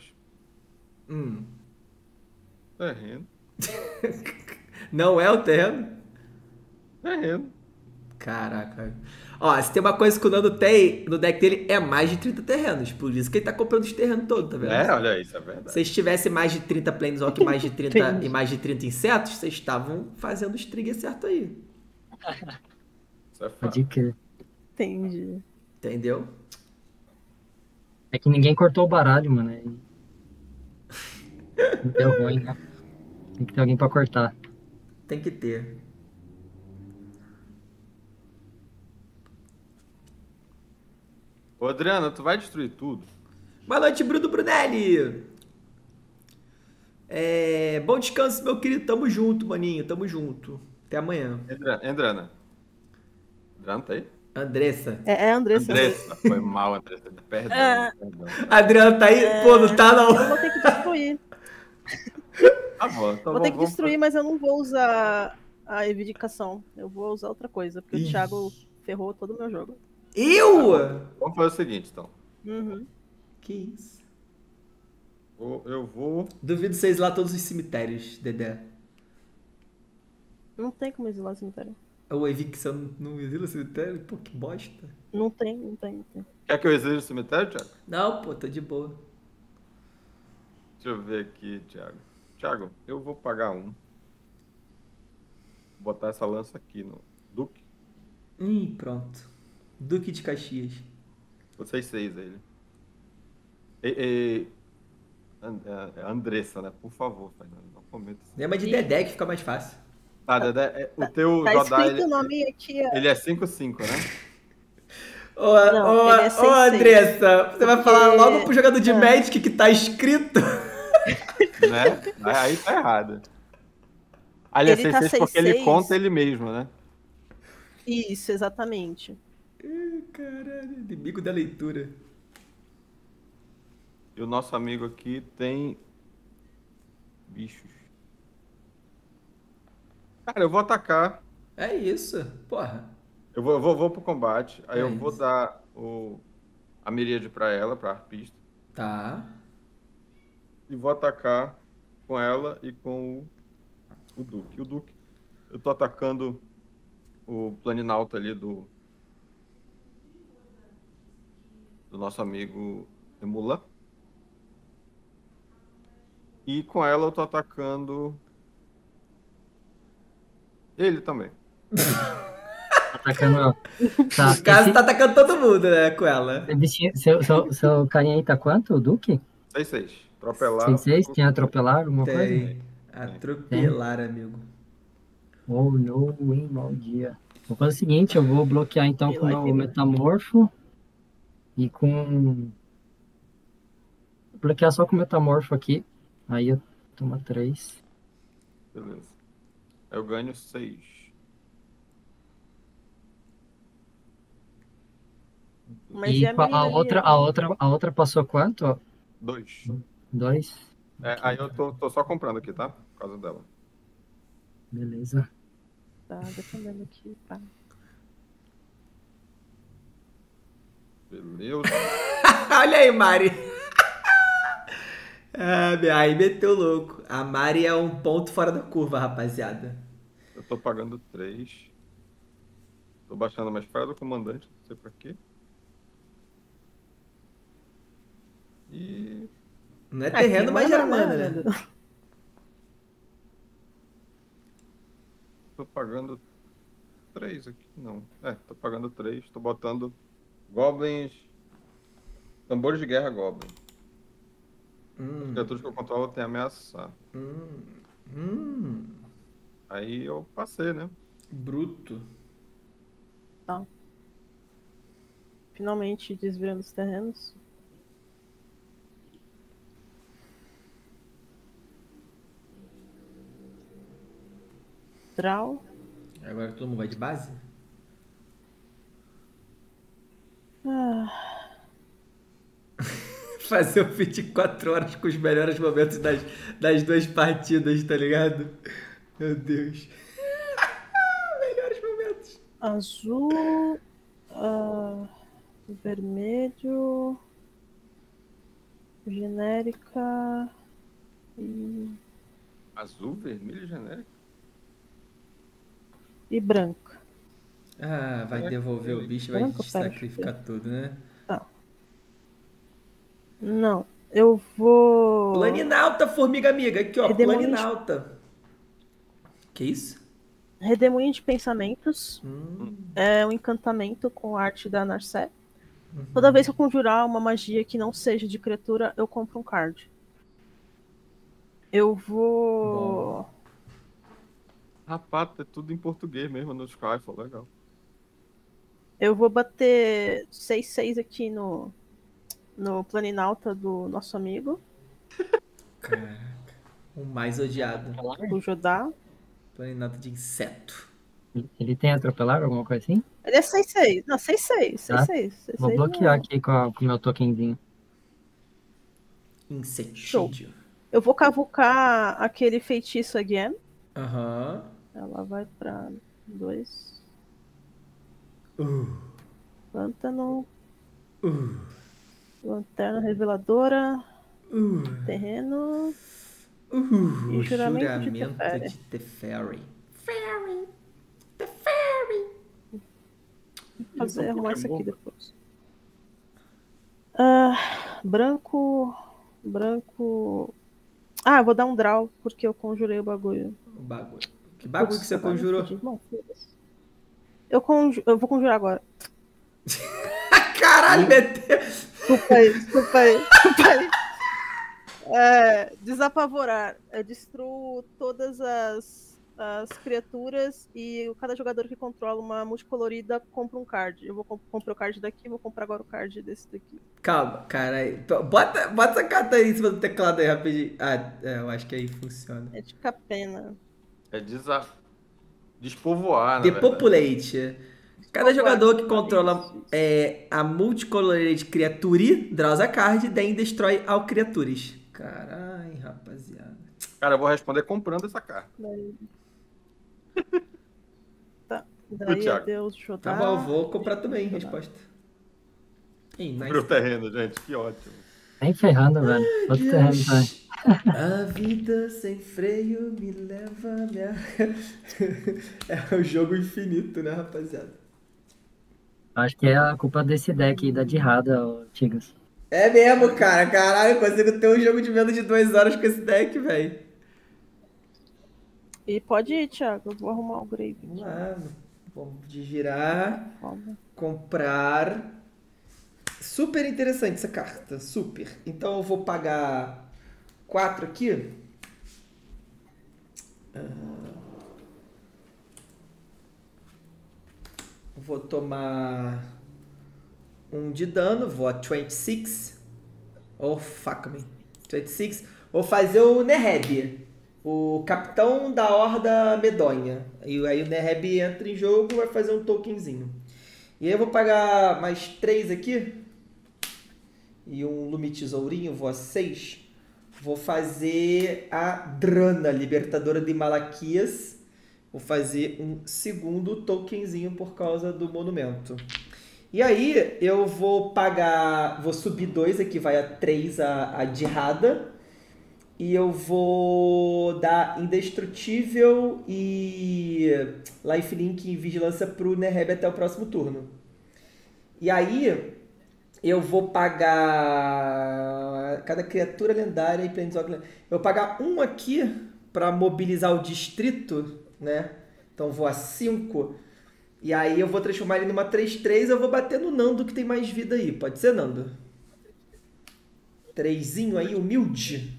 terreno. Não é o terreno? Terreno. Caraca. Ó, se tem uma coisa que o Nando tem no deck dele, é mais de 30 terrenos. Por isso que ele tá comprando os terrenos todos, tá vendo? Olha isso, é verdade. Se vocês tivessem mais de 30 Planeswalker mais de 30, e mais de 30 insetos, vocês estavam fazendo os triggers certo aí. Isso é fato. Pode crer. Entendi. Entendeu? É que ninguém cortou o baralho, mano. Aí deu ruim, né? Tem que ter alguém pra cortar. Tem que ter. Ô, Adriana, tu vai destruir tudo? Boa noite, Bruno Brunelli. Bom descanso, meu querido. Tamo junto, maninho. Tamo junto. Até amanhã. Andrana. Adriana tá aí? Andressa. É Andressa. Andressa. Foi mal, Andressa. Perdão. Perdão. Adriana tá aí? Pô, não tá Eu não. vou ter que destruir. Tá bom, então Vou ter que vamos- destruir, mas eu não vou usar a Evidicação. Eu vou usar outra coisa, porque Ih. o Thiago ferrou todo o meu jogo. Eu? Vamos fazer o seguinte, então. Uhum. Que isso? Eu vou... Duvido vocês lá todos os cemitérios, Dedé. Não tem como exilar o cemitério. Ou evicção no exílio cemitério? Pô, que bosta. Não tem. Quer que eu exija o cemitério, Thiago? Não, pô, tô de boa. Deixa eu ver aqui, Thiago. Thiago, eu vou pagar um. Vou botar essa lança aqui no Duque. Ih, pronto. Duque de Caxias. Vocês 6 ele. E, Andressa, né? Por favor, Fernando, não cometa isso. Lembra de Dedé que fica mais fácil. Tá, Dedé, o teu Tá Jodai, escrito o nome aqui, ó. ele é 5-5, né? Ô, Não, ele é 6-6. Andressa, você vai falar Porque- logo pro jogador de Magic que tá escrito? Né? Aí tá errado. Ali é Ele tá 6-6 porque ele 6-6. conta ele mesmo, né? Isso, exatamente. Caralho, inimigo da leitura. E o nosso amigo aqui tem bichos. Cara, eu vou atacar. É isso, porra. Eu vou pro combate. Aí É eu vou isso. dar a miríade pra ela, pra arpista. Tá. E vou atacar com ela e com o Duque. O Duque, eu tô atacando o Planinauta ali do nosso amigo Emula. E com ela eu tô atacando ele também. Atacando. Tá. No caso, tá atacando todo mundo, né, com ela. Esse bichinho, seu carinha aí tá quanto? O Duque? 6-6. Atropelar. 6-6? Tinha atropelar alguma coisa? Tem. Atropelar, amigo. Oh, no, hein, mau dia. Vou fazer o seguinte, eu vou bloquear então com o meu Like it. metamorfo e com... Vou bloquear só com o metamorfo aqui. Aí eu tomo 3. Beleza. Eu ganho 6. Mas E e a menina ali, a outra passou quanto? 2. 2? Aí eu tô só comprando aqui, tá? Por causa dela. Beleza. Tá defendendo aqui, tá. Beleza. Olha aí, Mari. Aí meteu louco. A Mari é um ponto fora da curva, rapaziada. Eu tô pagando 3. Tô baixando uma esfera do comandante, não sei pra quê. E Não é terreno, mas gera mana, né? tô pagando 3 aqui. Não. Tô pagando 3. Tô botando goblins. Tambores de guerra goblin. As criaturas que eu controlo tem ameaçar. Aí eu passei, né? Bruto. Tá. Finalmente desviando os terrenos. Draw. Agora todo mundo vai de base? Fazer o 24 horas com os melhores momentos das duas partidas, tá ligado? Meu Deus. Melhores momentos. Azul. Vermelho. Genérica. Azul, vermelho e genérico. E branca. Ah, vai devolver o bicho e vai Branco, pera, sacrificar tudo, né? Não. Eu vou. Planinauta, formiga amiga. Aqui, ó. Redemoinho. Planinauta. Que isso? Redemoinho de Pensamentos. É um encantamento com arte da Narset. Toda vez que eu conjurar uma magia que não seja de criatura, eu compro um card. Eu vou. Bom. Rapaz, é tudo em português mesmo no Skyfall, legal. Eu vou bater 6/6 aqui no Planinauta do nosso amigo, Caraca. O mais odiado. o Jodá. Planinauta de inseto. Ele tem atropelar alguma coisa assim? Ele é 6/6. Não, 6/6. Tá. 6/6. Vou bloquear aqui com o meu tokenzinho. Insetídeo. Eu vou cavucar aquele feitiço again. Aham. Ela vai pra 2. Pântano. Lanterna reveladora. Terreno. E juramento de Teferi. Juramento de Teferi. fazer arrumar isso aqui Pokémon. depois. Branco. Eu vou dar um draw, porque eu conjurei o bagulho. O bagulho. Que bagulho que você conjurou? Bom, foda-se. Eu vou conjurar agora. Caralho, meteu. Desculpa aí. Desapavorar. Eu destruo todas as criaturas e cada jogador que controla uma multicolorida compra um card. Eu vou comprar o card daqui, vou comprar agora o card desse daqui. Calma, caralho. Bota essa carta aí em cima do teclado aí rapidinho. Eu acho que aí funciona. É de capena. É despovoar, na verdade. Depopulate. Cada jogador que controla a multicolorida criature draws a card, daí destrói all criaturas. Caralho, rapaziada. Cara, eu vou responder comprando essa carta. Daí Thiago. adeus, deixa eu Tá dar. bom, eu vou comprar também, resposta. Ih, nice. Pro terreno, gente. Que ótimo. Nem ferrando, velho. Outro terreno também. A vida sem freio me leva a minha... É o jogo infinito, né, rapaziada? Acho que é a culpa desse deck aí da Dirrada, ô Tigas. É mesmo, cara. Caralho, eu consigo ter um jogo de menos de 2 horas com esse deck, velho. E pode ir, Thiago. Eu vou arrumar o Grave. Vamos lá. Vamos de girar. Calma. Comprar. Super interessante essa carta. Super. Então eu vou pagar 4 aqui. Vou tomar 1 de dano. Vou a 26. Oh, fuck me. 26. Vou fazer o Neheb. O capitão da Horda Medonha. E aí o Neheb entra em jogo e vai fazer um tokenzinho. E aí eu vou pagar mais 3 aqui. E um Lume Tesourinho, vou a 6. Vou fazer a Drana, Libertadora de Malaquias. Vou fazer um segundo tokenzinho por causa do monumento. E aí eu vou pagar... Vou subir 2 aqui, vai a 3 a Dirrada. E eu vou dar Indestrutível e Lifelink e Vigilância pro Neheb até o próximo turno. E aí eu vou pagar cada criatura lendária e Planeswalker. Eu vou pagar 1 aqui para mobilizar o distrito, né? Então vou a 5. E aí eu vou transformar ele numa 3/3. Eu vou bater no Nando que tem mais vida aí. Pode ser, Nando? 3zinho aí, humilde.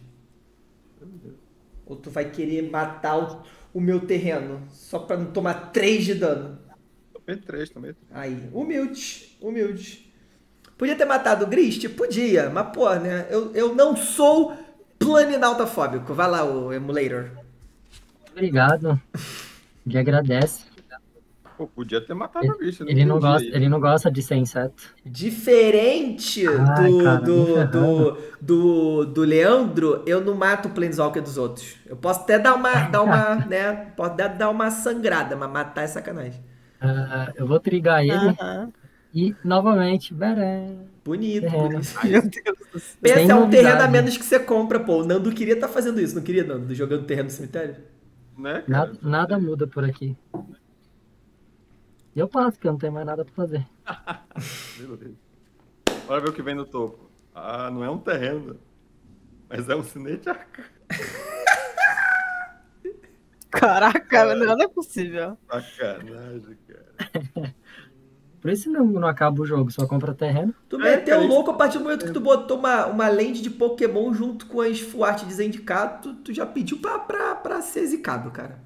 Ou tu vai querer matar o meu terreno só pra não tomar 3 de dano? Também 3, também. Aí, humilde. Podia ter matado o Grist? Podia, mas pô, né? Eu não sou planinautafóbico. Vai lá, o Emulator. Obrigado. Ele agradece. Pô, podia ter matado o bicho. Ele não gosta de ser inseto. Diferente Ai, cara, do Leandro, eu não mato o Planeswalker dos outros. Eu posso até dar uma né? Posso dar uma sangrada, mas matar é sacanagem. Eu vou trigar ele Aham. e, novamente, Berém. Bonito, Terreno. bonito. Meu Deus do céu. Pensa, Sem é um terreno a novidade. menos que você compra, pô. O Nando queria estar fazendo isso, não queria, Nando? Jogando terreno no cemitério? Né, cara? Nada muda por aqui. Eu passo, porque eu não tenho mais nada pra fazer. Meu Deus. Bora ver o que vem no topo. Ah, não é um terreno. Mas é um sinete arcano. Caraca, não é possível. Sacanagem, cara. Por isso não acaba o jogo, só compra terreno. Tu meteu cara, louco a partir do momento que tu botou uma lente de Pokémon junto com as full art de Zendikar, tu já pediu pra ser zicado, cara.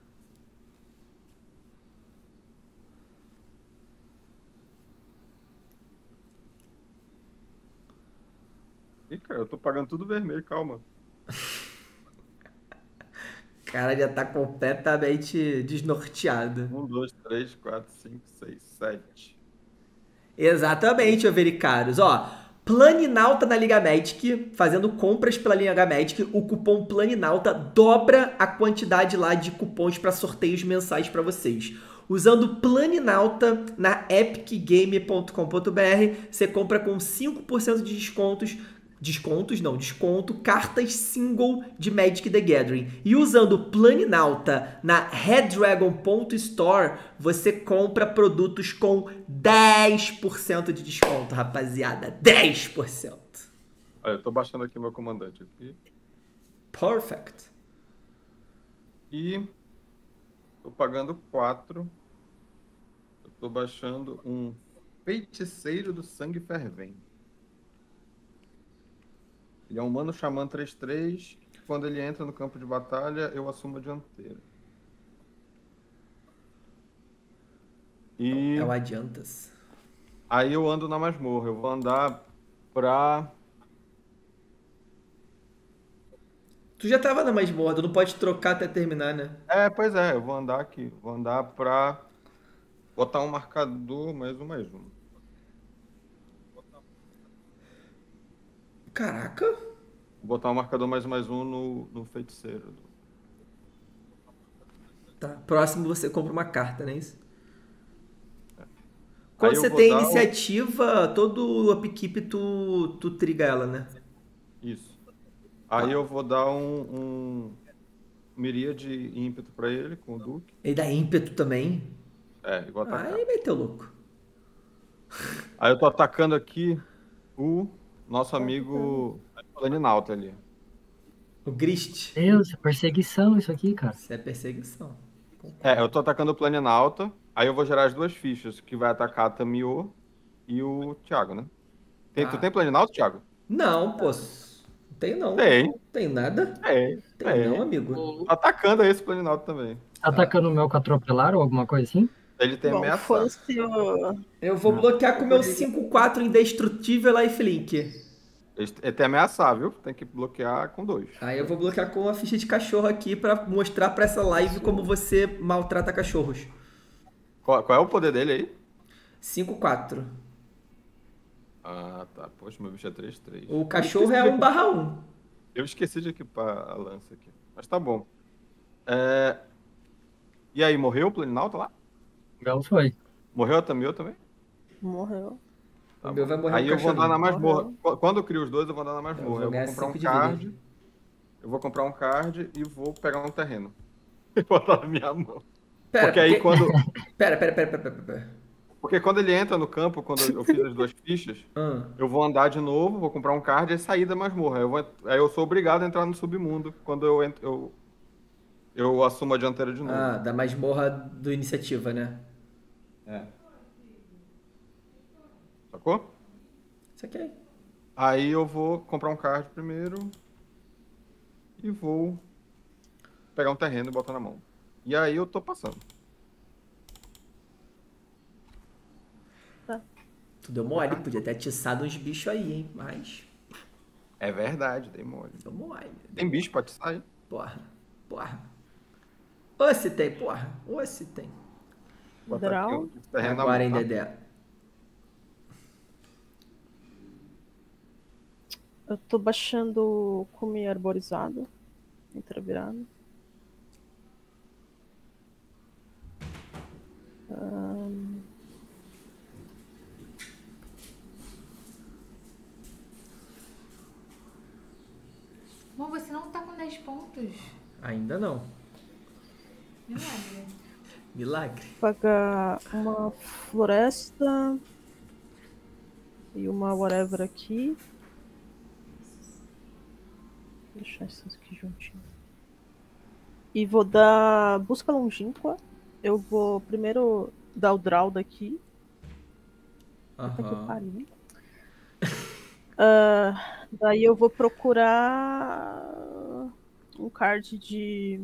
Ih, cara, eu tô pagando tudo vermelho, calma. O cara já tá completamente desnorteado. 1, 2, 3, 4, 5, 6, 7. Exatamente, Overicaros. Ó, Planinauta na Liga Magic, fazendo compras pela Liga Magic, o cupom Planinauta dobra a quantidade lá de cupons para sorteios mensais para vocês. Usando Planinauta na epicgame.com.br, você compra com 5% de descontos descontos, não, desconto, cartas single de Magic the Gathering. E usando Planinauta na Redragon.store, você compra produtos com 10% de desconto, rapaziada. 10%. Olha, eu tô baixando aqui meu comandante aqui. Perfect. E tô pagando 4. Eu tô baixando um Feiticeiro do Sangue Fervente. Ele é um humano xamã 3/3. Quando ele entra no campo de batalha, eu assumo a dianteira. E É o adiantas. aí eu ando na masmorra. Eu vou andar pra... Tu já tava na masmorra, tu não pode trocar até terminar, né? Pois é, eu vou andar aqui. Vou andar pra botar um marcador, mais um. Caraca. Vou botar um marcador mais um no feiticeiro. Tá, próximo você compra uma carta, não é isso? Aí Quando eu você vou tem dar iniciativa, todo upkeep tu triga ela, né? Isso. Aí eu vou dar um miríade de ímpeto pra ele, com o Duque. Ele dá ímpeto também. Igual atacar. Aí meteu louco. Aí eu tô atacando aqui o nosso amigo Planinauta ali. O Grist. Deus, é perseguição isso aqui, cara. Isso é perseguição. Eu tô atacando o Planinauta. Aí eu vou gerar as duas fichas, que vai atacar a Tamiyo e o Thiago, né? Tá. Tu tem Planinauta, Thiago? Não, pô. Não tenho não. Tem. Tem nada? Tem. Tem não, amigo. Tô atacando esse Planinauta também. Tá atacando o meu com atropelar ou alguma coisa assim? Ele tem Bom, ameaça. fosse o... Eu vou bloquear com o meu 5/4 indestrutível lifelink. Ele tem ameaçar, viu? Tem que bloquear com 2. Aí eu vou bloquear com uma ficha de cachorro aqui pra mostrar pra essa live como você maltrata cachorros. Qual é o poder dele aí? 5/4. Ah, tá. Poxa, meu bicho é 3/3. O cachorro é 1/1. Eu esqueci de equipar a lança aqui. Mas tá bom. E aí, morreu o Planinauta lá? Não foi. Morreu a Tamiyo também? Morreu. O meu vai morrer Aí um eu vou andar na cachorrinho. masmorra. Quando eu crio os dois, eu vou andar na masmorra. vou Eu vou ganhar comprar um 5 de card. vida. Eu vou comprar um card e vou pegar um terreno. E botar na minha mão. Pera, Porque aí quando... Pera. Porque quando ele entra no campo, quando eu fiz as duas fichas, eu vou andar de novo, vou comprar um card e sair da masmorra. Aí eu sou obrigado a entrar no submundo quando eu assumo a dianteira de novo. Ah, da masmorra do iniciativa, né? Sacou? Isso aqui. Aí eu vou comprar um card primeiro e vou pegar um terreno e botar na mão. E aí eu tô passando. Tu deu mole, podia ter atiçado uns bichos aí, hein? Mas. É verdade, dei mole. Deu mole. Tem bicho pra te sair? Porra. Ou se tem, porra. Ou se tem. Botar aqui Draw. o terreno na Agora, mão, hein, tá? Dedé. Eu tô baixando o cume arborizado. Entra virado. Bom, você não tá com 10 pontos. Ainda não. Milagre. Milagre. Pagar uma floresta e uma whatever aqui. Vou deixar essas aqui juntinho. E vou dar busca longínqua. Eu vou primeiro dar o draw daqui. Puta que pariu. Daí eu vou procurar um card de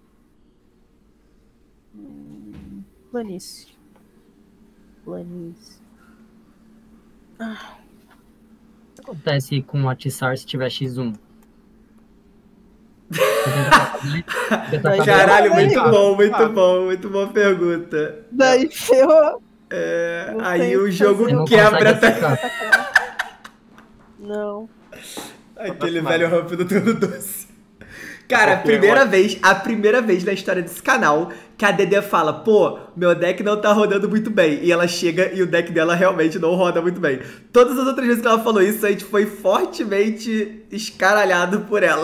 planície. O que acontece com o atiçar se tiver X1? Daí Caralho, ferrou. muito bom a pergunta. Daí ferrou. Não Aí tem o o que jogo fazer. Não quebra. consegue atacar. Não. Aquele velho ramp do turno doce. Cara, Porque, a primeira vez na história desse canal que a Dedé fala, pô, meu deck não tá rodando muito bem. E ela chega e o deck dela realmente não roda muito bem. Todas as outras vezes que ela falou isso, a gente foi fortemente escaralhado por ela.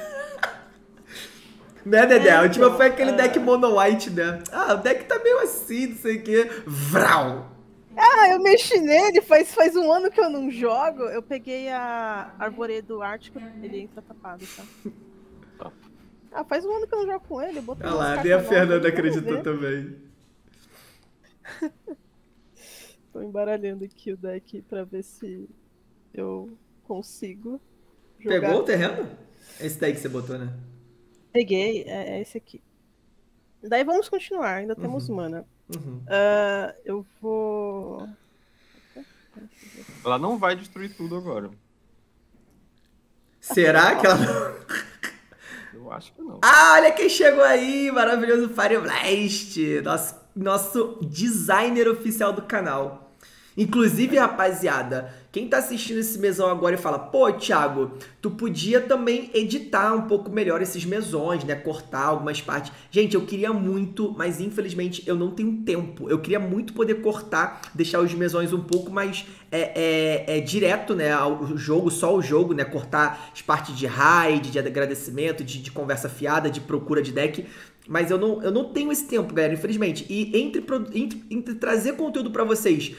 Né, Dedé? A última foi aquele deck mono white, né? Ah, o deck tá meio assim, não sei o quê. Vral! Ah, eu mexi nele, faz um ano que eu não jogo. Eu peguei a Arvoredo Ártico, ele entra tapado, tá? Ah, faz um ano que eu não jogo com ele. Olha lá, nem a Fernanda acreditou também. Tô embaralhando aqui o deck pra ver se eu consigo jogar. Pegou o terreno? Esse daí que você botou, né? Peguei, é esse aqui. Daí vamos continuar, ainda temos mana. Eu vou... Ela não vai destruir tudo agora. Será que ela... Eu acho que não. Ah, olha quem chegou aí! Maravilhoso Fire Blast! Nosso designer oficial do canal. Inclusive, rapaziada, quem tá assistindo esse mesão agora e fala, pô, Thiago, tu podia também editar um pouco melhor esses mesões, né? Cortar algumas partes. Gente, eu queria muito, mas infelizmente eu não tenho tempo. Eu queria muito poder cortar, deixar os mesões um pouco mais direto, né? Ao jogo, só o jogo, né? Cortar as partes de raid, de agradecimento, de conversa fiada, de procura de deck. Mas eu não tenho esse tempo, galera, infelizmente. E entre trazer conteúdo pra vocês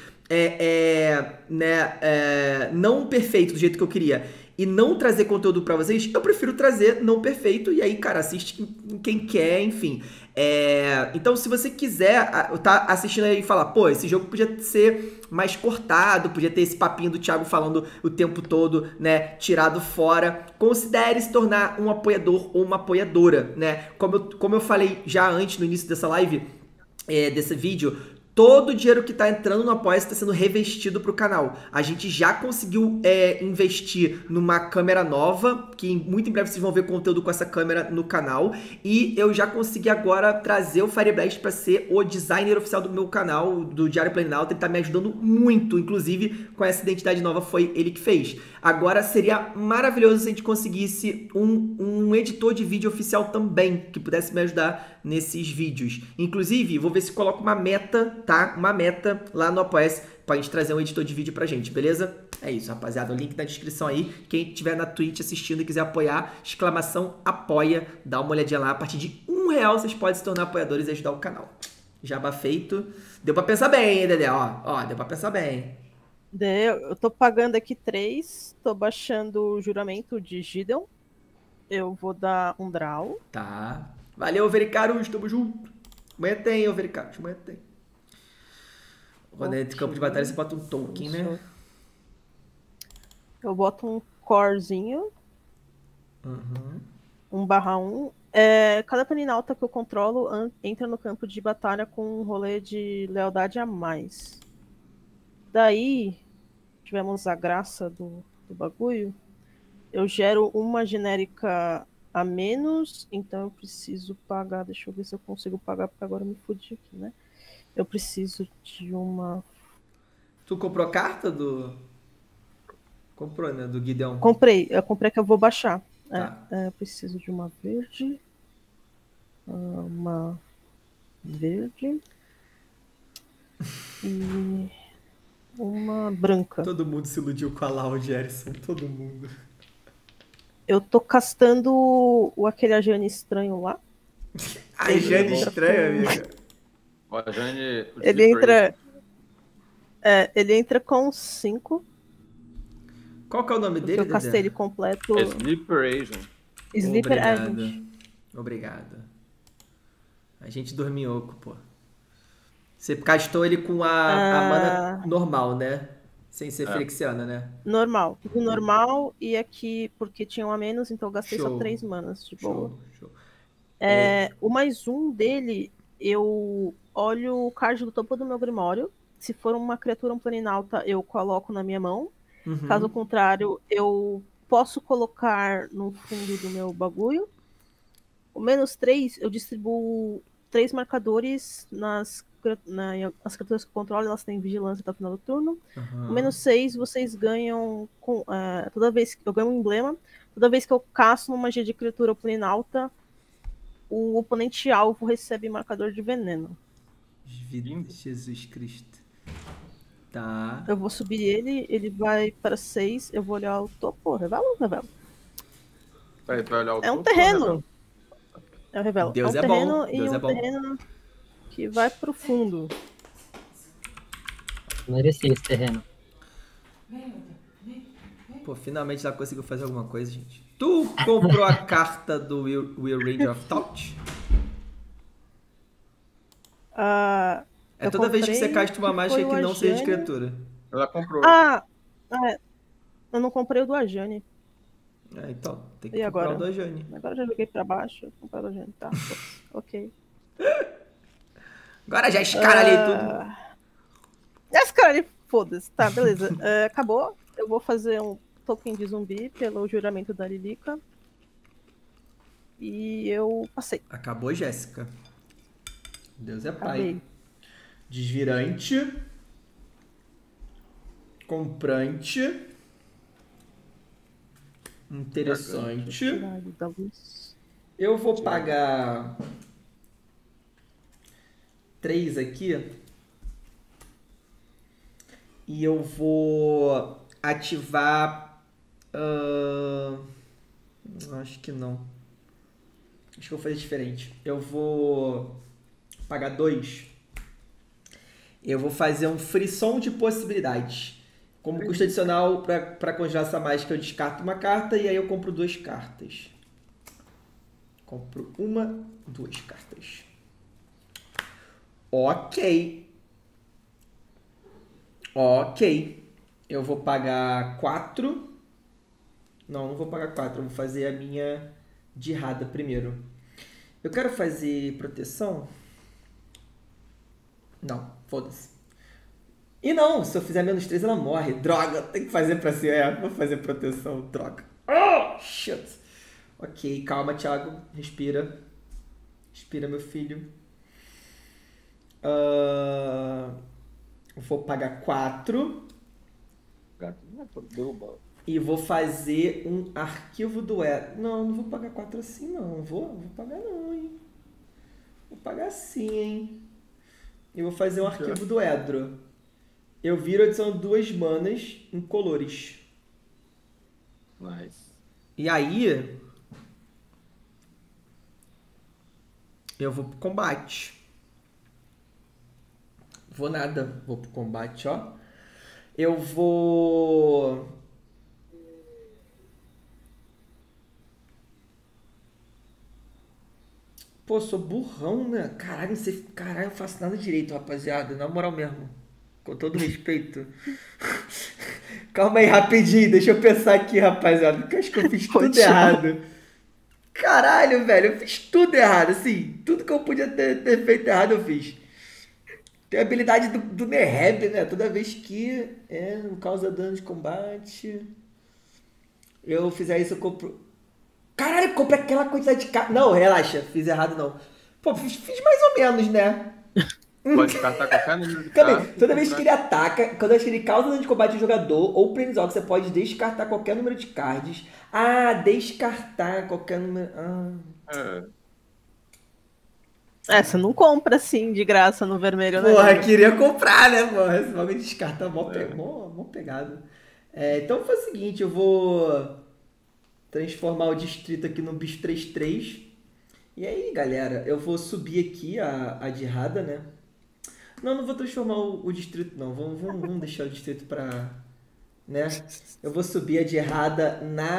não perfeito do jeito que eu queria e não trazer conteúdo pra vocês, eu prefiro trazer não perfeito e aí, cara, assiste quem quer, enfim. Então, se você quiser tá assistindo aí e falar, pô, esse jogo podia ser mais cortado, podia ter esse papinho do Thiago falando o tempo todo, né, tirado fora, considere se tornar um apoiador ou uma apoiadora, né? Como eu falei já antes, no início dessa live, desse vídeo, todo o dinheiro que tá entrando no Apoia-se tá sendo revestido pro canal. A gente já conseguiu investir numa câmera nova, que muito em breve vocês vão ver conteúdo com essa câmera no canal. E eu já consegui agora trazer o Fire Blast pra ser o designer oficial do meu canal, do Diário Planinauta. Ele tá me ajudando muito, inclusive com essa identidade nova foi ele que fez. Agora seria maravilhoso se a gente conseguisse um editor de vídeo oficial também, que pudesse me ajudar nesses vídeos. Inclusive, vou ver se coloco uma meta, tá? Uma meta lá no Apoia-se pra gente trazer um editor de vídeo pra gente, beleza? É isso, rapaziada. O link na descrição aí. Quem estiver na Twitch assistindo e quiser apoiar, exclamação apoia. Dá uma olhadinha lá. A partir de R$1 vocês podem se tornar apoiadores e ajudar o canal. Jabá feito. Deu pra pensar bem, hein, Dedé? Ó, deu pra pensar bem. Eu tô pagando aqui 3, tô baixando o juramento de Gideon. Eu vou dar um draw. Tá. Valeu, Vericarus, tamo junto. Amanhã tem, Vericarus, amanhã tem. Quando é de campo de batalha, você bota um token, né? Eu boto um corezinho. 1/1. Cada planinauta que eu controlo entra no campo de batalha com um rolê de lealdade a mais. Daí, tivemos a graça do bagulho. Eu gero uma genérica a menos, então eu preciso pagar. Deixa eu ver se eu consigo pagar, porque agora eu me fudi aqui, né? Eu preciso de uma. Tu comprou a carta do. Comprou, né? Do Gideon. Eu comprei que eu vou baixar. Tá. Eu preciso de uma verde. Uma verde. E uma branca. Todo mundo se iludiu com a Lau, Gerson. Todo mundo. Eu tô castando aquele Ajane estranho lá. Ajane estranho, amiga. O Jane, ele entra com 5. Qual que é o nome dele, Eu castei ele completo. Sleeper Asian. Sleeper Obrigado. Agent. Obrigado. A gente dorminhoco, pô. Você castou ele com a mana normal, né? Sem ser Phyrexiana, né? Normal. Tudo normal. E aqui, porque tinha um a menos, então eu gastei Show. só 3 manas de boa. Show. O mais um dele, eu olho o card do topo do meu Grimório. Se for uma criatura, um planinauta, eu coloco na minha mão. Caso contrário, eu posso colocar no fundo do meu bagulho. O -3, eu distribuo 3 marcadores nas criaturas que eu controlo, elas têm vigilância até o final do turno. O -6, vocês ganham toda vez que eu ganho um emblema, Toda vez que eu caço uma magia de criatura ou planinauta, o oponente alvo recebe marcador de veneno. Jesus Cristo. Tá. Eu vou subir ele vai para 6, eu vou olhar o topo. Revelo. Aí, tu vai olhar o É um topo, terreno. Eu revelo. Deus é um é bom, terreno e Deus um é bom. terreno que vai pro fundo. Merecia esse terreno. Pô, finalmente ela conseguiu fazer alguma coisa, gente. Tu comprou a carta do Will Range of Thought? É Eu toda vez que você comprei, casta uma que mágica foi que o não seja de Ajani. criatura. Ela comprou. Eu não comprei o do Ajani. Então, tem que E comprar agora? o do Ajani. Agora eu já joguei pra baixo. Comprar o do Ajani, tá. Ok. Agora já escaralhei tudo. Esse cara ali, foda-se. Tá, beleza. Acabou. Eu vou fazer um token de zumbi pelo juramento da Lilica. E eu passei. Acabou, Jéssica. Deus é pai. Acabei. Desvirante. Comprante. Interessante. Tirar ele da luz. Eu vou pagar 3 aqui. E eu vou ativar. Acho que não. Acho que eu vou fazer diferente. Eu vou pagar 2. Eu vou fazer um frisson de possibilidades. Como custo adicional para congelar essa mágica, eu descarto uma carta e aí eu compro 2 cartas. Compro 2 cartas. Ok. Eu vou pagar 4. Não vou pagar 4. Eu vou fazer a minha Dirrada primeiro. Eu quero fazer proteção? Não, foda-se. E não, se eu fizer -3 ela morre. Droga, tem que fazer pra ser. Vou fazer proteção, droga. Oh, shit. Ok, calma, Thiago. Respira. Respira, meu filho. Vou pagar 4. E vou fazer um arquivo do Edro. Não vou pagar 4 assim, não. Vou pagar não, hein. Vou pagar sim, hein. E vou fazer um arquivo do Edro. Eu viro adicionando 2 manas incolores. Nice. E aí... eu vou pro combate. Vou nada. Vou pro combate, ó. Eu vou... Pô, sou burrão, né? Caralho, eu não faço nada direito, rapaziada. Na moral mesmo. Com todo respeito. Calma aí, rapidinho. Deixa eu pensar aqui, rapaziada. Porque eu acho que eu fiz tudo errado. Caralho, velho. Eu fiz tudo errado, assim. Tudo que eu podia ter feito errado, eu fiz. Tem a habilidade do Neheb, né? Toda vez que não causa dano de combate. Eu fizer isso, eu compro... Caralho, eu comprei aquela quantidade de carta. Não, relaxa. Fiz errado, não. Pô, fiz mais ou menos, né? Pode descartar qualquer número de Também, cartas. toda vez que ele ataca, quando ele causa dano de combate ao jogador ou Planeswalker, você pode descartar qualquer número de cards. Descartar qualquer número... Você não compra assim de graça no vermelho, né? Porra, queria comprar, né, porra? Esse bagulho de descartar mó pegado. Então foi o seguinte, eu vou transformar o distrito aqui no bicho 3/3. E aí, galera, eu vou subir aqui a Dirrada, né? Não vou transformar o distrito, não. Vamos deixar o distrito pra... né? Eu vou subir a Dirrada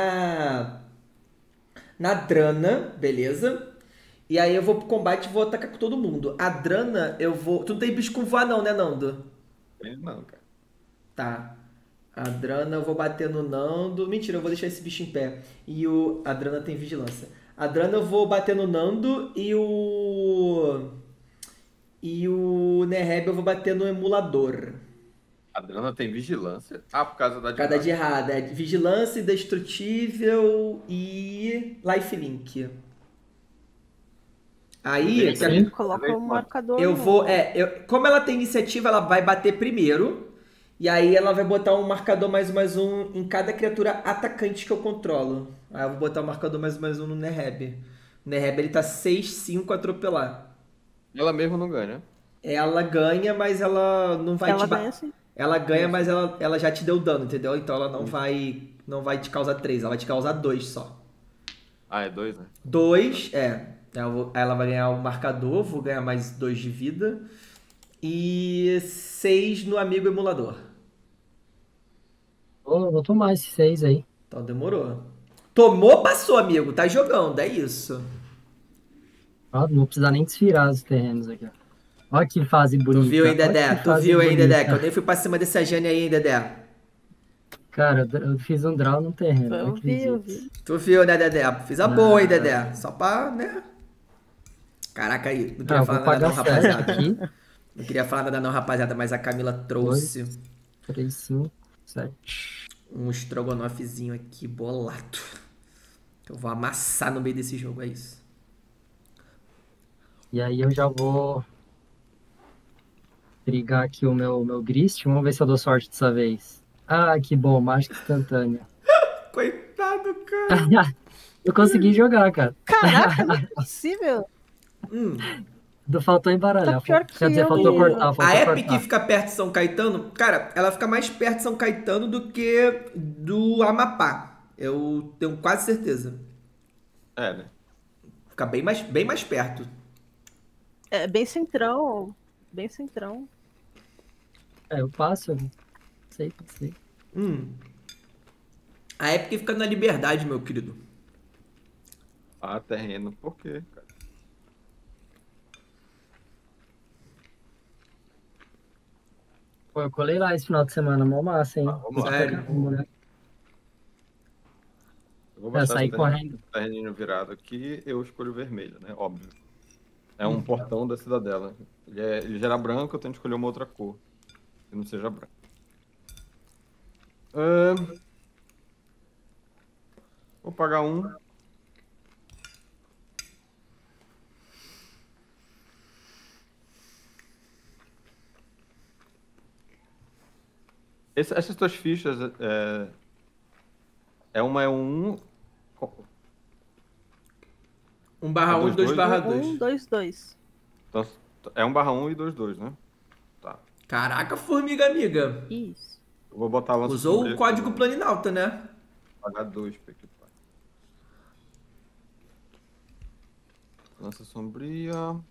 na Drana, beleza? E aí eu vou pro combate e vou atacar com todo mundo. A Drana, eu vou... Tu não tem bicho com voar não, né, Nando? Não, cara. Tá. A Drana eu vou bater no Nando. Mentira, eu vou deixar esse bicho em pé. E a Drana tem vigilância. A Drana eu vou bater no Nando e o Neheb eu vou bater no emulador. A Drana tem vigilância? Por causa da Cada de errada. É vigilância, indestrutível e lifelink. Aí, Coloca o marcador. como ela tem iniciativa, ela vai bater primeiro. E aí ela vai botar um marcador mais um em cada criatura atacante que eu controlo. Aí eu vou botar o marcador mais um no Nereb. O Nereb ele tá 6/5 atropelar. Ela mesmo não ganha, né? Ela ganha, mas ela não vai Ela te ganha sim. Ela ganha, mas ela já te deu dano, entendeu? Então ela não vai te causar 3, ela vai te causar 2 só. Ah, é 2, né? 2, aí ela vai ganhar o marcador, vou ganhar mais 2 de vida. E 6 no amigo emulador. Vou tomar esses 6 aí. Então demorou. Tomou, passou, amigo. Tá jogando, é isso. Ó, não vou precisar nem desvirar os terrenos aqui, ó. Olha que fase bonita. Tu viu, hein, olha Dedé? que Tu fase viu, hein, Dedé? Que eu bonita. nem fui pra cima desse Ajane aí, hein, Dedé? Cara, eu fiz um draw no terreno, não Eu acredito. vi. Tu viu, né, Dedé? Fiz a boa, hein, Dedé? Só pra, né? Caraca aí. Não queria Ah, falar vou nada não, pagar 7 rapaziada. aqui. Não queria falar nada não, rapaziada, mas a Camila trouxe 3, 5, 7. um estrogonofezinho aqui bolado. Que eu vou amassar no meio desse jogo, é isso. E aí eu já vou trigar aqui o meu Grist. Vamos ver se eu dou sorte dessa vez. Ah, que bom, mágica instantânea. Coitado, cara. Eu consegui jogar, cara. Caraca, não é possível. Faltou embaralhar. Tá pior que Quer dizer, eu. faltou cortar, faltou A Epic cortar. fica perto de São Caetano, cara, ela fica mais perto de São Caetano do que do Amapá. Eu tenho quase certeza. É, né? Fica bem mais perto. É bem centrão. Bem centrão. É, eu passo. Sei. A Epic fica na Liberdade, meu querido. Ah, terreno. Por quê, cara? Pô, eu colei lá esse final de semana, mó massa, hein? Vamos lá. Sério? Caramba, né? Eu vou Já baixar saí esse correndo. terreninho virado aqui, eu escolho o vermelho, né? Óbvio. É um portão da cidadela. Ele já era branco, eu tenho que escolher uma outra cor. Que não seja branco. Vou pagar um. Essas tuas fichas é um 1/1 e 2/2. 2/2. então, é 1/1 e 2/2, né? Tá. Caraca, formiga amiga. Isso. Eu vou botar a lança Usou sombria o código aqui, Planinauta, né? vou pagar 2 pra equipar. Lança sombria.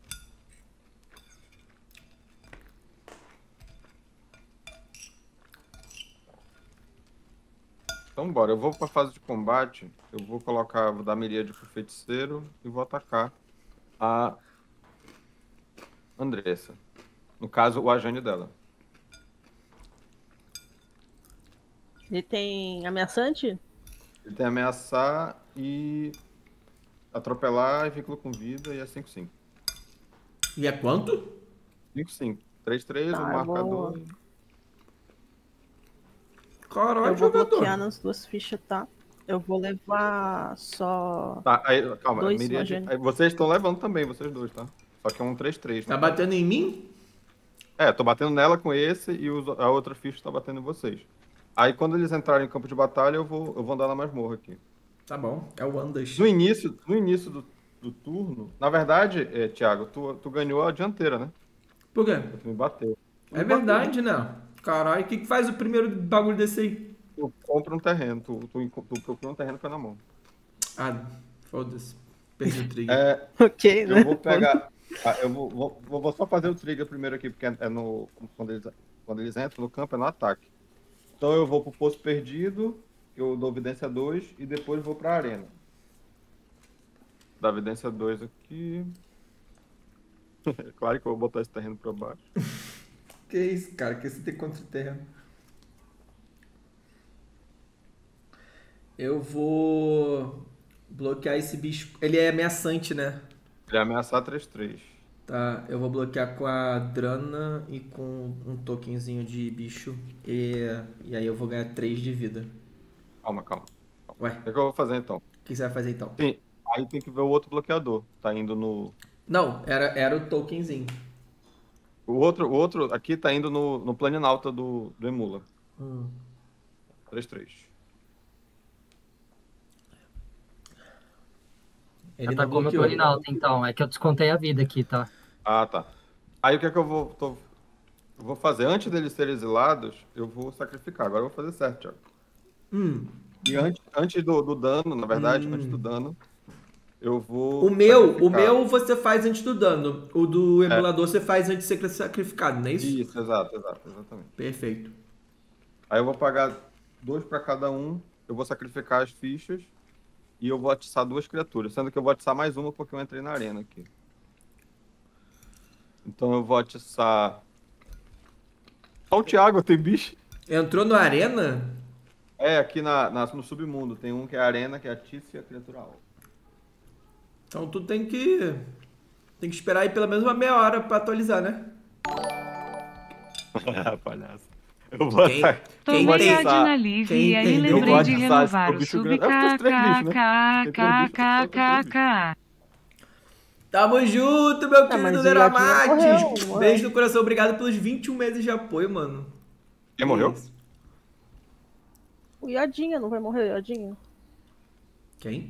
Então bora, eu vou pra fase de combate, vou dar miríade pro feiticeiro e vou atacar a Andressa. No caso, o Ajane dela. Ele tem ameaçante? Ele tem ameaçar e atropelar e vínculo com vida e é 5/5. E é quanto? 5/5. 3/3, Tá, o eu marcador. vou- Caralho, Eu vou bloquear jogador. nas duas fichas, tá? Eu vou levar só. Tá, aí, calma, Dois, miríade. Ajane. Aí vocês estão levando também, vocês dois, tá? Só que é um 3/3, Tá né? batendo em mim? Tô batendo nela com esse e a outra ficha tá batendo em vocês. Aí quando eles entrarem em campo de batalha, eu vou andar na masmorra aqui. Tá bom, é o Andas. No início do turno, na verdade, Thiago, tu ganhou a dianteira, né? Por quê? Tu me bateu. Tu É me bateu. verdade, né? Caralho, o que faz o primeiro bagulho desse aí? Tu compra um terreno, tu procura um terreno com na mão. Ah, foda-se. Perdi o trigger. Ok, né? Eu vou pegar. Eu vou só fazer o trigger primeiro aqui, porque quando eles entram no campo é no ataque. Então eu vou pro Poço Perdido, que eu dou Vidência 2, e depois vou pra Arena. Dá Vidência 2 aqui. Claro que eu vou botar esse terreno pra baixo. Que isso, cara? Que você tem contra o terreno? Eu vou bloquear esse bicho. Ele é ameaçante, né? Ele é ameaçar 3/3. Tá, eu vou bloquear com a Drana e com um tokenzinho de bicho. E aí eu vou ganhar 3 de vida. Calma. Ué, O que é que eu vou fazer então? o que você vai fazer então? Sim, aí tem que ver o outro bloqueador. Tá indo no. Não, era o tokenzinho. O outro aqui tá indo no Planinauta do Emula. 3-3. Ele Já tá não como bloqueou. Planinauta, então. É que eu descontei a vida aqui, tá? Ah, tá. Aí o que é que eu vou fazer? Antes deles serem exilados, eu vou sacrificar. Agora eu vou fazer certo, Thiago. E antes do dano, na verdade, antes do dano, eu vou O meu sacrificar. você faz antes do dano. O do emulador você faz antes de ser sacrificado, não é isso? Isso, exatamente. Perfeito. Aí eu vou pagar 2 para cada um, eu vou sacrificar as fichas e eu vou atiçar 2 criaturas, sendo que eu vou atiçar mais uma porque eu entrei na arena aqui. Então eu vou atiçar... Só o Thiago tem bicho. Entrou na arena? É, aqui no submundo tem um que é a arena, que é a atiça e a criatura alva. Então tu tem que esperar aí pelo menos uma meia hora pra atualizar, né? Palhaço. Eu vou Quem Tomei tem- a Adrenalive e aí entendeu? lembrei Eu de vou atiçar renovar esse o bicho sub grande. É porque tem 3 bichos, né? Tem 3 bichos, tem 3 kkkkkk. Tamo junto, meu querido mas o Leramates. Iadinha morreu, Beijo no coração, obrigado pelos 21 meses de apoio, mano. Quem morreu? Isso. O Iodinha não vai morrer, o Iodinha? Quem?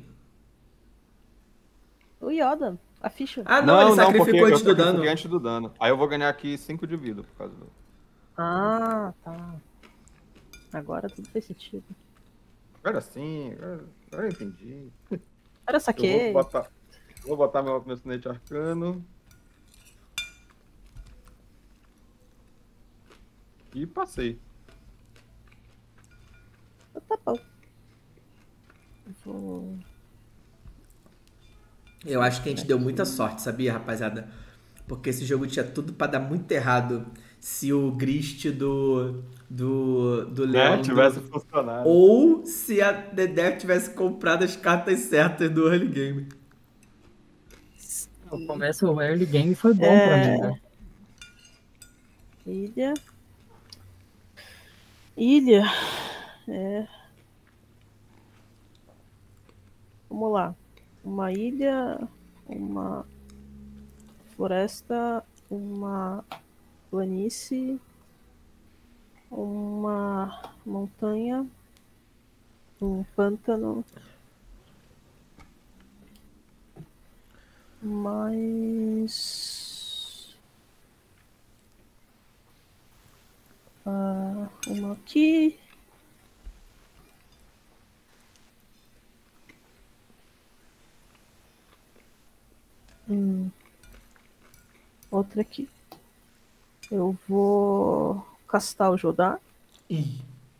O Yoda, a ficha. Ah, não, ele porque sacrificou antes do eu dano. sacrifiquei antes do dano. Aí eu vou ganhar aqui 5 de vida por causa do... Ah, tá. Agora tudo fez sentido. Agora sim, agora eu entendi. Era saquei. Vou botar meu sinete arcano. E passei. Tá bom. Vou... Eu acho que a gente deu muita sorte, sabia, rapaziada? Porque esse jogo tinha tudo pra dar muito errado se o Grist do Leandro... tivesse funcionado. Ou se a Dedé tivesse comprado as cartas certas do early game. O começo, o early game foi bom pra mim, né? Ilha. Vamos lá. Uma ilha, uma floresta, uma planície, uma montanha, um pântano, mais uma aqui. Outra aqui. Eu vou castar o Jodar. Ih,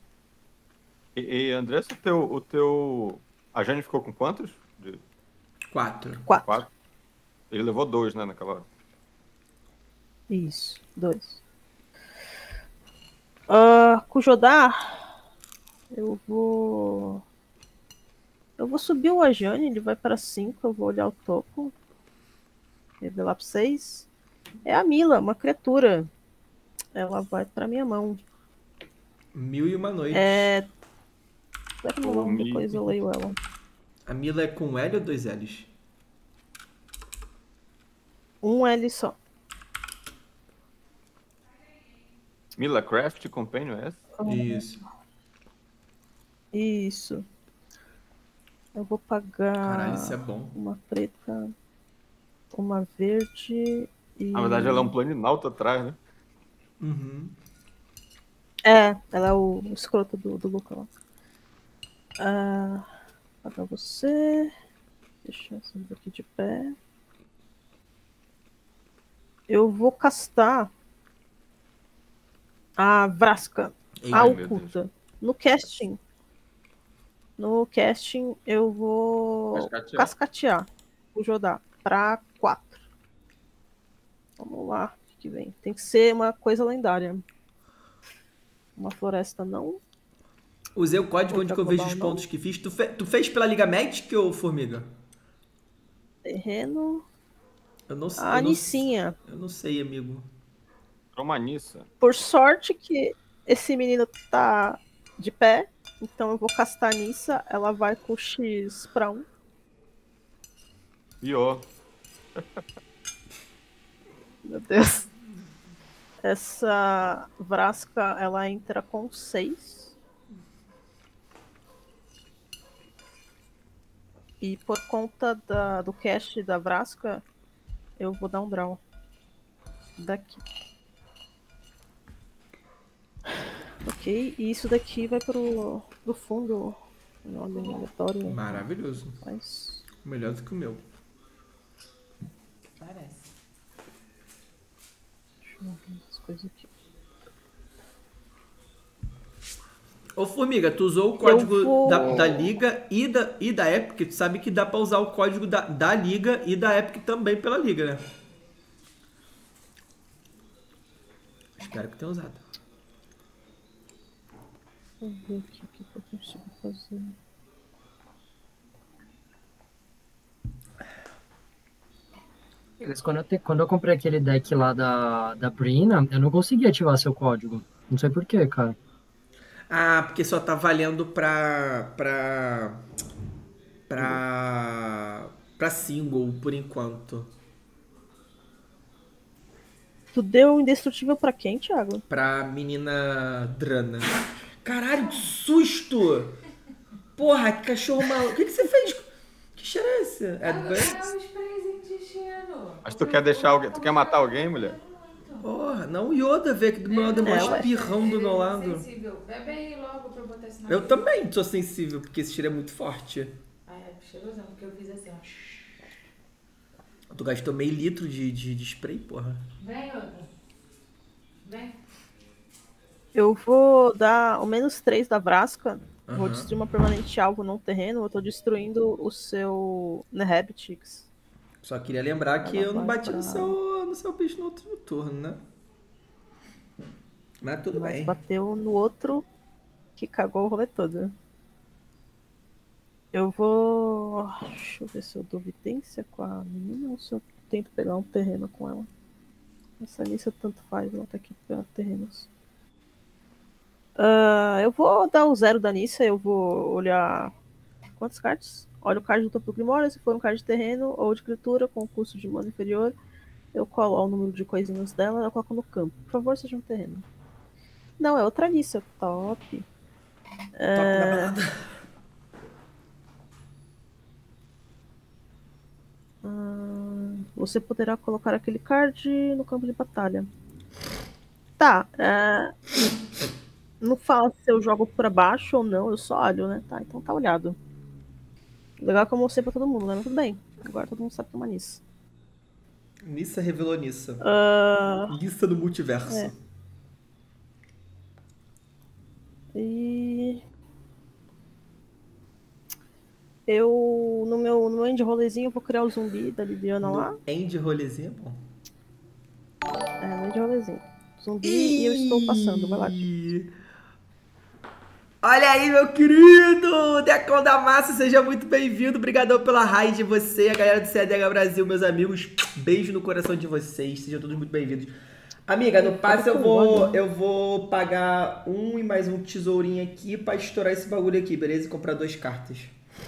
E Andressa, o teu... A Jane ficou com quantos? 4. 4. Ele levou 2, né, naquela hora. Isso, 2. Com o Jodar, eu vou subir o Ajani, ele vai para 5, eu vou olhar o topo. Revelar para 6. É a Mila, uma criatura. Ela vai para minha mão. 1001 noites. Será que não, depois eu leio ela. A Mila é com L ou 2 L's? Um L só. Mila Craft Companion é essa? Isso. Isso. Eu vou pagar Caralho, isso é bom. uma preta, uma verde e... Na verdade, ela é um planinauta atrás, né? Uhum. Ela é o escroto do Luca lá. Pagar você. Deixa eu sair aqui de pé. Eu vou castar a Vraska, a Ai, meu oculta. No casting. Eu vou cascatear o Jodar para 4. Vamos lá, o que vem? Tem que ser uma coisa lendária. Uma floresta não. Usei o código onde Outra que eu vejo global os não. pontos que fiz. Tu fez pela Liga Magic ou Formiga? Terreno. Eu não sei. A Anicinha. Eu não sei, amigo. Romanissa. Por sorte que esse menino tá de pé. Então eu vou castar a Nissa. Ela vai com X para 1. Pior. Meu Deus. Essa Vraska, ela entra com 6. E por conta do cast da Vraska, eu vou dar um draw. Daqui. Ok, e isso daqui vai pro fundo. Em ordem aleatória. Maravilhoso. Mas... Melhor do que o meu. Parece. Deixa eu ver as coisas aqui. Ô, Formiga, tu usou o código vou- da Liga e da Epic. Tu sabe que dá pra usar o código da Liga e da Epic também pela Liga, né? Espero que tenha usado. Vamos ver aqui o que eu consigo fazer. Quando eu comprei aquele deck lá da Brina, eu não consegui ativar seu código. Não sei porquê, cara. Ah, porque só tá valendo pra single, por enquanto. Tu deu indestrutível pra quem, Thiago? Pra menina Drana. Caralho, que susto! Porra, que cachorro maluco. O que você fez? Que cheiro é esse? É do banho? É um sprayzinho de cheiro. Mas tu quer deixar alguém. Tu quer matar alguém, mulher? Porra, não o Yoda, velho, aqui do meu lado, é ué. mó espirrão do meu lado. Sensível. Bebe aí logo pra eu botar esse Eu também sou sensível, porque esse cheiro é muito forte. Ah, é cheirosão, porque eu fiz assim, ó. Tu gastou meio litro de spray, porra. Vem, outra. Vem. Eu vou dar o -3 da Vraska. Vou Aham. destruir uma permanente alvo num terreno. Eu tô destruindo o seu Nehabitix. Só queria lembrar que Ela eu não vai bati pra- no seu bicho no outro turno, né? Mas tudo Mas bem. bateu no outro que cagou o rolê todo. Eu vou... Deixa eu ver se eu dou vitência com a menina ou se eu tento pegar um terreno com ela. Essa lista tanto faz, ela tá aqui pra terrenos. Eu vou dar o 0 da Nissa, eu vou olhar... Quantos cards? Olha o card do topo do Grimório, se for um card de terreno ou de criatura com custo de mana inferior, eu colo o número de coisinhas dela e eu coloco no campo. Por favor, seja um terreno. Não, é outra Nissa, top. Top da balada. Você poderá colocar aquele card no campo de batalha. Tá, não fala se eu jogo pra baixo ou não, eu só olho, né? Tá, então tá olhado. Legal que eu mostrei pra todo mundo, né? Mas tudo bem. Agora todo mundo sabe que é uma Nissa. Nissa revelou Nissa. Nissa do multiverso. É. E... Eu, no meu end rolezinho, eu vou criar o zumbi da Lidiana lá. End rolezinho, bom. No end rolezinho. Zumbi e eu estou passando, vai lá. Olha aí, meu querido! Decão da Massa, seja muito bem-vindo. Obrigadão pela raid de você, a galera do CDH Brasil, meus amigos. Beijo no coração de vocês, sejam todos muito bem-vindos. Amiga, no passe eu vou pagar um e mais um tesourinho aqui pra estourar esse bagulho aqui, beleza? E comprar 2 cartas.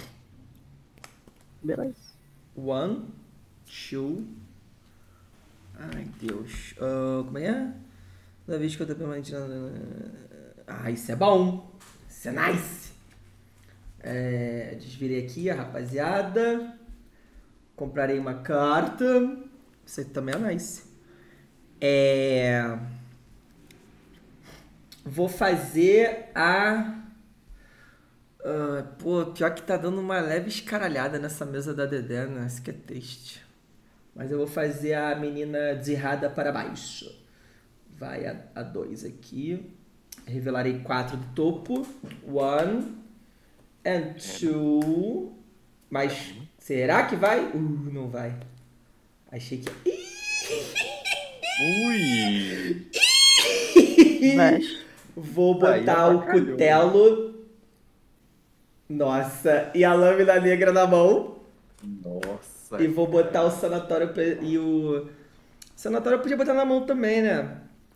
Beleza. 1, 2. Ai, Deus. Como é? Toda vez que eu tô permanente. Ah, isso é bom. Isso é nice. Desvirei aqui, rapaziada. Comprarei uma carta. Isso aqui também é nice. Vou fazer a... pô, pior que tá dando uma leve escaralhada nessa mesa da Dedé, né? Isso que é triste. Mas eu vou fazer a menina desirrada para baixo. Vai a 2 aqui. Revelarei 4 do topo. 1 and 2. Mas será que vai? Não vai. Achei que... Ui! Mexe. Vou botar Aí o avacalhou. cutelo. Nossa. E a lâmina negra na mão. Nossa. E vou botar o sanatório e o... Sanatório eu podia botar na mão também, né?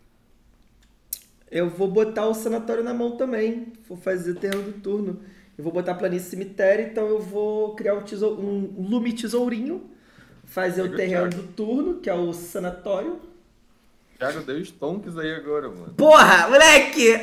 Eu vou botar o sanatório na mão também. Vou fazer o terreno do turno. Eu vou botar planície cemitério, então eu vou criar um lume tesourinho. Fazer o terreno do turno, que é o sanatório. Thiago deu stonks aí agora, mano. Porra, moleque!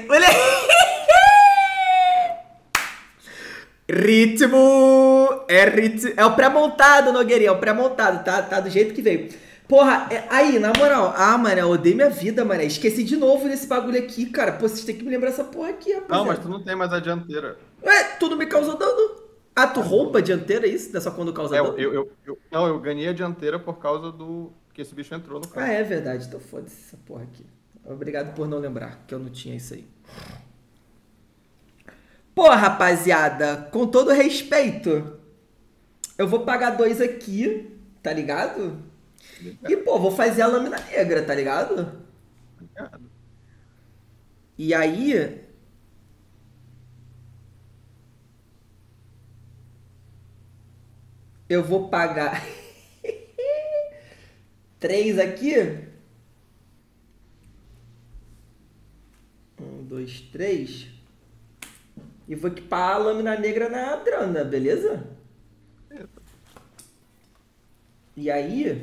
Ritmo! É o pré-montado, Nogueirinha, é o pré-montado, tá do jeito que veio. Porra, aí, na moral, mano, eu odeio minha vida, mano. Esqueci de novo desse bagulho aqui, cara. Pô, vocês têm que me lembrar essa porra aqui, rapaziada. Não, mas tu não tem mais a dianteira. Ué, tudo me causou dano. Ah, tu rouba a dianteira, é isso? Não é só quando causa dano? Não, eu ganhei a dianteira por causa do que esse bicho entrou no carro. Ah, é verdade. Então foda-se essa porra aqui. Obrigado por não lembrar, que eu não tinha isso aí. Pô, rapaziada, com todo respeito, eu vou pagar 2 aqui, tá ligado? E, pô, vou fazer a lâmina negra, tá ligado? E aí... eu vou pagar 3 aqui. 1, 2, 3. E vou equipar a lâmina negra na Drana, beleza? E aí,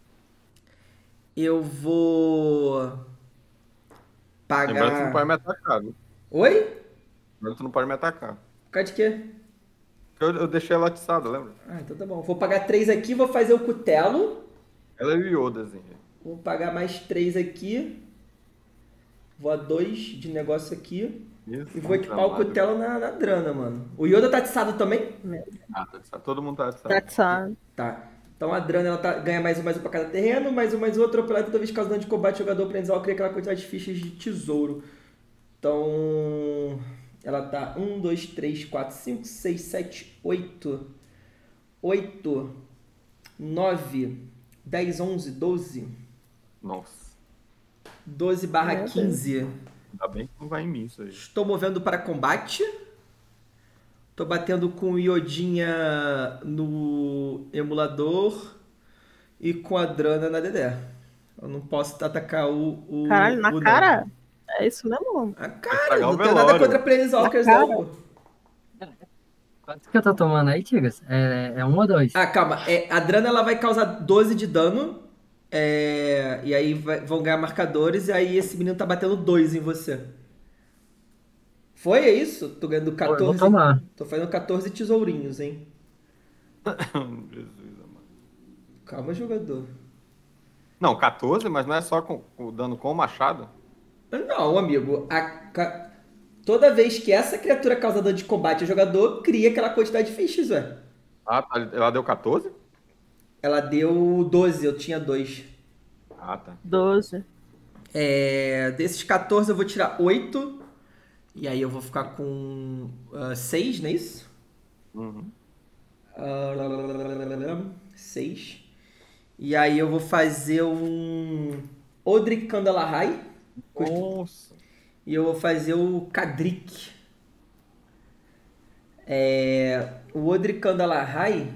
eu vou pagar... Lembrando que tu não pode me atacar, viu? Oi? Lembrando que tu não pode me atacar. Por causa de quê? Eu deixei ela atiçada, lembra? Ah, então tá bom. Vou pagar 3 aqui, vou fazer o cutelo. Ela é o Yodazinho. Vou pagar mais 3 aqui. Vou a 2 de negócio aqui. Isso, E vou equipar o cutelo na Drana, mano. O Yoda tá atiçado também? Todo mundo tá atiçado. Tá atiçado. Tá. Então a Drana ela ganha mais um pra cada terreno, mais um outro. Atropelado toda vez que causa dano de combate, o jogador aprendizal cria aquela quantidade de fichas de tesouro. Então... ela tá 1, 2, 3, 4, 5, 6, 7, 8. 8, 9, 10, 11, 12. Nossa. 12/15. Ainda bem que não vai em mim isso aí. Estou movendo para combate. Tô batendo com o Iodinha no emulador e com a Drana na Dedé. Eu não posso atacar o Caralho, na o cara? É isso mesmo? A cara, estragar não o tenho nada velório. contra Planeswalkers Na não, cara. pô. Quanto que eu tô tomando aí, Tigas? É 1 ou 2? Ah, calma. A Drana ela vai causar 12 de dano. E aí vão ganhar marcadores. E aí esse menino tá batendo 2 em você. Foi? É isso? Tô ganhando 14. Eu vou tomar. Tô fazendo 14 tesourinhos, hein? Jesus, amado. Calma, jogador. Não, 14, mas não é só com o dano com o machado? Não, amigo. Toda vez que essa criatura causa dano de combate ao jogador, cria aquela quantidade de fichas, ué. Ah, ela deu 14? Ela deu 12, eu tinha 2. Ah, tá. 12. Desses 14 eu vou tirar 8. E aí eu vou ficar com 6, não é isso? Uhum. 6. E aí eu vou fazer um Odrik Kandalahai. Nossa. E eu vou fazer o Kadrik. O Odrik Kandalahai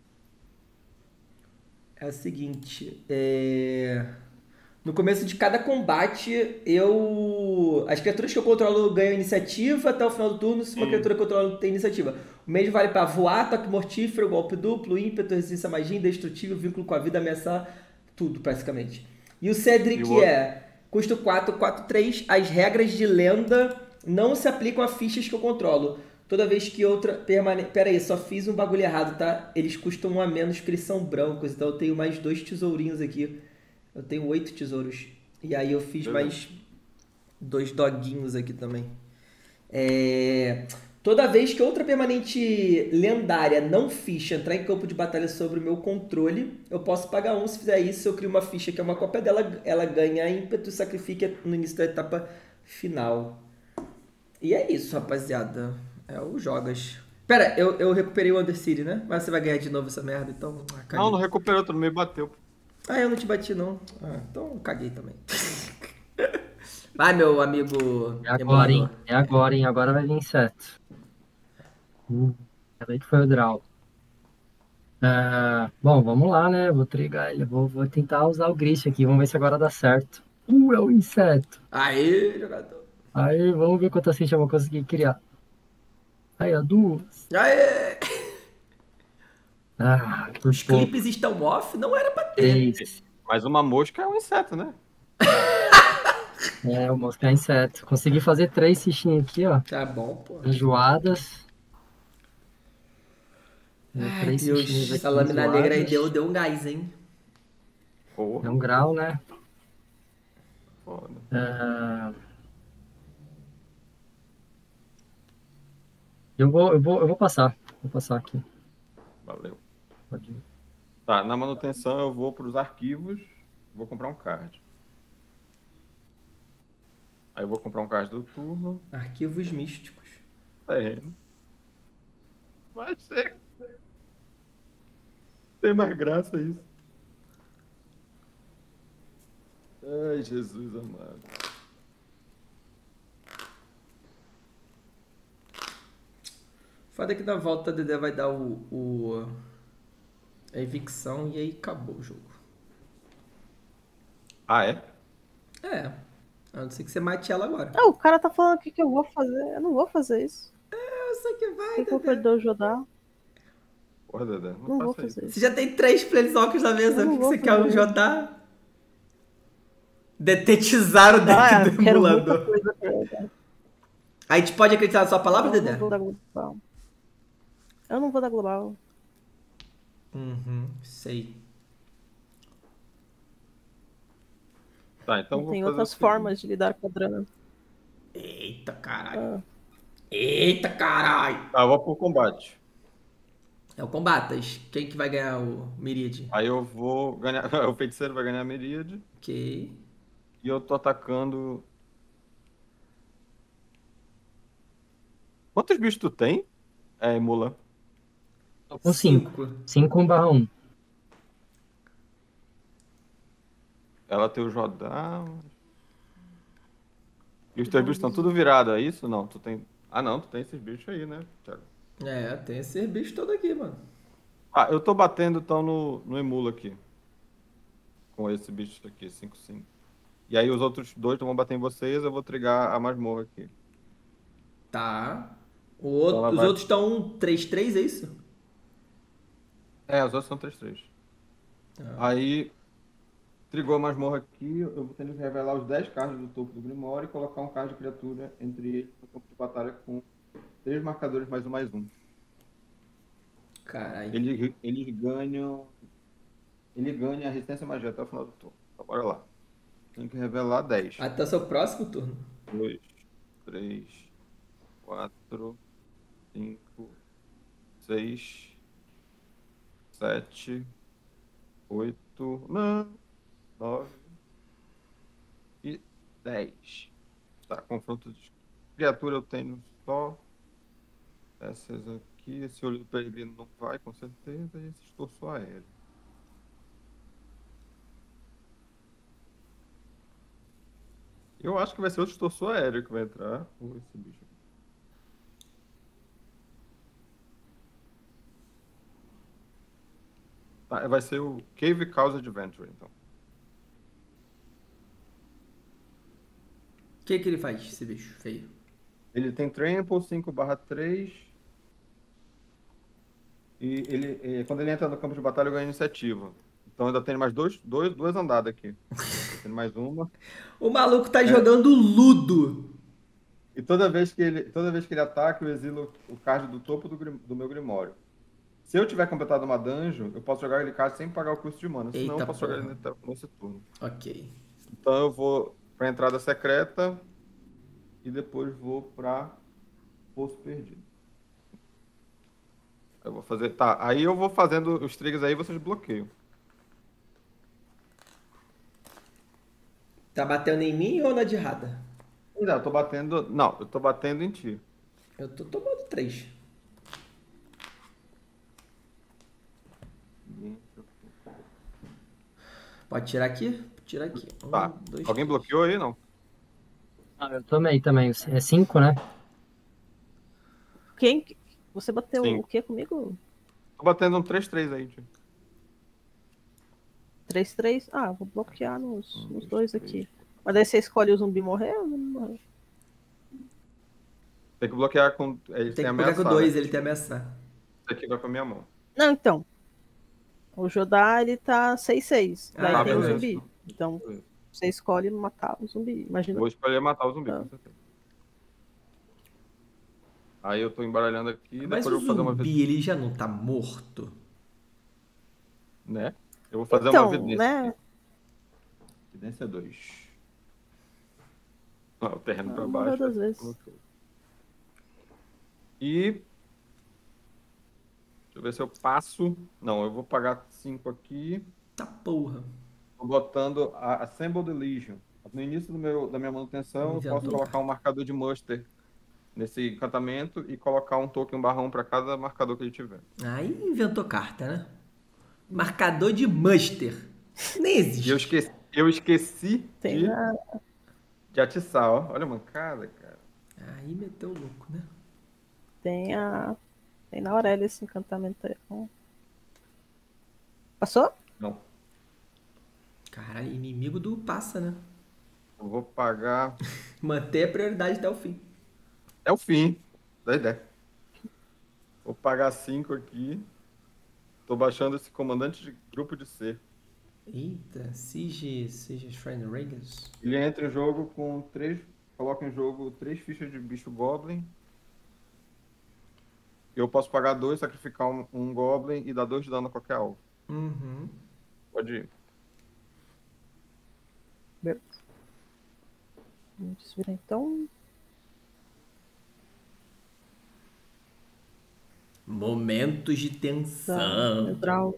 é o seguinte. No começo de cada combate, as criaturas que eu controlo ganham iniciativa até o final do turno, se uma criatura que eu controlo tem iniciativa. O mesmo vale para voar, ataque mortífero, golpe duplo, ímpeto, resistência à magia, indestrutível, vínculo com a vida, ameaçar, tudo praticamente. E o Cedric custo 4, 4, 3. As regras de lenda não se aplicam a fichas que eu controlo. Toda vez que outra permanece... Pera aí, só fiz um bagulho errado, tá? Eles custam 1 a menos porque eles são brancos, então eu tenho mais 2 tesourinhos aqui. Eu tenho 8 tesouros. E aí eu fiz mais 2 doguinhos aqui também. Toda vez que outra permanente lendária não ficha entrar em campo de batalha sobre o meu controle, eu posso pagar 1. Se fizer isso, eu crio uma ficha que é uma cópia dela, ela ganha ímpeto e sacrifica no início da etapa final. E é isso, rapaziada. É o Jogas. Pera, eu recuperei o Undercity, né? Mas você vai ganhar de novo essa merda, então... Não recuperou, tu não me bateu. Ah, eu não te bati, não. Então caguei também. Vai, meu amigo. É agora, hein? É agora, hein? Agora vai vir inseto. Acabei que foi o draw. Bom, vamos lá, né? Vou trigar ele. Vou tentar usar o Grist aqui. Vamos ver se agora dá certo. É o inseto. Aê, jogador. Aí, vamos ver quantas fichas eu vou conseguir criar. Aí, ó, 2. Aê! Por Os pouco. clipes estão off? Não era pra ter. 3. Mas uma mosca é um inseto, né? É, o mosca inseto. Consegui fazer 3 fichinhas aqui, ó. Tá bom, pô. Enjoadas. Ai, 3 Deus. fichinhas Essa aqui lâmina negra aí enjoadas. deu um gás, hein? É Porra, um grau, né? foda. Ah, eu vou passar. Vou passar aqui. Valeu. Pode ir. Tá, na manutenção eu vou para os arquivos, vou comprar um card. Aí eu vou comprar um card do turno. Arquivos místicos. Terreno. Vai ser. Tem mais graça isso. Ai, Jesus amado. Foda que na volta a Dedé vai dar a evicção e aí acabou o jogo. Ah, é? É. A não ser que você mate ela agora. Ah, o cara tá falando aqui que eu vou fazer. Eu não vou fazer isso. Eu sei que vai, Tem que eu Dedé. perder o Jodar. Porra, Dedé, Não vou faça isso. fazer isso. Você já tem 3 Planeswalkers na mesa. Eu não O que vou você quer fazer. jogar? Detetizar o deck Ah, do eu quero muita emulador. coisa pra jogar. A gente pode acreditar na sua palavra, Eu Dedé? não vou dar global. Eu não vou dar global. Uhum, sei. Tá, então Não vou tem fazer outras o seguinte. formas de lidar com a Drana. Eita caralho. Ah, Eita caralho. Tá, eu vou pro combate. É o Combatas. Quem que vai ganhar o Miríade? Aí eu vou ganhar. O feiticeiro vai ganhar a Miríade. Ok. E eu tô atacando. Quantos bichos tu tem? É, Mulan. Tô com 5. 5. 5/1. Ela tem o Jodar. E os teus bichos estão tudo virados, é isso? Não, tu tem. Ah, não, tu tem esses bichos aí, né, Thiago? É, tem esse bicho todo aqui, mano. Ah, eu tô batendo então no Emula aqui. Com esse bicho aqui, 5/5. E aí os outros dois vão bater em vocês, eu vou trigar a masmorra aqui. Tá. Então ela Os vai- outros estão 3/3, é isso? É, os outros são 3/3. Ah. Aí, trigou a masmorra aqui, eu vou tendo que revelar os 10 cards do topo do Grimório e colocar um card de criatura entre eles no campo de batalha com 3 marcadores mais um. Caralho. Eles ganham. Ele ganha a resistência magia até o final do turno. Então, bora lá. Tem que revelar 10. Até o seu próximo turno. 2, 3, 4, 5, 6, 7, 8, não, 9 e 10. Tá, confronto de criatura eu tenho só essas aqui. Esse olho do peregrino não vai, com certeza. E esse estorço aéreo. Eu acho que vai ser outro estorço aéreo que vai entrar. Ou esse bicho aqui. Tá, vai ser o Cave Cause Adventure, então. O que ele faz, esse bicho feio? Ele tem Trample 5/3. E quando ele entra no campo de batalha, ele ganha iniciativa. Então ainda tem mais duas andadas aqui. Tem mais uma. O maluco tá jogando Ludo. E toda vez que ele ataca, eu exilo o card do topo do meu Grimório. Se eu tiver completado uma dungeon, eu posso jogar aquele card sem pagar o custo de mana. Senão Eita eu posso jogar porra. ele nesse turno. Ok. Então eu vou pra entrada secreta e depois vou pra Poço Perdido. Eu vou fazer. Tá, aí eu vou fazendo os triggers aí, vocês bloqueiam. Tá batendo em mim ou na de Rada? Não, eu tô batendo. Não, eu tô batendo em ti. Eu tô tomando 3. Pode tirar aqui? Tira aqui. Tá. 2, Alguém bloqueou aí, não? Ah, eu tomei também. É 5, né? Quem? Você bateu Sim. o que comigo? Tô batendo um 3/3 aí, tio. 3/3? Ah, vou bloquear nos dois, dois três. aqui. Mas daí você escolhe o zumbi morrer ou não morrer? Tem que bloquear com. Eles Tem têm que bloquear com ameaçar, 2, né? ele tem ameaçar. Esse aqui vai pra minha mão. Não, então. O Jodar, ele tá 6/6. Daí Ah, tem o beleza. zumbi. Então, Você escolhe matar o zumbi. Imagina. Vou escolher matar o zumbi, Tá. com certeza. Aí eu tô embaralhando aqui, Mas depois o eu vou fazer uma zumbi, ele já não tá morto? né? Eu vou fazer uma Então, evidência né? aqui. Evidência 2. O terreno pra Morreu baixo. 2 vezes. E deixa eu ver se eu passo. Não, eu vou pagar 5 aqui. Tá porra. Tô botando a Assemble the Legion. No início da minha manutenção, eu posso Inventou. colocar um marcador de muster nesse encantamento e colocar um token /1 para cada marcador que ele tiver. Aí inventou carta, né? Marcador de muster. Nem E existe. eu esqueci Tem de, na, de atiçar, ó. Olha a mancada, cara. Aí meteu o louco, né? tem a. Tem na Aurélia esse encantamento aí. Passou? Não. Caralho, inimigo do passa, né? Eu vou pagar. Manter a prioridade até o fim. É o fim da ideia. Vou pagar 5 aqui. Tô baixando esse comandante de grupo de C. Eita, Siege Shrine Raiders. Ele entra em jogo com 3. Coloca em jogo 3 fichas de bicho Goblin. Eu posso pagar 2, sacrificar um Goblin e dar 2 de dano a qualquer alvo. Uhum. Pode ir. Vamos desvirar então. Momentos de Tá. tensão.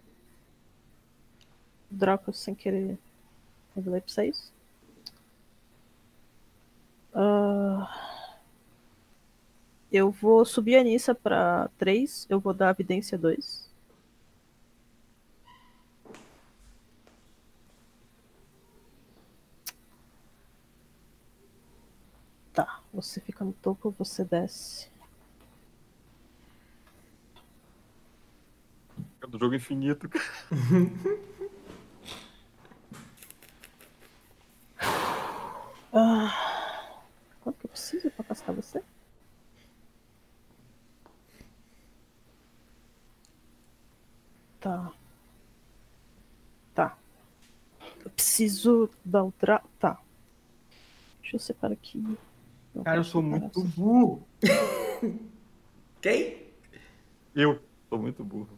Draw que eu sem querer revelei pra vocês. Eu vou subir a Nissa pra 3. Eu vou dar a Vidência 2. Tá, você fica no topo, você desce. É do jogo infinito. Quanto que eu preciso pra castar você? Tá. Tá. Eu preciso dar o Tá. Deixa eu separar aqui. Não Cara, eu posso sou separar muito assim. burro. Quem? Eu sou muito burro.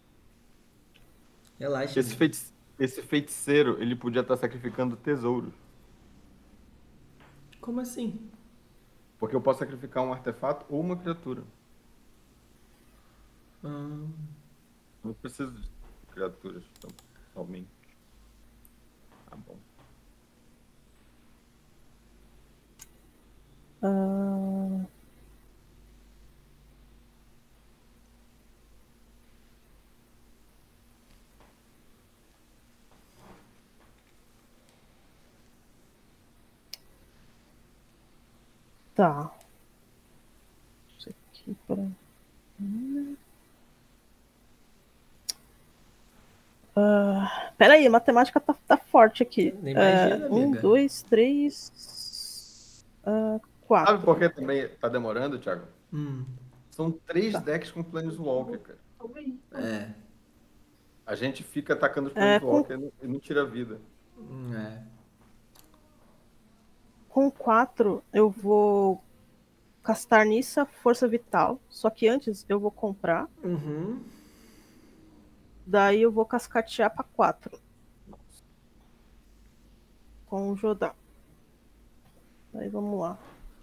Relaxa. Esse feiticeiro, ele podia estar sacrificando tesouros. Como assim? Porque eu posso sacrificar um artefato ou uma criatura. Ah, Não preciso de criaturas somente. Tá bom. Tá. Isso aqui pra... Pera aí, a matemática tá forte aqui. Nem imagina, 1, amiga. 2, 3, 4. Sabe por que também tá demorando, Thiago? Hum, São 3 decks com Planeswalker, cara. é. A gente fica atacando os É, Planeswalker e não tira vida. É. Com 4, eu vou castar Nissa Força Vital. Só que antes eu vou comprar. Uhum. Daí eu vou cascatear pra 4. Com o Jodar. Aí vamos lá.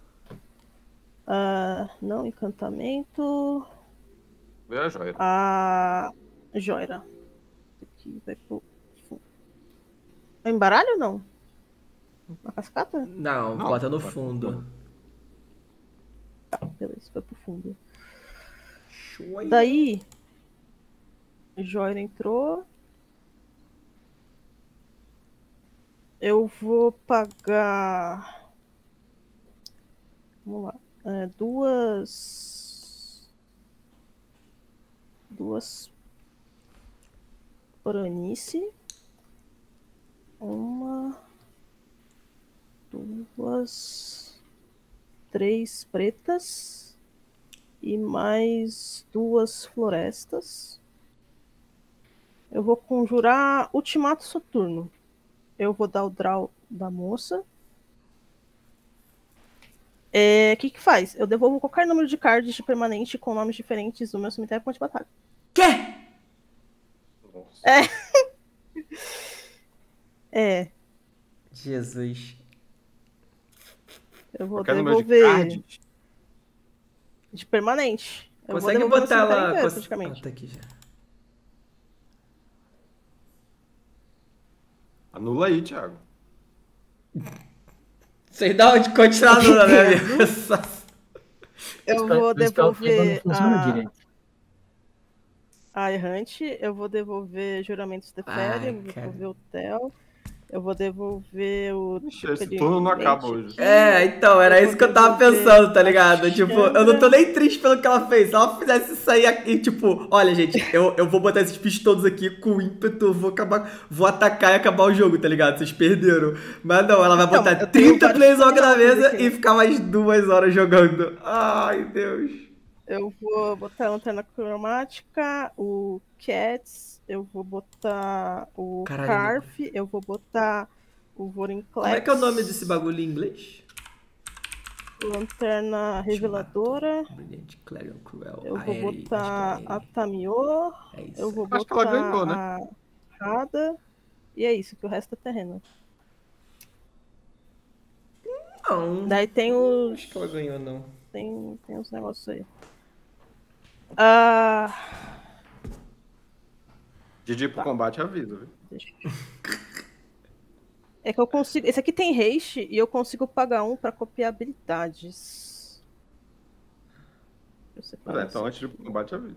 Não, encantamento. Vê a joia. A Joira. Aqui vai pro fundo. É embaralho ou não? Na cascata? Não, Não, bota no bota no fundo. fundo. Tá, beleza, foi pro fundo. Show. Daí, Joira entrou. Eu vou pagar. Vamos lá. Duas Oranice. 1, 2, 3 pretas. E mais 2 florestas. Eu vou conjurar Ultimato Soturno. Eu vou dar o draw da moça. O que faz? Eu devolvo qualquer número de cards de permanente com nomes diferentes do meu cemitério ponto de batalha. Quê? Jesus. Eu vou Qualquer número de devolver cards. de permanente. Eu vou Consegue devolver meu botar cemitério ela. inteiro, praticamente. Tá aqui já. Anula aí, Thiago. Sei dá onde continuar, não, né, amigo? Eu vou O spell trigger não devolver funciona direito. a errante, eu vou devolver juramentos de férias, eu vou Ai, cara. devolver o Tel, eu vou devolver o. Ixi, esse turno não acaba hoje. É, então, era Eu isso vou que eu tava devolver pensando, tá a ligado? Tipo, eu não tô Chandra. nem triste pelo que ela fez. Se ela fizesse isso aí aqui, tipo, olha, gente, eu vou botar esses bichos todos aqui com ímpeto, vou atacar e acabar o jogo, tá ligado? Vocês perderam. Mas não, ela vai Então, botar eu tenho 30 vários Planeswalker na Planeswalkers mesa aqui, e né? ficar mais 2 horas jogando. Ai, Deus. Eu vou botar a lanterna cromática, o Cats, eu vou botar o Caralho, Carf, eu vou botar o Vorinclex. Como é que é o nome desse bagulho em inglês? Lanterna Reveladora. Brilhante, Clarion, Cruel, Eu vou Aerie, botar acho que é a Aerie. Tamior. É isso. Eu vou Acho que ela botar ganhou, né? a Rada. E é isso, que o resto é terreno. Não, Daí tem não os. acho que ela ganhou, não. Tem uns negócios aí. GG pro combate avisa, viu? Deixa eu... É que eu consigo. Esse aqui tem haste e eu consigo pagar um pra copiar habilidades. Deixa eu Mas separar então isso antes de ir aqui. pro combate avisa.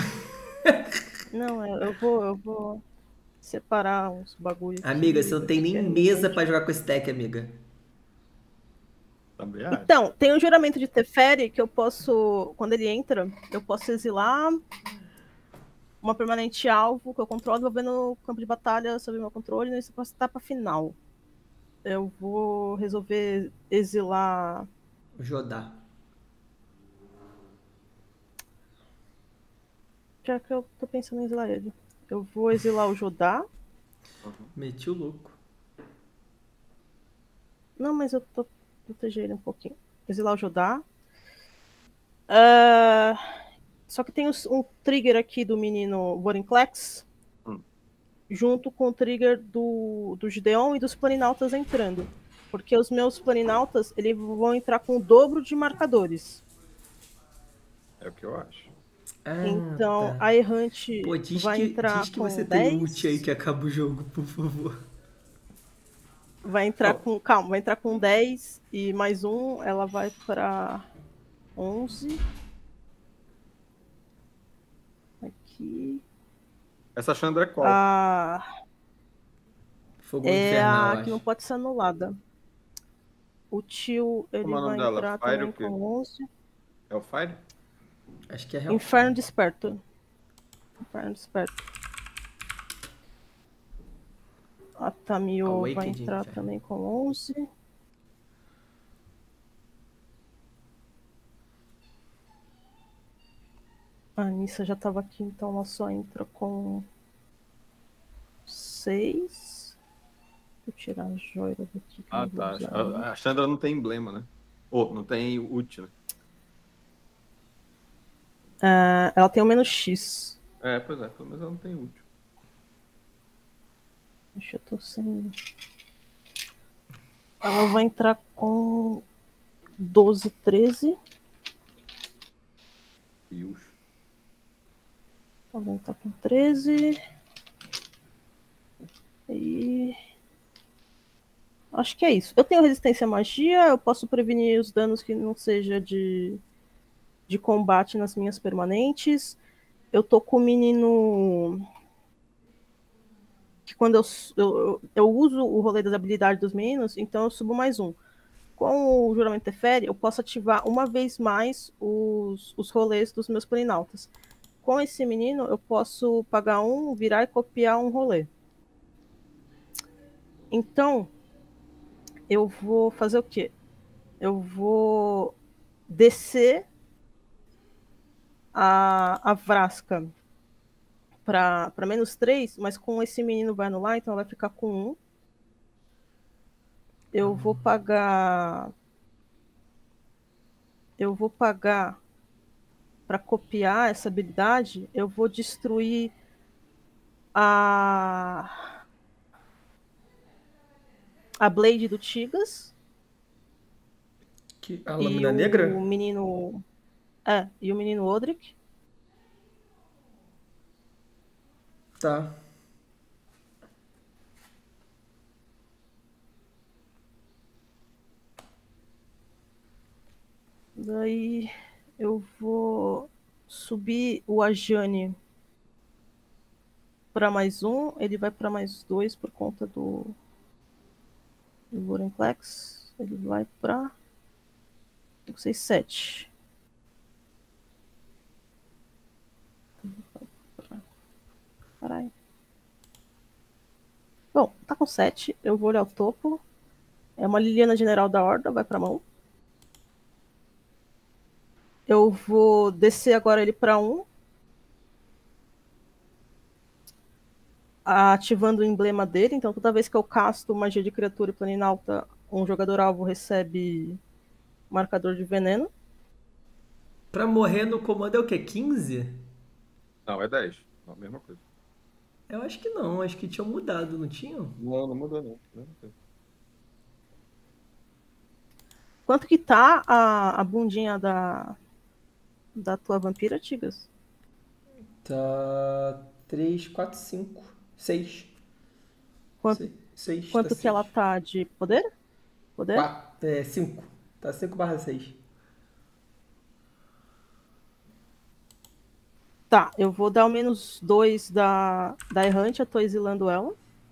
Não, eu vou separar uns bagulho aqui. Amiga, você não tem porque nem é mesa relevante. pra jogar com esse deck, amiga. Também acho. Então, tem um juramento de Teferi que eu posso, quando ele entra, eu posso exilar uma permanente alvo que eu controlo, vou ver no campo de batalha sob meu controle, nessa etapa final. Eu vou resolver exilar. Jodar. Já que eu tô pensando em exilar ele. Eu vou exilar o Jodar. Meti o louco. Não, mas eu tô proteger ele um pouquinho. Exilar o Jodar. Só que tem um trigger aqui do menino Vorinclex. Junto com o trigger do Gideon e dos planinautas entrando. Porque os meus planinautas eles vão entrar com o dobro de marcadores. É o que eu acho. Então, tá. a errante Pô, diz vai entrar que com você 10. tem ult aí que acaba o jogo, por favor. Vai entrar com... Calma, vai entrar com 10 e mais um, ela vai pra 11. Aqui. Essa Chandra é qual? Fogo É infernal, a que não acho. pode ser anulada. O tio, ele Como é o nome vai dela? entrar Fire também o quê? com 11. É o Fire? Acho que é real. Inferno Desperto. Inferno Desperto. A Tamio Awakened vai entrar Inferno. também com 11. A Anissa já estava aqui, então ela só entra com 6. Vou tirar a joia daqui. Que eu não vou tá. usar ainda. A Chandra não tem emblema, né? Ou não tem ult, né? Ela tem o menos X. É, pois é. Pelo menos ela não tem ult. Deixa eu tô sem. Ela vai entrar com 12, 13. Deus. Ela vai entrar com 13. E. Acho que é isso. Eu tenho resistência à magia, eu posso prevenir os danos que não seja de combate nas minhas permanentes. Eu tô com o menino que quando eu uso o rolê das habilidades dos meninos, então eu subo mais um. Com o Juramento Teferi, eu posso ativar uma vez mais os rolês dos meus planinautas. Com esse menino, eu posso pagar um, virar e copiar um rolê. Então, eu vou fazer o quê? Eu vou descer a Vraska para menos 3, mas com esse menino vai anular, então ela vai ficar com 1. Eu vou pagar. Eu vou pagar para copiar essa habilidade. Eu vou destruir a Blade do Tigas A e lâmina o negra? menino. E o menino Odric. Tá. Daí eu vou subir o Ajani para +1, ele vai para +2 por conta do Vorinclex. Ele vai para 5, 6, 7. Caralho. Bom, tá com 7. Eu vou olhar o topo. É uma Liliana General da Horda, vai pra mão. Eu vou descer agora ele para 1. Ativando o emblema dele. Então, toda vez que eu casto magia de criatura planinalta, um jogador alvo recebe marcador de veneno. Pra morrer no comando é o quê? 15? Não, é 10. Não, mesma coisa. Eu acho que não, acho que tinham mudado, não tinham? Não, não mudou não. Mesma coisa. Quanto que tá a bundinha da tua vampira, Tigas? Tá 3, 4, 5, 6. Quanto, 6, quanto que ela tá de poder? Poder? 4, 5. Tá 5/6. Tá, eu vou dar o -2 da Errante, eu tô exilando ela.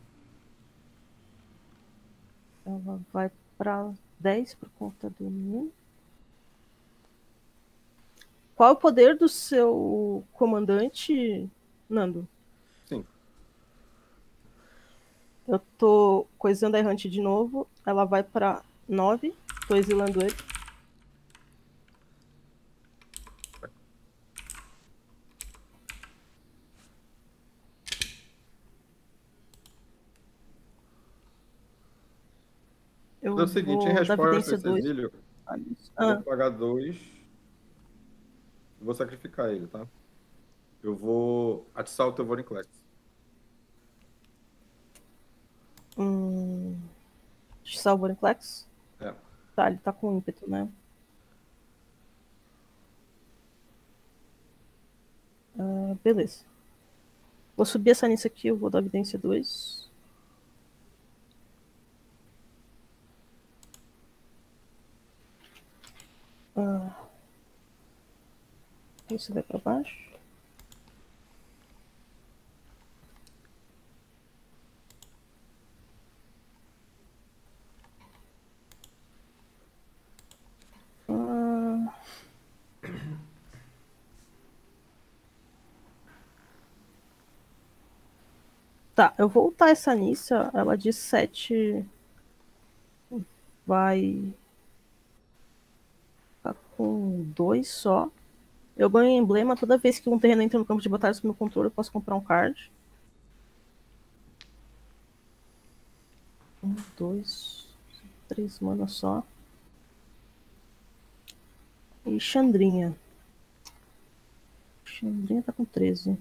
Ela vai pra 10 por conta do menino. Qual é o poder do seu comandante, Nando? Sim. Eu tô coisando a Errante de novo. Ela vai pra 9. Tô exilando ele. Eu É o seguinte, em vou dar resposta a evidência esse 2. exílio, eu vou pagar 2 e vou sacrificar ele, tá? Eu vou atiçar o teu Vorinclex. Salvo o Vorinclex? É. Tá, ele tá com ímpeto, né? Beleza. Vou subir essa nisso aqui, eu vou dar evidência 2. Isso vai pra baixo. Tá, eu vou ultar essa Nícia. Ela de 7 vai ficar com 2 só. Eu ganho emblema toda vez que um terreno entra no campo de batalha sob meu controle, eu posso comprar um card. 1, 2, 3 mana só. E Xandrinha. Xandrinha tá com 13.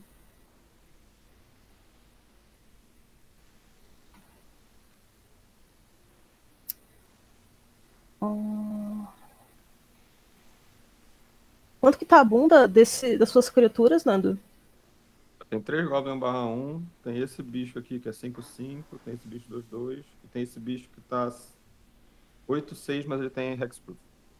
Quanto que tá a bunda das suas criaturas, Nando? Tem 3 Goblin /1, tem esse bicho aqui que é 5/5, tem esse bicho 2/2, e tem esse bicho que tá 8/6, mas ele tem Hexproof.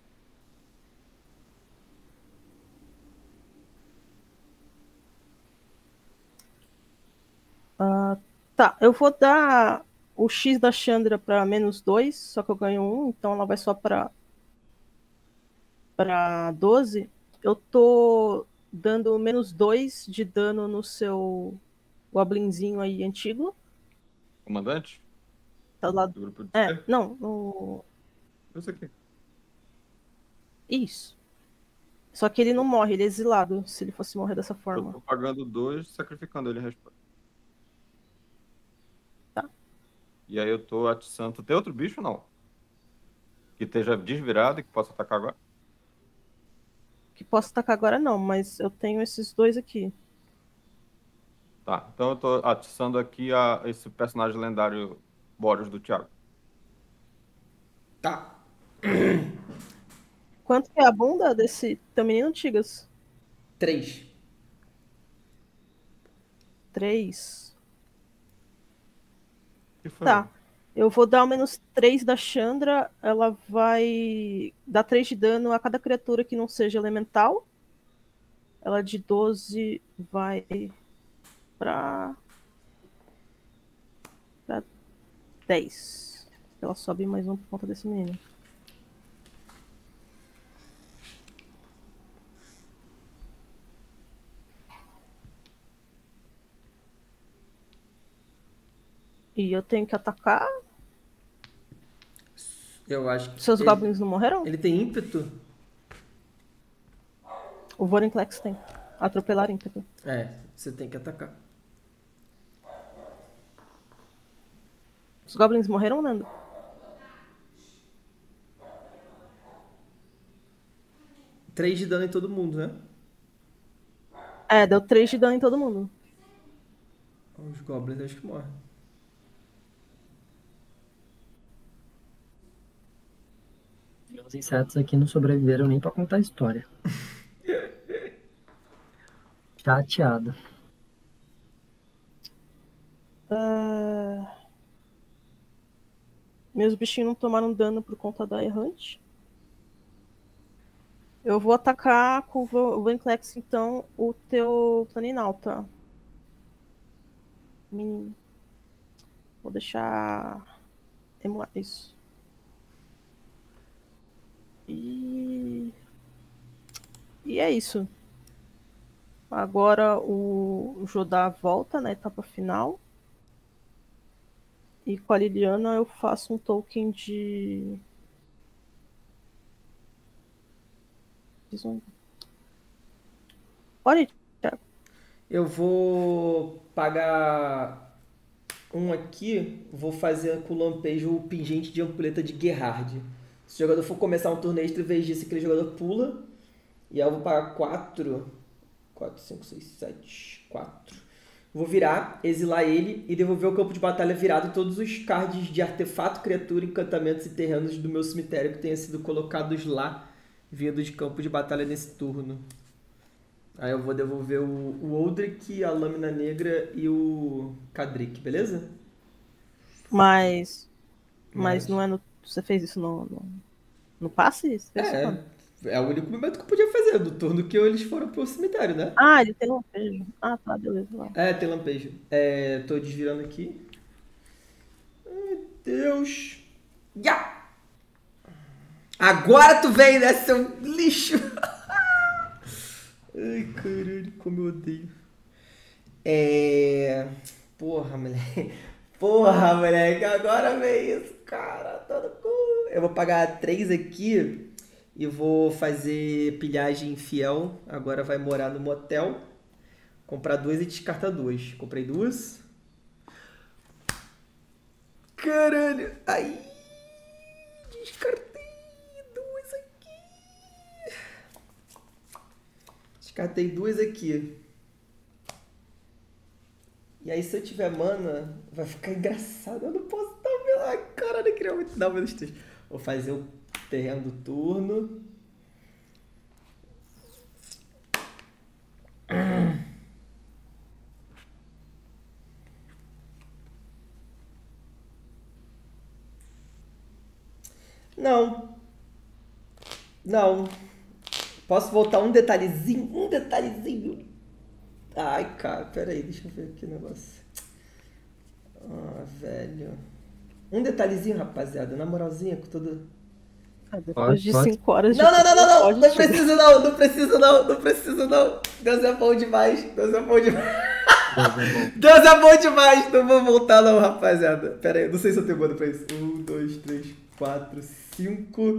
Tá, eu vou dar o X da Chandra pra -2, só que eu ganho 1, então ela vai só pra 12. Eu tô dando -2 de dano no seu Goblinzinho aí antigo. Comandante? Tá do lado. Do grupo de Não, no. Esse aqui. Isso. Só que ele não morre, ele é exilado, se ele fosse morrer dessa Eu forma. tô pagando 2, sacrificando ele em resposta. Tá. E aí eu tô atiçando. Tem outro bicho ou não? Que esteja desvirado e que possa atacar agora? Que posso atacar agora não, mas eu tenho esses dois aqui. Tá, então eu tô atiçando aqui esse personagem lendário Boros do Thiago. Tá. Quanto que é a bunda desse teu menino, Tigas? 3. 3. Que foi? Tá. Eu vou dar o -3 da Chandra. Ela vai dar 3 de dano a cada criatura que não seja elemental. Ela de 12 vai pra 10. Ela sobe mais um por conta desse menino. E eu tenho que atacar. Eu acho que. Seus goblins não morreram? Ele tem ímpeto? O Vorinclex tem. Atropelar ímpeto. É, você tem que atacar. Os goblins morreram, Nando? Três de dano em todo mundo, né? É, deu 3 de dano em todo mundo. Os goblins acho que morrem. Os insetos aqui não sobreviveram nem pra contar a história. Chateado. Meus bichinhos não tomaram dano por conta da errante. Eu vou atacar com o Vorinclex, então, o teu Planinauta. Vou deixar emular isso. E é isso. Agora o Jodar volta na etapa final. E com a Liliana eu faço um token de... Olha, Thiago. Eu vou pagar um aqui. Vou fazer com o lampejo o pingente de ampulheta de Gerhard. Se o jogador for começar um turno extra, em vez disso, aquele jogador pula. E aí eu vou pagar 4, 5, 6, 7, 4. Vou virar, exilar ele e devolver o campo de batalha virado todos os cards de artefato, criatura, encantamentos e terrenos do meu cemitério que tenham sido colocados lá, vindo de campo de batalha nesse turno. Aí eu vou devolver o Oldric, a Lâmina Negra e o Kadrik, beleza? Mas não é no... Você fez isso no passe? Você fez isso quando? É o único momento que eu podia fazer, do turno que eles foram pro cemitério, né? Ah, ele tem lampejo. Ah, tá, beleza. Lá. É, tem lampejo. Tô desvirando aqui. Ai, Deus. Ya! Agora tu vem, né, seu lixo? Ai, caralho, como eu odeio. Porra, moleque. Porra, moleque, agora vem isso, cara. Tá no cu. Eu vou pagar 3 aqui e vou fazer pilhagem fiel. Agora vai morar no motel. Comprar 2 e descartar 2. Comprei 2. Caralho. Aí. Descartei 2 aqui. Descartei 2 aqui. E aí, se eu tiver mana, vai ficar engraçado. Eu não posso dar meu... Ai, caralho, eu queria muito dar meu destino. Vou fazer o terreno do turno. Não. Não. Posso voltar um detalhezinho? Um detalhezinho. Ai, cara, peraí, deixa eu ver aqui o negócio. Ah, velho. Um detalhezinho, rapaziada, na moralzinha, com todo... Depois de 5 horas de... Não preciso não, não preciso não, não preciso não. Deus é bom demais, Deus é bom demais. Deus é bom demais, não vou voltar não, rapaziada. Pera aí, não sei se eu tenho mana pra isso. 1, 2, 3, 4, 5.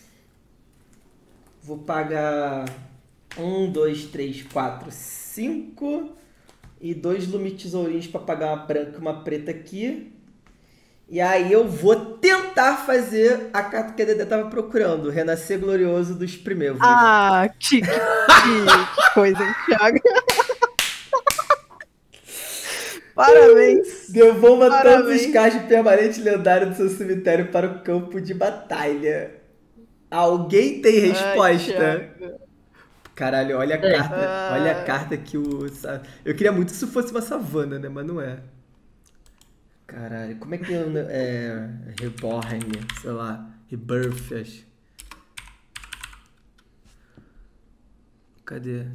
Vou pagar 1, 2, 3, 4, 5. E 2 lume tesourinhos pra pagar uma branca e uma preta aqui. E aí eu vou tentar tentar fazer a carta que a Dedé tava procurando, Renascer Glorioso dos Primevos. Ah, que coisa, hein, Thiago? Parabéns. Devolva todos Parabéns. os cards permanentes lendários do seu cemitério para o campo de batalha. Alguém tem resposta? Thiago. Caralho, olha a Tem. carta. Olha a carta que o... Eu queria muito que isso fosse uma savana, né? Mas não é. Caralho, como é que é Reborn, sei lá, Rebirth, acho. Cadê?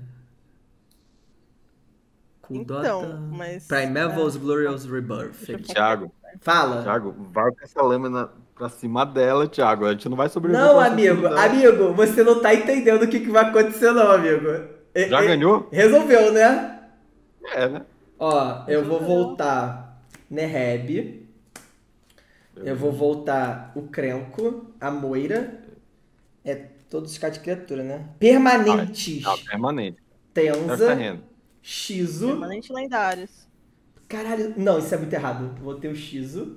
Kuldota. Então, mas... Primeval's Glorious Rebirth. Deixa eu Aqui. Thiago, Fala. Thiago, vai com essa lâmina pra cima dela, Thiago. A gente não vai sobreviver. Não, com essa amigo, tudo, não. amigo, você não tá entendendo o que vai acontecer não, amigo. Já ganhou? Resolveu, né? É, né? Ó, eu vou voltar Neheb. Eu vou voltar o Crenco, a Moira. É todos os cards de criatura, né? Permanentes. Ah, permanente. Deve estar Tenza, rendo. Shizu. Permanente lendários. Caralho, não, isso é muito errado. Vou ter o Shizu.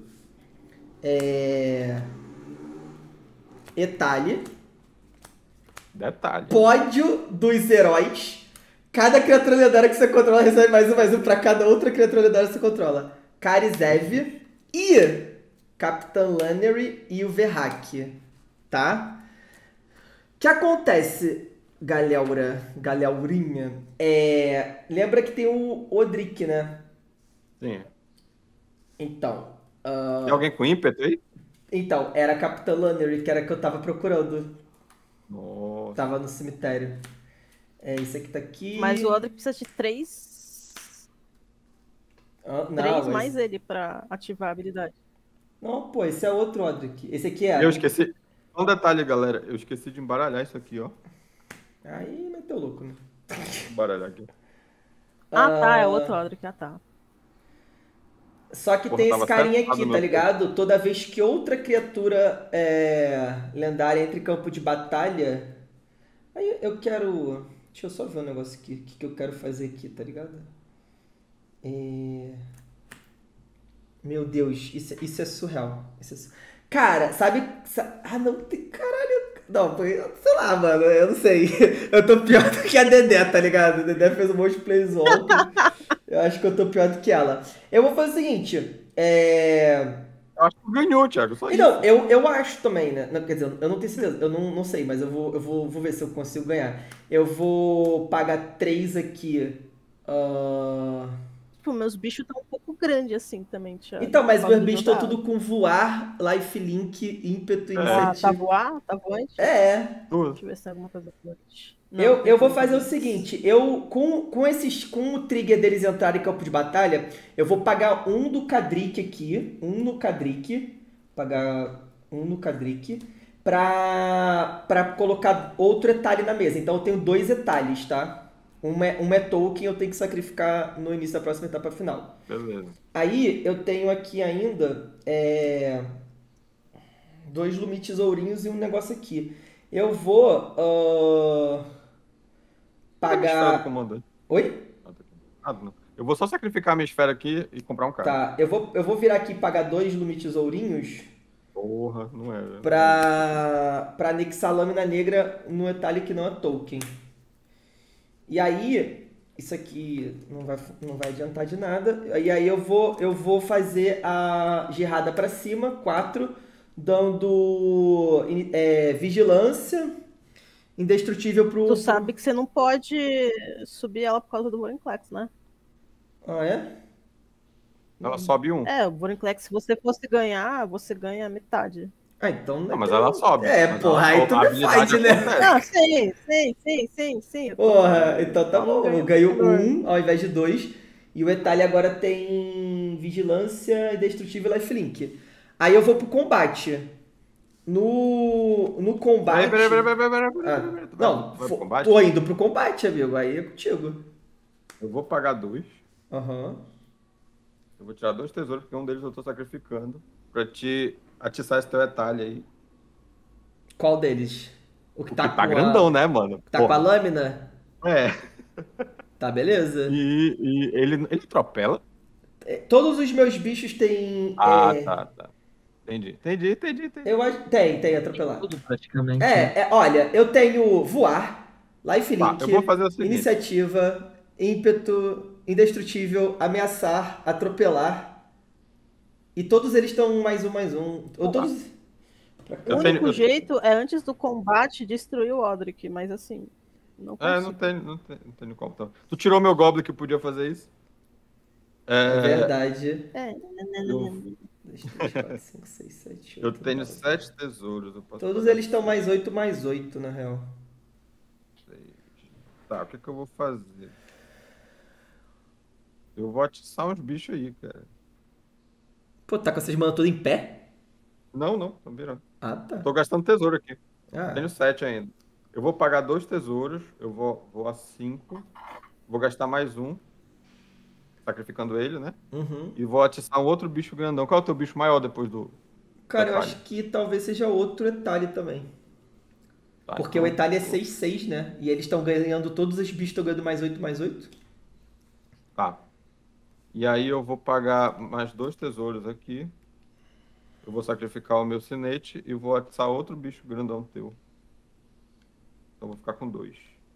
Etali. Detalhe. Pódio dos heróis. Cada criatura lendária que você controla recebe mais um pra cada outra criatura lendária que você controla. Karizev e Capitã Lannery e o Verhac. Tá? O que acontece, galaurinha? Lembra que tem o Odric, né? Sim. Então. Tem alguém com ímpeto aí? Então, era a Capitã Lannery, que era a que eu tava procurando. Nossa. Tava no cemitério. Isso aqui tá aqui. Mas o Odric precisa de três Não, mais ele pra ativar a habilidade. Não, pô, esse é outro Odric. Esse aqui é. Eu esqueci. Um detalhe, galera. Eu esqueci de embaralhar isso aqui, ó. Aí meteu louco, né? Vou embaralhar aqui. Tá, é outro Odric, tá. Só que Porra, tem esse tava carinha acertado aqui, no tá meu ligado? Toda vez que outra criatura lendária entra em campo de batalha. Aí eu quero. Deixa eu só ver um negócio aqui. O que eu quero fazer aqui, tá ligado? Meu Deus, isso é surreal. Cara, sabe. Ah, não tem. Caralho. Não, foi. Sei lá, mano. Eu não sei. Eu tô pior do que a Dedé, tá ligado? A Dedé fez um monte de plays ontem. Eu acho que eu tô pior do que ela. Eu vou fazer o seguinte. Eu acho que ganhou, Thiago. Só isso. Não, eu acho também, né? Não, quer dizer, eu não tenho certeza. Eu não sei, mas eu vou ver se eu consigo ganhar. Eu vou pagar 3 aqui. Tipo, meus bichos estão um pouco grandes assim também, Thiago. Então, mas Por meus causa do bichos estão dado. tudo com voar, lifelink, ímpeto, Tá iniciativa. voar? Tá voante? Tudo. Deixa eu ver se tem alguma coisa voante. Eu vou fazer o seguinte, com o trigger deles entrarem em campo de batalha, eu vou pagar um do Kadrik aqui, pagar um no Kadrik, pra colocar outro Etali na mesa. Então eu tenho 2 Etalis, tá? Um é token, eu tenho que sacrificar no início da próxima etapa final. Beleza. Aí eu tenho aqui ainda 2 Lumi Tesourinhos e um negócio aqui. Eu vou Cadê a minha esfera do pagar... comandante? Oi? Ah, não. Eu vou só sacrificar a minha esfera aqui e comprar um cara. Tá, eu vou virar aqui e pagar 2 Lumi Tesourinhos Porra, não é. pra anexar a Lâmina Negra no Etali que não é token. E aí, isso aqui não vai adiantar de nada. E aí eu vou fazer a Girada pra cima, 4, dando vigilância, indestrutível pro... Tu sabe que você não pode subir ela por causa do Vorinclex, né? Ah, é? Ela sobe um. O Vorinclex, se você fosse ganhar, você ganha metade. Ah, então... Não, mas ela sobe. Mas porra, ela aí tu sobe, a me habilidade fode, né? acontece. Sim. Porra, então tá bom. Eu ganho ganhou 1 ao invés de 2. E o Etali agora tem vigilância, indestrutível e lifelink. Aí eu vou pro combate. No combate... Peraí. Não, Vai pro combate? tô indo pro combate, amigo. Aí é contigo. Eu vou pagar 2. Aham. Eu vou tirar 2 tesouros, porque um deles eu tô sacrificando. Pra te atiçar esse teu Etali aí. Qual deles? O que O tá que tá com grandão, né, mano? Tá com a Porra. lâmina? É. Tá, beleza. E ele atropela. Todos os meus bichos têm... Tá. Entendi. Eu acho. Tem atropelar. Tudo praticamente. Né? Olha, eu tenho voar, lifelink, Tá, eu vou fazer o seguinte. iniciativa, ímpeto, indestrutível, ameaçar, atropelar. E todos eles estão mais um. Ou todos. O único jeito é antes do combate destruir o Odric, mas assim, não consigo. Não tenho como. Então. Tu tirou meu Goblin que podia fazer isso? É verdade. 2, 3, 4, 5, 6, 7, 8. Eu tenho 9. 7 tesouros. Eu posso Todos fazer eles estão mais 8, na real. 6. Tá, o que eu vou fazer? Eu vou atiçar uns bichos aí, cara. Pô, tá com essas manas todas em pé? Não, tô virando. Ah, tá. Tô gastando tesouro aqui. Ah. Tenho 7 ainda. Eu vou pagar 2 tesouros. Eu vou a 5. Vou gastar mais um. Sacrificando ele, né? Uhum. E vou atiçar um outro bicho grandão. Qual é o teu bicho maior depois do... Cara, eu acho que talvez seja outro Etali também. Tá, Porque então, o Etali é 6/6, né? E eles estão ganhando, todos os bichos estão ganhando mais 8. Tá. E aí eu vou pagar mais 2 tesouros aqui. Eu vou sacrificar o meu sinete e vou atiçar outro bicho grandão teu. Então eu vou ficar com 2.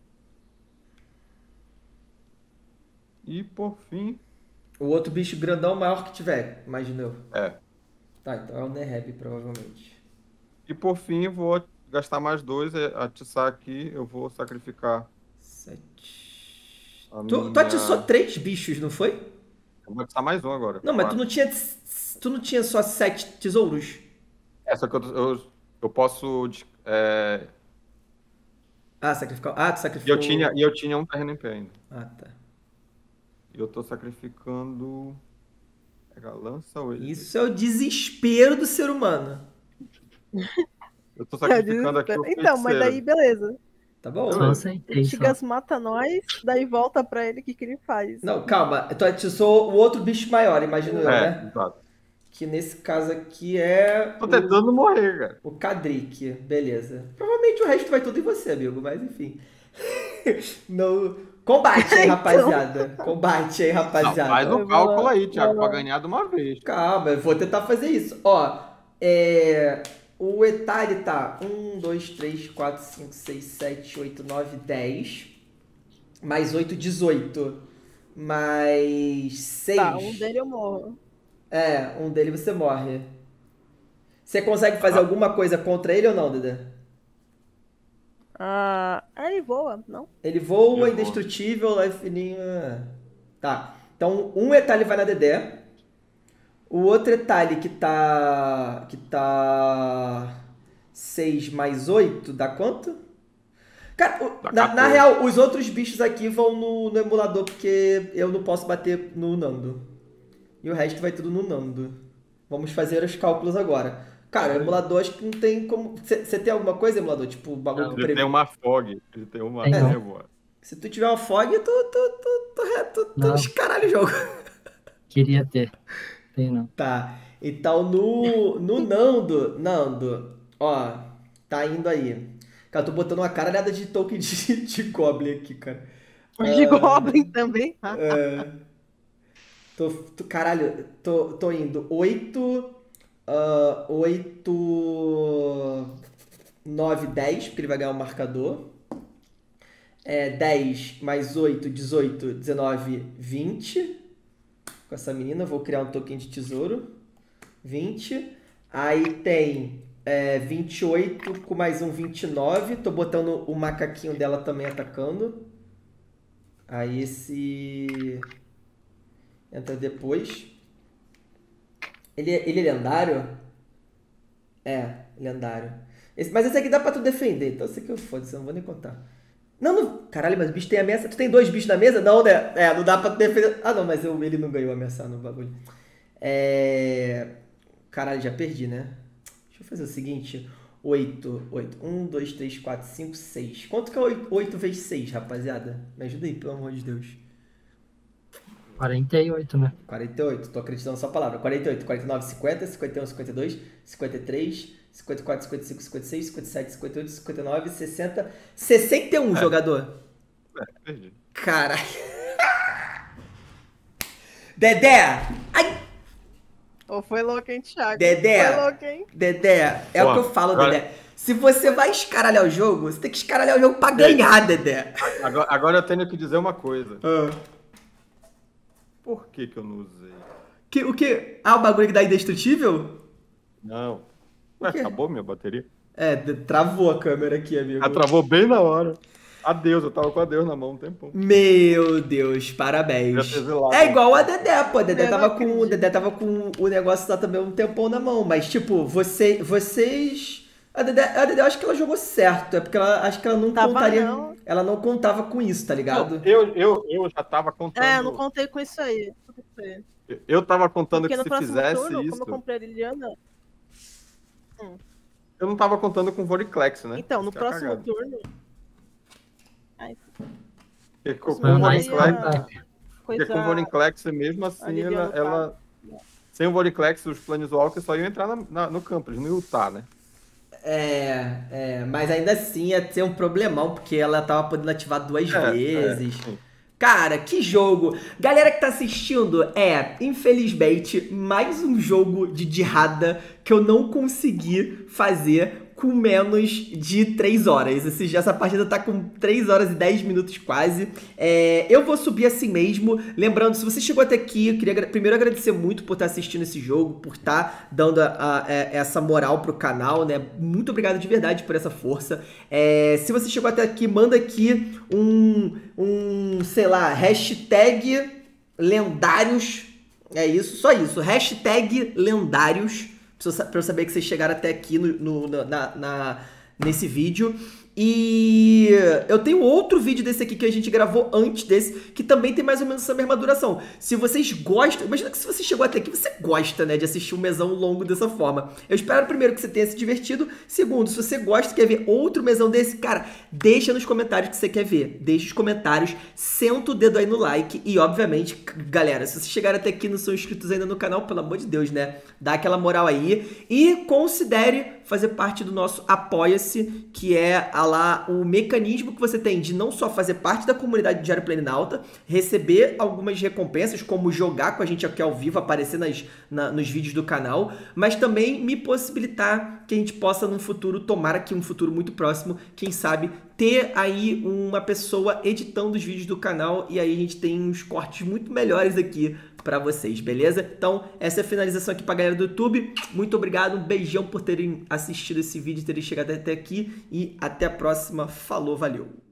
E por fim... O outro bicho grandão maior que tiver, imagino eu. É. Tá, então é o Neheb, provavelmente. E por fim eu vou gastar mais 2, atiçar aqui. Eu vou sacrificar... 7. Tu Tu atiçou 3 bichos, não foi? Eu vou atiçar mais um agora. Não, mas tu não tinha só 7 tesouros? Só que eu posso... Sacrificar. Ah, tu sacrificou. E eu tinha um terreno em pé ainda. Ah, tá. E eu tô sacrificando... Pega a lança ou ele? Isso é o desespero do ser humano. Eu tô sacrificando aqui o Então, mas daí beleza. Tá bom? Só aceitei, O só. Tigas mata nós, daí volta pra ele, o que ele faz? Não, calma. Tu atiçou o outro bicho maior, imagino eu, né? Exato. Que nesse caso aqui é... Tô tentando morrer, cara. O Kadrik, beleza. Provavelmente o resto vai tudo em você, amigo, mas enfim. No... Combate aí, rapaziada. Combate aí, rapaziada. Não, faz um cálculo aí, Thiago, pra ganhar de uma vez. Calma, eu vou tentar fazer isso. Ó, o Etali tá 1, 2, 3, 4, 5, 6, 7, 8, 9, 10. Mais 8, 18. Mais 6. Tá, um dele eu morro. Um dele você morre. Você consegue fazer alguma coisa contra ele ou não, Dedé? Ele voa, não? Ele voa, indestrutível, life... Tá. Então, um Etali vai na Dedé. O outro Etali que tá 6 mais 8, dá quanto? Cara, na real, os outros bichos aqui vão no emulador, porque eu não posso bater no Nando. E o resto vai tudo no Nando. Vamos fazer os cálculos agora. Cara, o emulador acho que não tem como... Você tem alguma coisa, emulador? Tipo, bagulho que Ele tem uma fog. Ele tem uma névoa. Se tu tiver uma fog, tô descaralho o jogo. Queria ter. Tem não. Tá. Então, no Nando, ó, tá indo aí. Cara, eu tô botando uma caralhada de token de Goblin aqui, cara. De Goblin também. Caralho, tô indo 8, 9, 10, porque ele vai ganhar um marcador. 10 mais 8, 18, 19, 20. Com essa menina, vou criar um token de tesouro. 20. Aí tem 28 com mais um 29. Tô botando o macaquinho dela também atacando. Aí esse... entra depois. Ele é lendário? Lendário. Mas esse aqui dá pra tu defender. Então esse aqui eu foda-se, eu não vou nem contar. Não. Caralho, mas o bicho tem ameaça. Tu tem 2 bichos na mesa? Não, né? Não dá pra tu defender. Ah, não, mas ele não ganhou ameaçar no bagulho. Caralho, já perdi, né? Deixa eu fazer o seguinte. 8. 1, 2, 3, 4, 5, 6. Quanto que é 8 vezes 6, rapaziada? Me ajuda aí, pelo amor de Deus. 48, né? 48, tô acreditando na sua palavra. 48, 49, 50, 51, 52, 53, 54, 55, 56, 57, 58, 59, 60, 61, jogador. Perdi. Caralho. Dedé! Ai! Ou foi louco, hein, Thiago? Dedé. Foi louco, hein? Dedé, é o Ó, que eu falo, agora- Dedé. Se você vai escaralhar o jogo, você tem que escaralhar o jogo pra ganhar, Dedé. Agora eu tenho que dizer uma coisa. Ah. Por que que eu não usei? O que? Ah, o bagulho que dá indestrutível? Não. Ué, quê? acabou minha bateria? Travou a câmera aqui, amigo. Ah, travou bem na hora. Adeus, eu tava com adeus na mão um tempão. Meu Deus, parabéns. Já teve lá, É né? igual a Dedé, pô. Eu não Dedé tava com o negócio lá também um tempão na mão. Mas, tipo, vocês. A Dedé, eu acho que ela jogou certo. É porque acho que ela não Tava contaria. não. Ela não contava com isso, tá ligado? Não, eu já tava contando. É, eu não contei com isso aí. Eu tava contando Porque que no se próximo fizesse turno, isso. como eu comprei a Liliana. Eu não tava contando com Voriclex, né? Então, no Isso que é a próximo cagada. turno. Ai, Porque com Foi um Não, nice aí, comeback. Porque com o Voriclex, mesmo a assim, Liliana ela. Sem o Voriclex, os Planeswalkers só iam entrar no campo, eles não iam lutar, né? Mas ainda assim ia ser um problemão, porque ela tava podendo ativar duas vezes. sim. Cara, que jogo! Galera que tá assistindo, infelizmente, mais um jogo de Dirrada que eu não consegui fazer com menos de 3 horas. Essa partida tá com 3 horas e 10 minutos quase. Eu vou subir assim mesmo. Lembrando, se você chegou até aqui, eu queria primeiro agradecer muito por estar assistindo esse jogo, por estar dando essa moral pro canal, né? Muito obrigado de verdade por essa força. Se você chegou até aqui, manda aqui sei lá, hashtag lendários. É isso, só isso. Hashtag lendários. Pra eu saber que vocês chegaram até aqui nesse vídeo. E eu tenho outro vídeo desse aqui que a gente gravou antes desse, que também tem mais ou menos essa mesma duração. Se vocês gostam, imagina que se você chegou até aqui, você gosta, né, de assistir um mesão longo dessa forma. Eu espero, primeiro, que você tenha se divertido. Segundo, se você gosta e quer ver outro mesão desse, cara, deixa nos comentários que você quer ver. Deixa os comentários, senta o dedo aí no like e, obviamente, galera, se vocês chegaram até aqui e não são inscritos ainda no canal, pelo amor de Deus, né, dá aquela moral aí e considere fazer parte do nosso Apoia-se, que é o mecanismo que você tem de não só fazer parte da comunidade de Diário Planinauta, receber algumas recompensas, como jogar com a gente aqui ao vivo, aparecer nos vídeos do canal, mas também me possibilitar que a gente possa num futuro, tomara que um futuro muito próximo, quem sabe, ter aí uma pessoa editando os vídeos do canal e aí a gente tem uns cortes muito melhores aqui pra vocês, beleza? Então, essa é a finalização aqui pra galera do YouTube. Muito obrigado, um beijão por terem assistido esse vídeo, terem chegado até aqui e até a próxima. Falou, valeu!